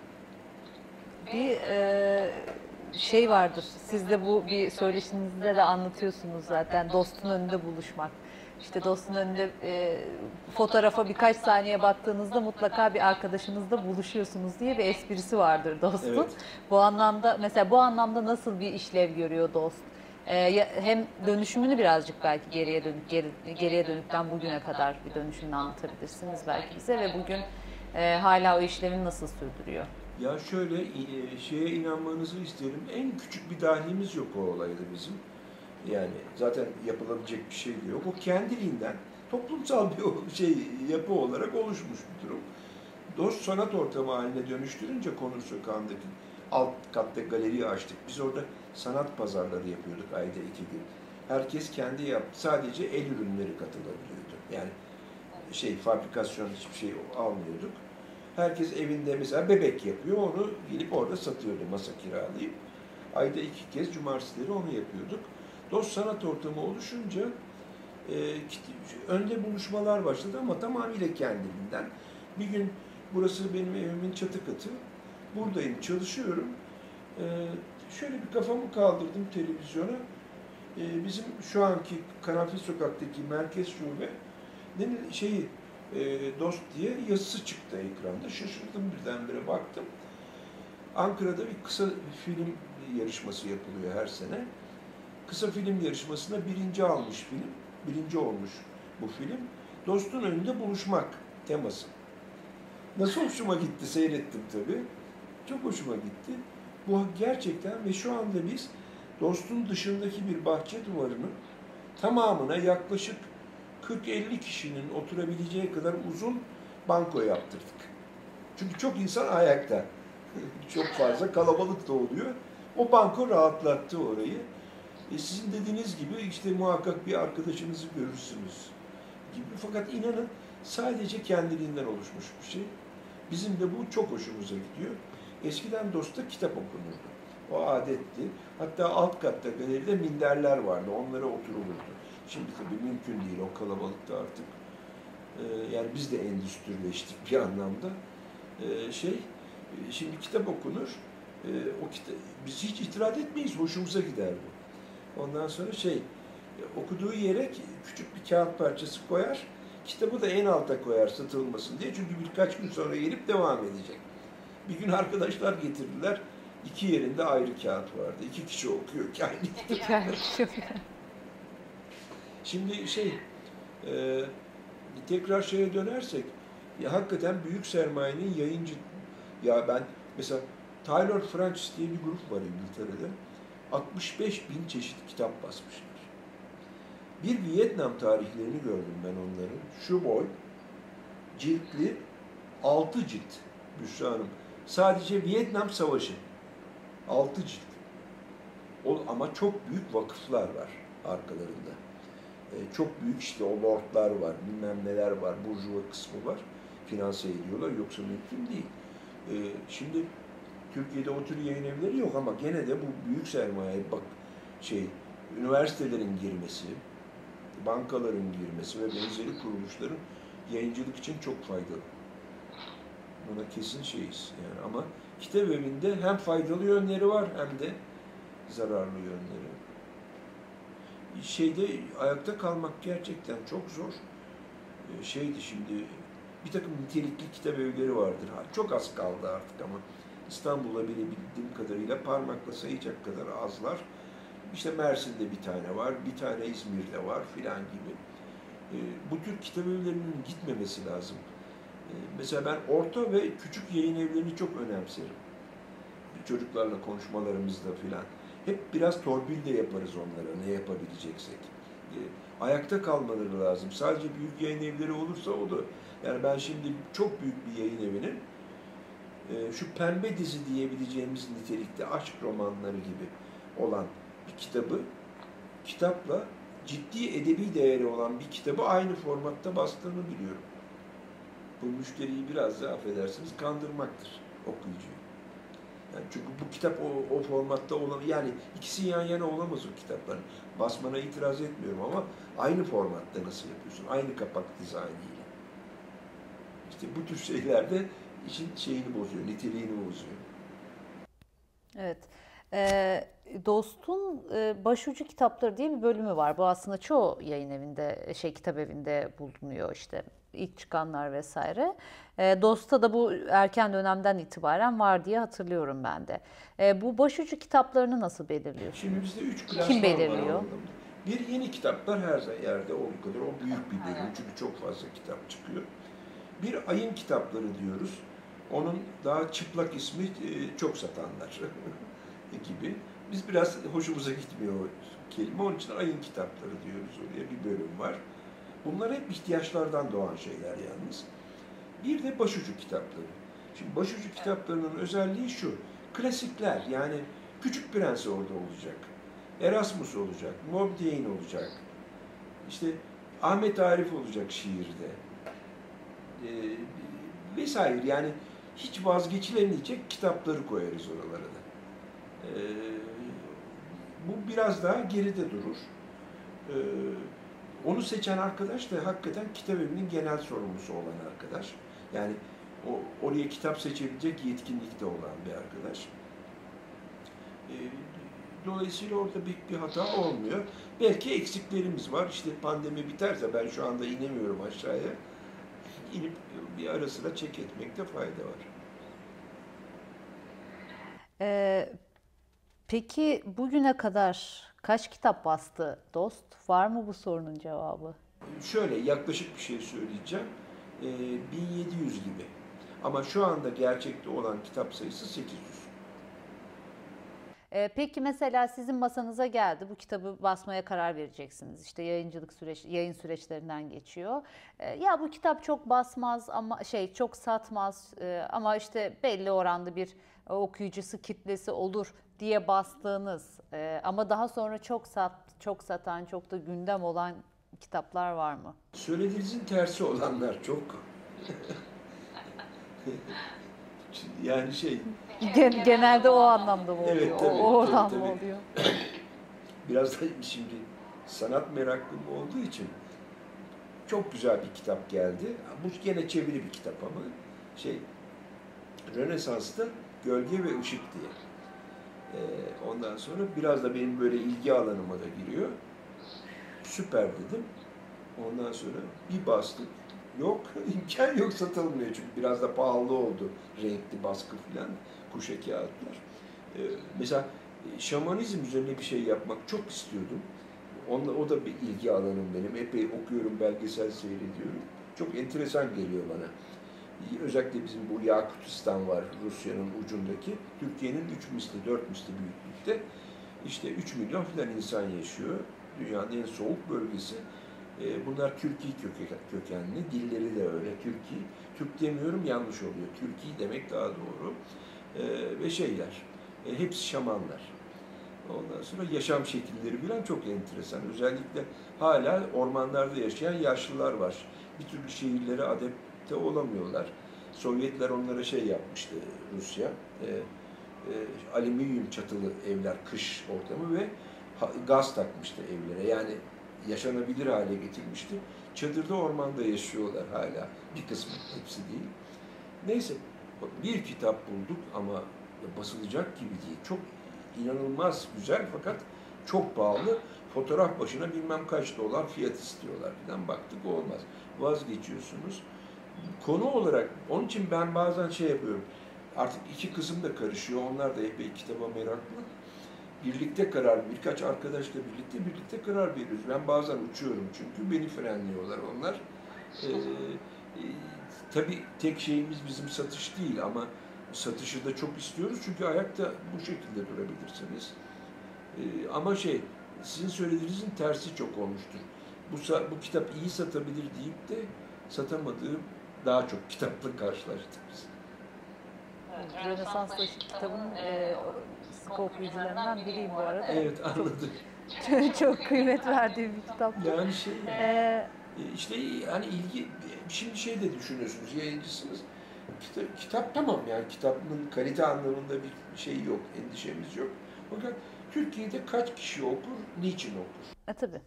[SPEAKER 1] Bir e, şey vardır. Siz de bu bir söyleşinizde de anlatıyorsunuz zaten. Dostun önünde buluşmak. İşte dostun önünde e, fotoğrafa birkaç saniye baktığınızda mutlaka bir arkadaşınızla buluşuyorsunuz diye bir esprisi vardır Dost'un.
[SPEAKER 2] Evet.
[SPEAKER 1] Bu anlamda mesela bu anlamda nasıl bir işlev görüyor Dost? E, ya- hem dönüşümünü birazcık belki geriye dönük geri, geriye dönükten bugüne kadar bir dönüşümünü anlatabilirsiniz belki bize ve bugün e, hala o işlevini nasıl sürdürüyor?
[SPEAKER 2] Ya şöyle e, şeye inanmanızı isterim. En küçük bir dahimiz yok o olayda bizim. Yani zaten yapılabilecek bir şey de yok. O kendiliğinden toplumsal bir şey yapı olarak oluşmuş bir durum. Dost sanat ortamı haline dönüştürünce Konuş Sokağı'ndaki alt katta galeriyi açtık. Biz orada sanat pazarları yapıyorduk ayda iki gün. Herkes kendi yaptı. Sadece el ürünleri katılabiliyordu. Yani şey fabrikasyon hiçbir şey almıyorduk. Herkes evinde mesela bebek yapıyor. Onu gelip orada satıyordu masa kiralayıp. Ayda iki kez cumartesileri onu yapıyorduk. Dost sanat ortamı oluşunca e, önde buluşmalar başladı ama tamamıyla kendiliğinden. Bir gün burası benim evimin çatı katı. Buradayım, çalışıyorum. E, şöyle bir kafamı kaldırdım televizyona. E, bizim şu anki Karanfil Sokak'taki merkez şube şeyi e, Dost diye yazısı çıktı ekranda. Şaşırdım birdenbire baktım. Ankara'da bir kısa film yarışması yapılıyor her sene. Kısa film yarışmasında birinci almış film, birinci olmuş bu film. Dostun önünde buluşmak teması. Nasıl hoşuma gitti, seyrettim tabii. Çok hoşuma gitti. Bu gerçekten ve şu anda biz Dostun dışındaki bir bahçe duvarının tamamına yaklaşık kırk elli kişinin oturabileceği kadar uzun banko yaptırdık. Çünkü çok insan ayakta. Çok fazla kalabalık da oluyor. O banko rahatlattı orayı. E sizin dediğiniz gibi işte muhakkak bir arkadaşınızı görürsünüz gibi. Fakat inanın sadece kendiliğinden oluşmuş bir şey. Bizim de bu çok hoşumuza gidiyor. Eskiden Dost'ta kitap okunurdu. O adetti. Hatta alt katta galeride minderler vardı. Onlara oturulurdu. Şimdi tabii mümkün değil. O kalabalıkta artık. Ee, yani biz de endüstrileştik bir anlamda. Ee, şey, şimdi kitap okunur. Ee, o kita- biz hiç itiraz etmeyiz. Hoşumuza gider bu. Ondan sonra şey, okuduğu yere küçük bir kağıt parçası koyar, kitabı da en alta koyar satılmasın diye. Çünkü birkaç gün sonra gelip devam edecek. Bir gün arkadaşlar getirdiler, iki yerinde ayrı kağıt vardı. İki kişi okuyor ki aynı kitabı. Şimdi şey, e, tekrar şeye dönersek, ya hakikaten büyük sermayenin yayıncı, ya ben mesela Taylor Francis diye bir grup var İngiltere'de. altmış beş bin çeşit kitap basmışlar. Bir Vietnam tarihlerini gördüm ben onların. Şu boy, ciltli, altı cilt Büşra Hanım. Sadece Vietnam Savaşı. Altı cilt. O, ama çok büyük vakıflar var arkalarında. Ee, çok büyük işte o lordlar var, bilmem neler var, burjuva kısmı var. Finanse ediyorlar, yoksa mümkün değil. Ee, şimdi Türkiye'de o tür yayın evleri yok ama gene de bu büyük sermaye, bak şey, üniversitelerin girmesi, bankaların girmesi ve benzeri kuruluşların yayıncılık için çok faydalı. Buna kesin şeyiz yani, ama kitap evinde hem faydalı yönleri var hem de zararlı yönleri. Şeyde ayakta kalmak gerçekten çok zor. Şeydi şimdi, bir takım nitelikli kitap evleri vardır. Çok az kaldı artık ama İstanbul'da bile bildiğim kadarıyla parmakla sayacak kadar azlar. İşte Mersin'de bir tane var, bir tane İzmir'de var filan gibi. Bu tür kitap evlerinin gitmemesi lazım. Mesela ben orta ve küçük yayın evlerini çok önemserim. Çocuklarla konuşmalarımızda filan. Hep biraz torpil de yaparız onlara, ne yapabileceksek. Ayakta kalmaları lazım. Sadece büyük yayın evleri olursa o da. Yani ben şimdi çok büyük bir yayın evinin şu pembe dizi diyebileceğimiz nitelikte aşk romanları gibi olan bir kitabı, kitapla ciddi edebi değeri olan bir kitabı aynı formatta bastığını biliyorum. Bu müşteriyi biraz da affedersiniz kandırmaktır okuyucuyu. Yani çünkü bu kitap o, o formatta olan, yani ikisi yan yana olamaz o kitapların. Basmana itiraz etmiyorum ama aynı formatta nasıl yapıyorsun? Aynı kapak dizaynıyla. İşte bu tür şeylerde işin şeyini bozuyor, niteliğini bozuyor.
[SPEAKER 1] Evet. Ee, Dost'un e, başucu kitapları diye bir bölümü var. Bu aslında çoğu yayın evinde, şey kitap evinde bulunuyor işte. İlk çıkanlar vesaire. E, Dost'ta da bu erken dönemden itibaren var diye hatırlıyorum ben de. E, bu başucu kitaplarını nasıl belirliyorsunuz?
[SPEAKER 2] Şimdi bizde üç klasman
[SPEAKER 1] Kim belirliyor?
[SPEAKER 2] var. Bir, yeni kitaplar her yerde olduğu kadar. O büyük bir bölüm çünkü çok fazla kitap çıkıyor. Bir, ayın kitapları diyoruz. Onun daha çıplak ismi e, çok satanlar gibi. Biz biraz hoşumuza gitmiyor o kelime. Onun için ayın kitapları diyoruz, oraya bir bölüm var. Bunlar hep ihtiyaçlardan doğan şeyler yalnız. Bir de başucu kitapları. Şimdi başucu kitaplarının özelliği şu. Klasikler, yani Küçük Prens orada olacak. Erasmus olacak. Moby Dick olacak. İşte Ahmet Arif olacak şiirde. Ee, vesaire, yani hiç vazgeçilemeyecek kitapları koyarız oralara da. Ee, bu biraz daha geride durur. Ee, onu seçen arkadaş da hakikaten kitap evinin genel sorumlusu olan arkadaş. Yani o oraya kitap seçebilecek yetkinlikte olan bir arkadaş. Ee, dolayısıyla orada büyük bir hata olmuyor. Belki eksiklerimiz var. İşte pandemi biterse, ben şu anda inemiyorum aşağıya. İnip bir ara sıra çek etmekte fayda var.
[SPEAKER 1] Ee, peki bugüne kadar kaç kitap bastı Dost? Var mı bu sorunun cevabı?
[SPEAKER 2] Şöyle yaklaşık bir şey söyleyeceğim. Ee, bin yedi yüz gibi. Ama şu anda gerçekte olan kitap sayısı sekiz yüz.
[SPEAKER 1] Ee, peki mesela sizin masanıza geldi, bu kitabı basmaya karar vereceksiniz. İşte yayıncılık süreç, yayın süreçlerinden geçiyor. Ee, ya bu kitap çok basmaz ama şey çok satmaz e, ama işte belli oranda bir e, okuyucusu kitlesi olur diye bastığınız e, ama daha sonra çok sat, çok satan, çok da gündem olan kitaplar var mı?
[SPEAKER 2] Söylediğinizin tersi olanlar çok. Yani şey,
[SPEAKER 1] Gen- genelde o anlamda mı oluyor?
[SPEAKER 2] Evet, tabii,
[SPEAKER 1] o oradan
[SPEAKER 2] tabii,
[SPEAKER 1] mı
[SPEAKER 2] tabii.
[SPEAKER 1] oluyor?
[SPEAKER 2] biraz da şimdi sanat meraklım olduğu için çok güzel bir kitap geldi. Bu gene çeviri bir kitap ama şey, Rönesans'ta Gölge ve Işık diye. Ee, ondan sonra biraz da benim böyle ilgi alanıma da giriyor. Süper dedim. Ondan sonra bir bastık. Yok, imkan yok, satılmıyor çünkü biraz da pahalı oldu. Renkli baskı filan, kuşe kağıtlar. Ee, mesela şamanizm üzerine bir şey yapmak çok istiyordum. Onunla, o da bir ilgi alanım benim. Epey okuyorum, belgesel seyrediyorum. Çok enteresan geliyor bana. Özellikle bizim bu Yakutistan var, Rusya'nın ucundaki. Türkiye'nin üç misli, dört misli büyüklükte. işte üç milyon falan insan yaşıyor. Dünyanın en soğuk bölgesi. Bunlar Türki kökenli, dilleri de öyle. Türki, Türk demiyorum yanlış oluyor. Türki demek daha doğru. Ve şeyler, hepsi şamanlar. Ondan sonra yaşam şekilleri falan çok enteresan. Özellikle hala ormanlarda yaşayan yaşlılar var. Bir türlü şehirlere adapte olamıyorlar. Sovyetler onlara şey yapmıştı, Rusya. E, e, alüminyum çatılı evler, kış ortamı ve gaz takmıştı evlere. Yani yaşanabilir hale getirmişti. Çadırda ormanda yaşıyorlar hala. Bir kısmı, hepsi değil. Neyse, bir kitap bulduk ama basılacak gibi değil. Çok inanılmaz güzel fakat çok pahalı. Fotoğraf başına bilmem kaç dolar fiyat istiyorlar falan. Baktık olmaz. Vazgeçiyorsunuz. Konu olarak, onun için ben bazen şey yapıyorum. Artık iki kızım da karışıyor. Onlar da epey kitaba meraklı. Birlikte karar, birkaç arkadaşla birlikte birlikte karar veriyoruz. Ben bazen uçuyorum çünkü beni frenliyorlar onlar. Ee, e, tabii tek şeyimiz bizim satış değil ama satışı da çok istiyoruz çünkü ayakta bu şekilde durabilirsiniz. Ee, ama şey, sizin söylediğinizin tersi çok olmuştur. Bu, bu kitap iyi satabilir deyip de satamadığı daha çok kitapla karşılaştık biz.
[SPEAKER 1] Evet, Rönesans Taşı kitabının e, sıkı okuyucularından biriyim bu arada.
[SPEAKER 2] Evet, anladım.
[SPEAKER 1] Çok, çok kıymet verdiğim bir kitap.
[SPEAKER 2] Yani şey,
[SPEAKER 1] ee,
[SPEAKER 2] işte yani ilgi, şimdi şey de düşünüyorsunuz, yayıncısınız. Kitap, kitap tamam yani kitabın kalite anlamında bir şey yok, endişemiz yok. Fakat Türkiye'de kaç kişi okur, niçin okur?
[SPEAKER 1] E tabii.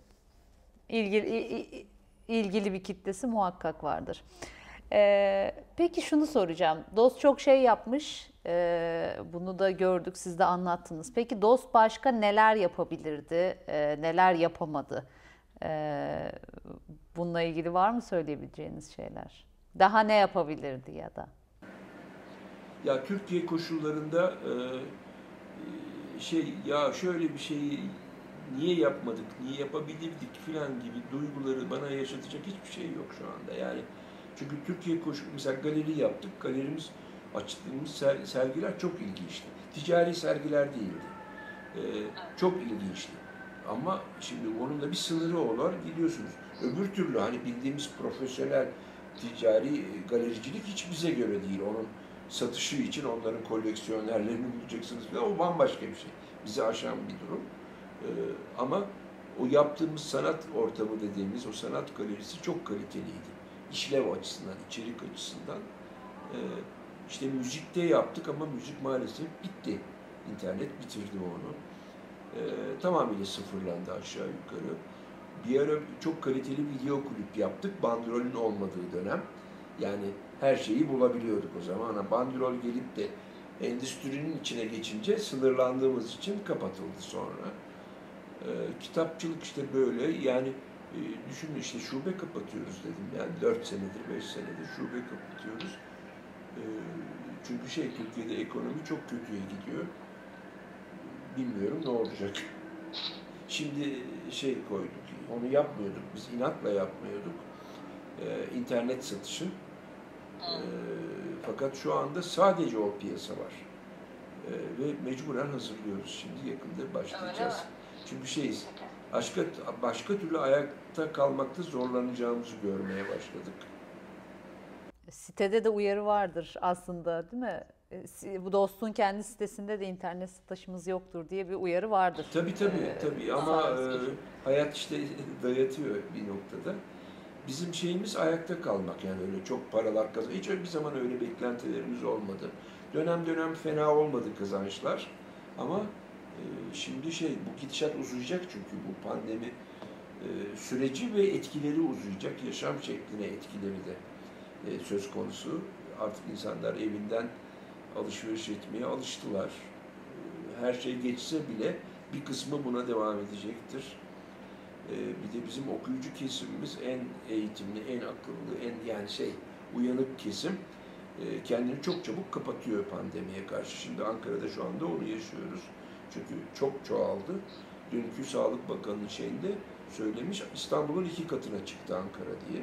[SPEAKER 1] İlgili, ilgili bir kitlesi muhakkak vardır. Ee, peki şunu soracağım. Dost çok şey yapmış. Ee, bunu da gördük, siz de anlattınız. Peki Dost başka neler yapabilirdi, e, neler yapamadı? Ee, bununla ilgili var mı söyleyebileceğiniz şeyler? Daha ne yapabilirdi ya da?
[SPEAKER 2] Ya Türkiye koşullarında e, şey ya şöyle bir şeyi niye yapmadık, niye yapabilirdik filan gibi duyguları bana yaşatacak hiçbir şey yok şu anda. Yani çünkü Türkiye koşulu, mesela galeri yaptık, galerimiz açtığımız sergiler çok ilginçti. Ticari sergiler değildi. Ee, çok ilginçti. Ama şimdi onun da bir sınırı olur, biliyorsunuz. Öbür türlü hani bildiğimiz profesyonel ticari galericilik hiç bize göre değil. Onun satışı için onların koleksiyonerlerini bulacaksınız falan. O bambaşka bir şey. Bizi aşan bir durum. Ee, ama o yaptığımız sanat ortamı dediğimiz o sanat galerisi çok kaliteliydi. İşlev açısından, içerik açısından. Ee, işte müzikte yaptık ama müzik maalesef bitti. İnternet bitirdi onu. Ee, tamamıyla sıfırlandı aşağı yukarı. Bir ara çok kaliteli video klip yaptık. Bandrolün olmadığı dönem. Yani her şeyi bulabiliyorduk o zaman. Bandrol gelip de endüstrinin içine geçince sınırlandığımız için kapatıldı sonra. Ee, kitapçılık işte böyle. Yani e, düşünün işte şube kapatıyoruz dedim. Yani dört senedir, beş senedir şube kapatıyoruz. Ee, çünkü şey Türkiye'de ekonomi çok kötüye gidiyor. Bilmiyorum ne olacak. Şimdi şey koyduk, onu yapmıyorduk, biz inatla yapmıyorduk. Ee, internet satışı. Ee, fakat şu anda sadece o piyasa var. Ee, ve mecburen hazırlıyoruz şimdi, yakında başlayacağız. Çünkü şeyiz, başka, başka türlü ayakta kalmakta zorlanacağımızı görmeye başladık.
[SPEAKER 1] Sitede de uyarı vardır aslında, değil mi? Bu Dost'un kendi sitesinde de internet satışımız yoktur diye bir uyarı vardır.
[SPEAKER 2] Tabii tabii, ee, tabii. Ama e, hayat işte dayatıyor bir noktada. Bizim şeyimiz ayakta kalmak, yani öyle çok paralar kazan. Hiç öyle bir zaman öyle beklentilerimiz olmadı. Dönem dönem fena olmadı kazançlar. Ama e, şimdi şey, bu gidişat uzayacak çünkü bu pandemi e, süreci ve etkileri uzayacak. Yaşam şekline etkileri de e, söz konusu. Artık insanlar evinden alışveriş etmeye alıştılar. Her şey geçse bile bir kısmı buna devam edecektir. Bir de bizim okuyucu kesimimiz en eğitimli, en akıllı, en yani şey uyanık kesim kendini çok çabuk kapatıyor pandemiye karşı. Şimdi Ankara'da şu anda onu yaşıyoruz. Çünkü çok çoğaldı. Dünkü Sağlık Bakanı'nın şeyinde söylemiş, İstanbul'un iki katına çıktı Ankara diye.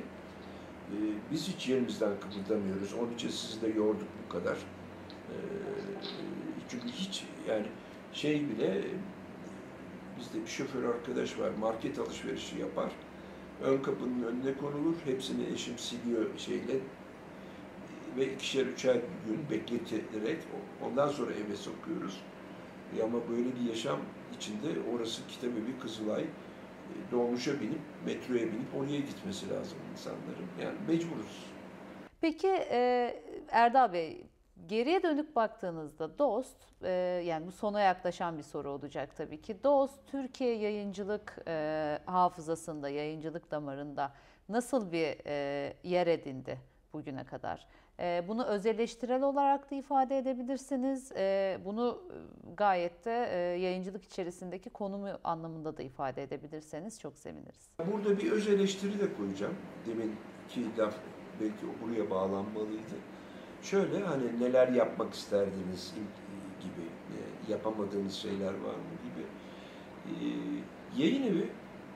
[SPEAKER 2] Biz hiç yerimizden kıpırdamıyoruz. Onun için sizi de yorduk bu kadar. Çünkü hiç yani şey bile bizde bir şoför arkadaş var, market alışverişi yapar. Ön kapının önüne konulur, hepsini eşim siliyor şeyle ve ikişer üçer gün bekleterek ondan sonra eve sokuyoruz. E ama böyle bir yaşam içinde orası Kitabevi, Kızılay, e, dolmuşa binip, metroya binip oraya gitmesi lazım insanların. Yani mecburuz.
[SPEAKER 1] Peki e, Erdal Bey, geriye dönük baktığınızda DOST, e, yani bu sona yaklaşan bir soru olacak tabii ki. DOST, Türkiye yayıncılık e, hafızasında, yayıncılık damarında nasıl bir e, yer edindi bugüne kadar? E, bunu öz eleştirel olarak da ifade edebilirsiniz. E, bunu gayet de e, yayıncılık içerisindeki konumu anlamında da ifade edebilirseniz çok seviniriz.
[SPEAKER 2] Burada bir öz eleştiri de koyacağım. Deminki laf belki o buraya bağlanmalıydı. Şöyle hani neler yapmak isterdiniz gibi, yapamadığınız şeyler var mı gibi. Yayın evi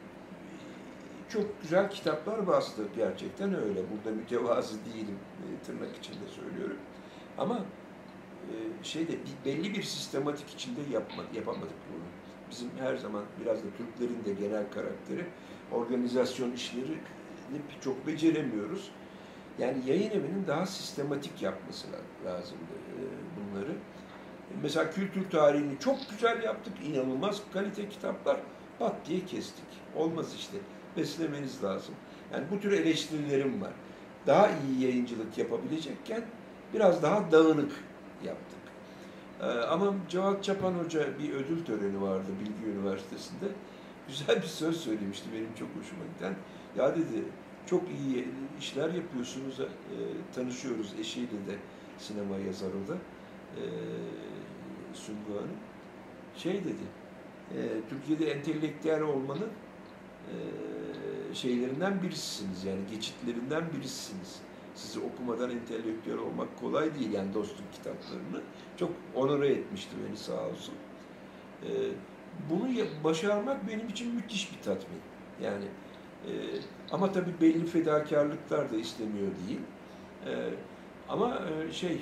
[SPEAKER 2] çok güzel kitaplar bastı, gerçekten öyle. Burada mütevazı değilim, tırnak içinde söylüyorum. Ama şeyde belli bir sistematik içinde yapma, yapamadık bunu. Bizim her zaman biraz da Türklerin de genel karakteri, organizasyon işlerini çok beceremiyoruz. Yani yayın evinin daha sistematik yapması lazımdı bunları. Mesela kültür tarihini çok güzel yaptık, inanılmaz kalite kitaplar, pat diye kestik. Olmaz işte, beslemeniz lazım. Yani bu tür eleştirilerim var. Daha iyi yayıncılık yapabilecekken biraz daha dağınık yaptık. Ama Cevat Çapan Hoca bir ödül töreni vardı Bilgi Üniversitesi'nde. Güzel bir söz söylemişti benim çok hoşuma giden. Ya dedi, çok iyi işler yapıyorsunuz, e, tanışıyoruz eşiyle de, sinema yazarı o da, e, Sungu Hanım. Şey dedi, e, Türkiye'de entelektüel olmanın e, şeylerinden birisisiniz, yani geçitlerinden birisisiniz. Sizi okumadan entelektüel olmak kolay değil, yani dostluk kitaplarını. Çok onore etmişti beni, sağ olsun. E, bunu başarmak benim için müthiş bir tatmin. Yani e, ama tabii belli fedakarlıklar da istemiyor değil. E, ama e, şey,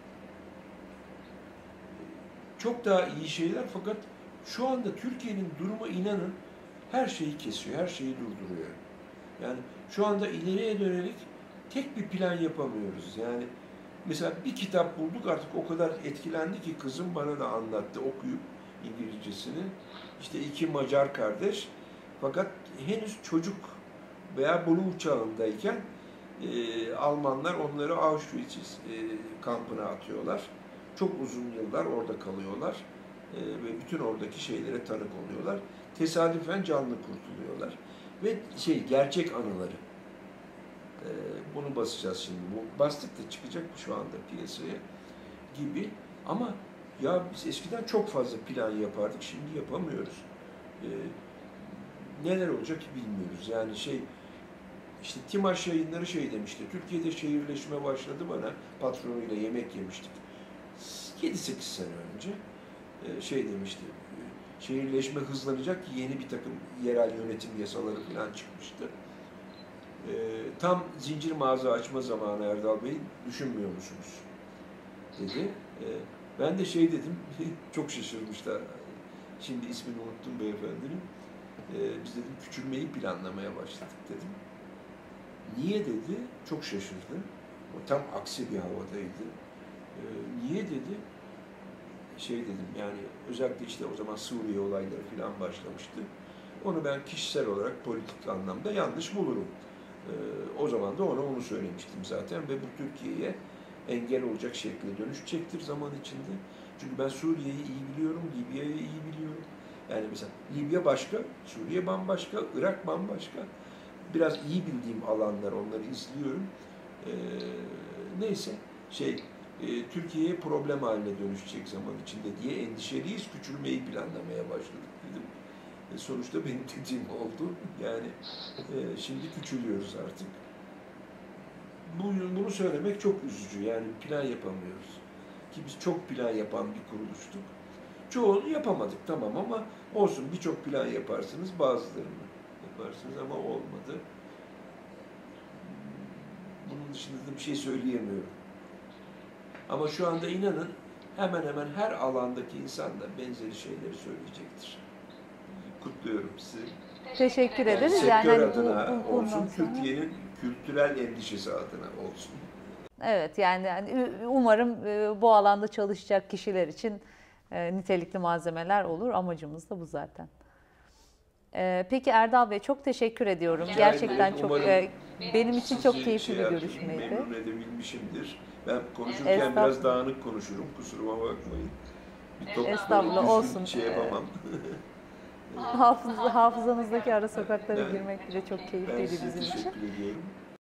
[SPEAKER 2] çok daha iyi şeyler, fakat şu anda Türkiye'nin durumu, inanın, her şeyi kesiyor, her şeyi durduruyor. Yani şu anda ileriye dönelik tek bir plan yapamıyoruz. Yani mesela bir kitap bulduk, artık o kadar etkilendi ki kızım bana da anlattı okuyup İngilizcesini. İşte iki Macar kardeş, fakat henüz çocuk veya Blue çağındayken e, Almanlar onları Auschwitz e, kampına atıyorlar. Çok uzun yıllar orada kalıyorlar e, ve bütün oradaki şeylere tanık oluyorlar. Tesadüfen canlı kurtuluyorlar ve şey, gerçek anıları. E, bunu basacağız şimdi. Bu bastık da çıkacak şu anda piyasaya gibi. Ama ya biz eskiden çok fazla plan yapardık, şimdi yapamıyoruz. E, neler olacak ki bilmiyoruz. Yani şey, işte Timaş Yayınları şey demişti, Türkiye'de şehirleşme başladı, bana patronuyla yemek yemiştik. yedi sekiz sene önce şey demişti, şehirleşme hızlanacak, yeni bir takım yerel yönetim yasaları falan çıkmıştı. Tam zincir mağaza açma zamanı Erdal Bey, düşünmüyor musunuz dedi. Ben de şey dedim, çok şaşırmışlar. Şimdi ismini unuttum beyefendinin. Biz dedim küçülmeyi planlamaya başladık dedim. Niye dedi, çok şaşırdı. O tam aksi bir havadaydı. Niye dedi, şey dedim, yani özellikle işte o zaman Suriye olayları falan başlamıştı. Onu ben kişisel olarak politik anlamda yanlış bulurum. O zaman da ona onu söylemiştim zaten ve bu Türkiye'ye engel olacak şekilde dönüşecektir zaman içinde. Çünkü ben Suriye'yi iyi biliyorum, Libya'yı iyi biliyorum. Yani mesela Libya başka, Suriye bambaşka, Irak bambaşka. Biraz iyi bildiğim alanlar, onları izliyorum. Ee, neyse, şey, e, Türkiye'ye problem haline dönüşecek zaman içinde diye endişeliyiz, küçülmeyi planlamaya başladık dedim. E, sonuçta benim dediğim oldu. Yani e, şimdi küçülüyoruz artık. Bunu, bunu söylemek çok üzücü, yani plan yapamıyoruz. Ki biz çok plan yapan bir kuruluştuk. Çoğunu yapamadık tamam, ama olsun, birçok plan yaparsınız, bazılarını yaparsınız ama olmadı. Bunun dışında da bir şey söyleyemiyorum. Ama şu anda inanın hemen hemen her alandaki insan da benzeri şeyleri söyleyecektir. kutluyorum sizi.
[SPEAKER 1] Teşekkür
[SPEAKER 2] Yani
[SPEAKER 1] ederiz.
[SPEAKER 2] sektör
[SPEAKER 1] hani bu-
[SPEAKER 2] adına
[SPEAKER 1] bu-
[SPEAKER 2] olsun,
[SPEAKER 1] bundan sonra-
[SPEAKER 2] Türkiye'nin kültürel endişesi adına olsun.
[SPEAKER 1] Evet, yani hani umarım e, bu alanda çalışacak kişiler için e, nitelikli malzemeler olur. Amacımız da bu zaten. E, Peki Erdal Bey, çok teşekkür ediyorum.
[SPEAKER 2] Rica
[SPEAKER 1] Gerçekten
[SPEAKER 2] ederim.
[SPEAKER 1] çok
[SPEAKER 2] Umarım
[SPEAKER 1] e, benim için çok
[SPEAKER 2] Sizi
[SPEAKER 1] keyifli
[SPEAKER 2] şey
[SPEAKER 1] bir
[SPEAKER 2] yapayım,
[SPEAKER 1] görüşmeydi.
[SPEAKER 2] memnun edebilmişimdir. Ben konuşurken
[SPEAKER 1] Estağfurullah.
[SPEAKER 2] biraz dağınık konuşurum, kusuruma bakmayın. Bir top
[SPEAKER 1] Estağfurullah,
[SPEAKER 2] böyle
[SPEAKER 1] olsun.
[SPEAKER 2] düzgün şey yapamam.
[SPEAKER 1] Hafız, hafızanızdaki ara sokaklara
[SPEAKER 2] Ben-
[SPEAKER 1] girmek bile çok
[SPEAKER 2] Ben
[SPEAKER 1] keyifliydi
[SPEAKER 2] size
[SPEAKER 1] bizim için.
[SPEAKER 2] teşekkür ediyorum.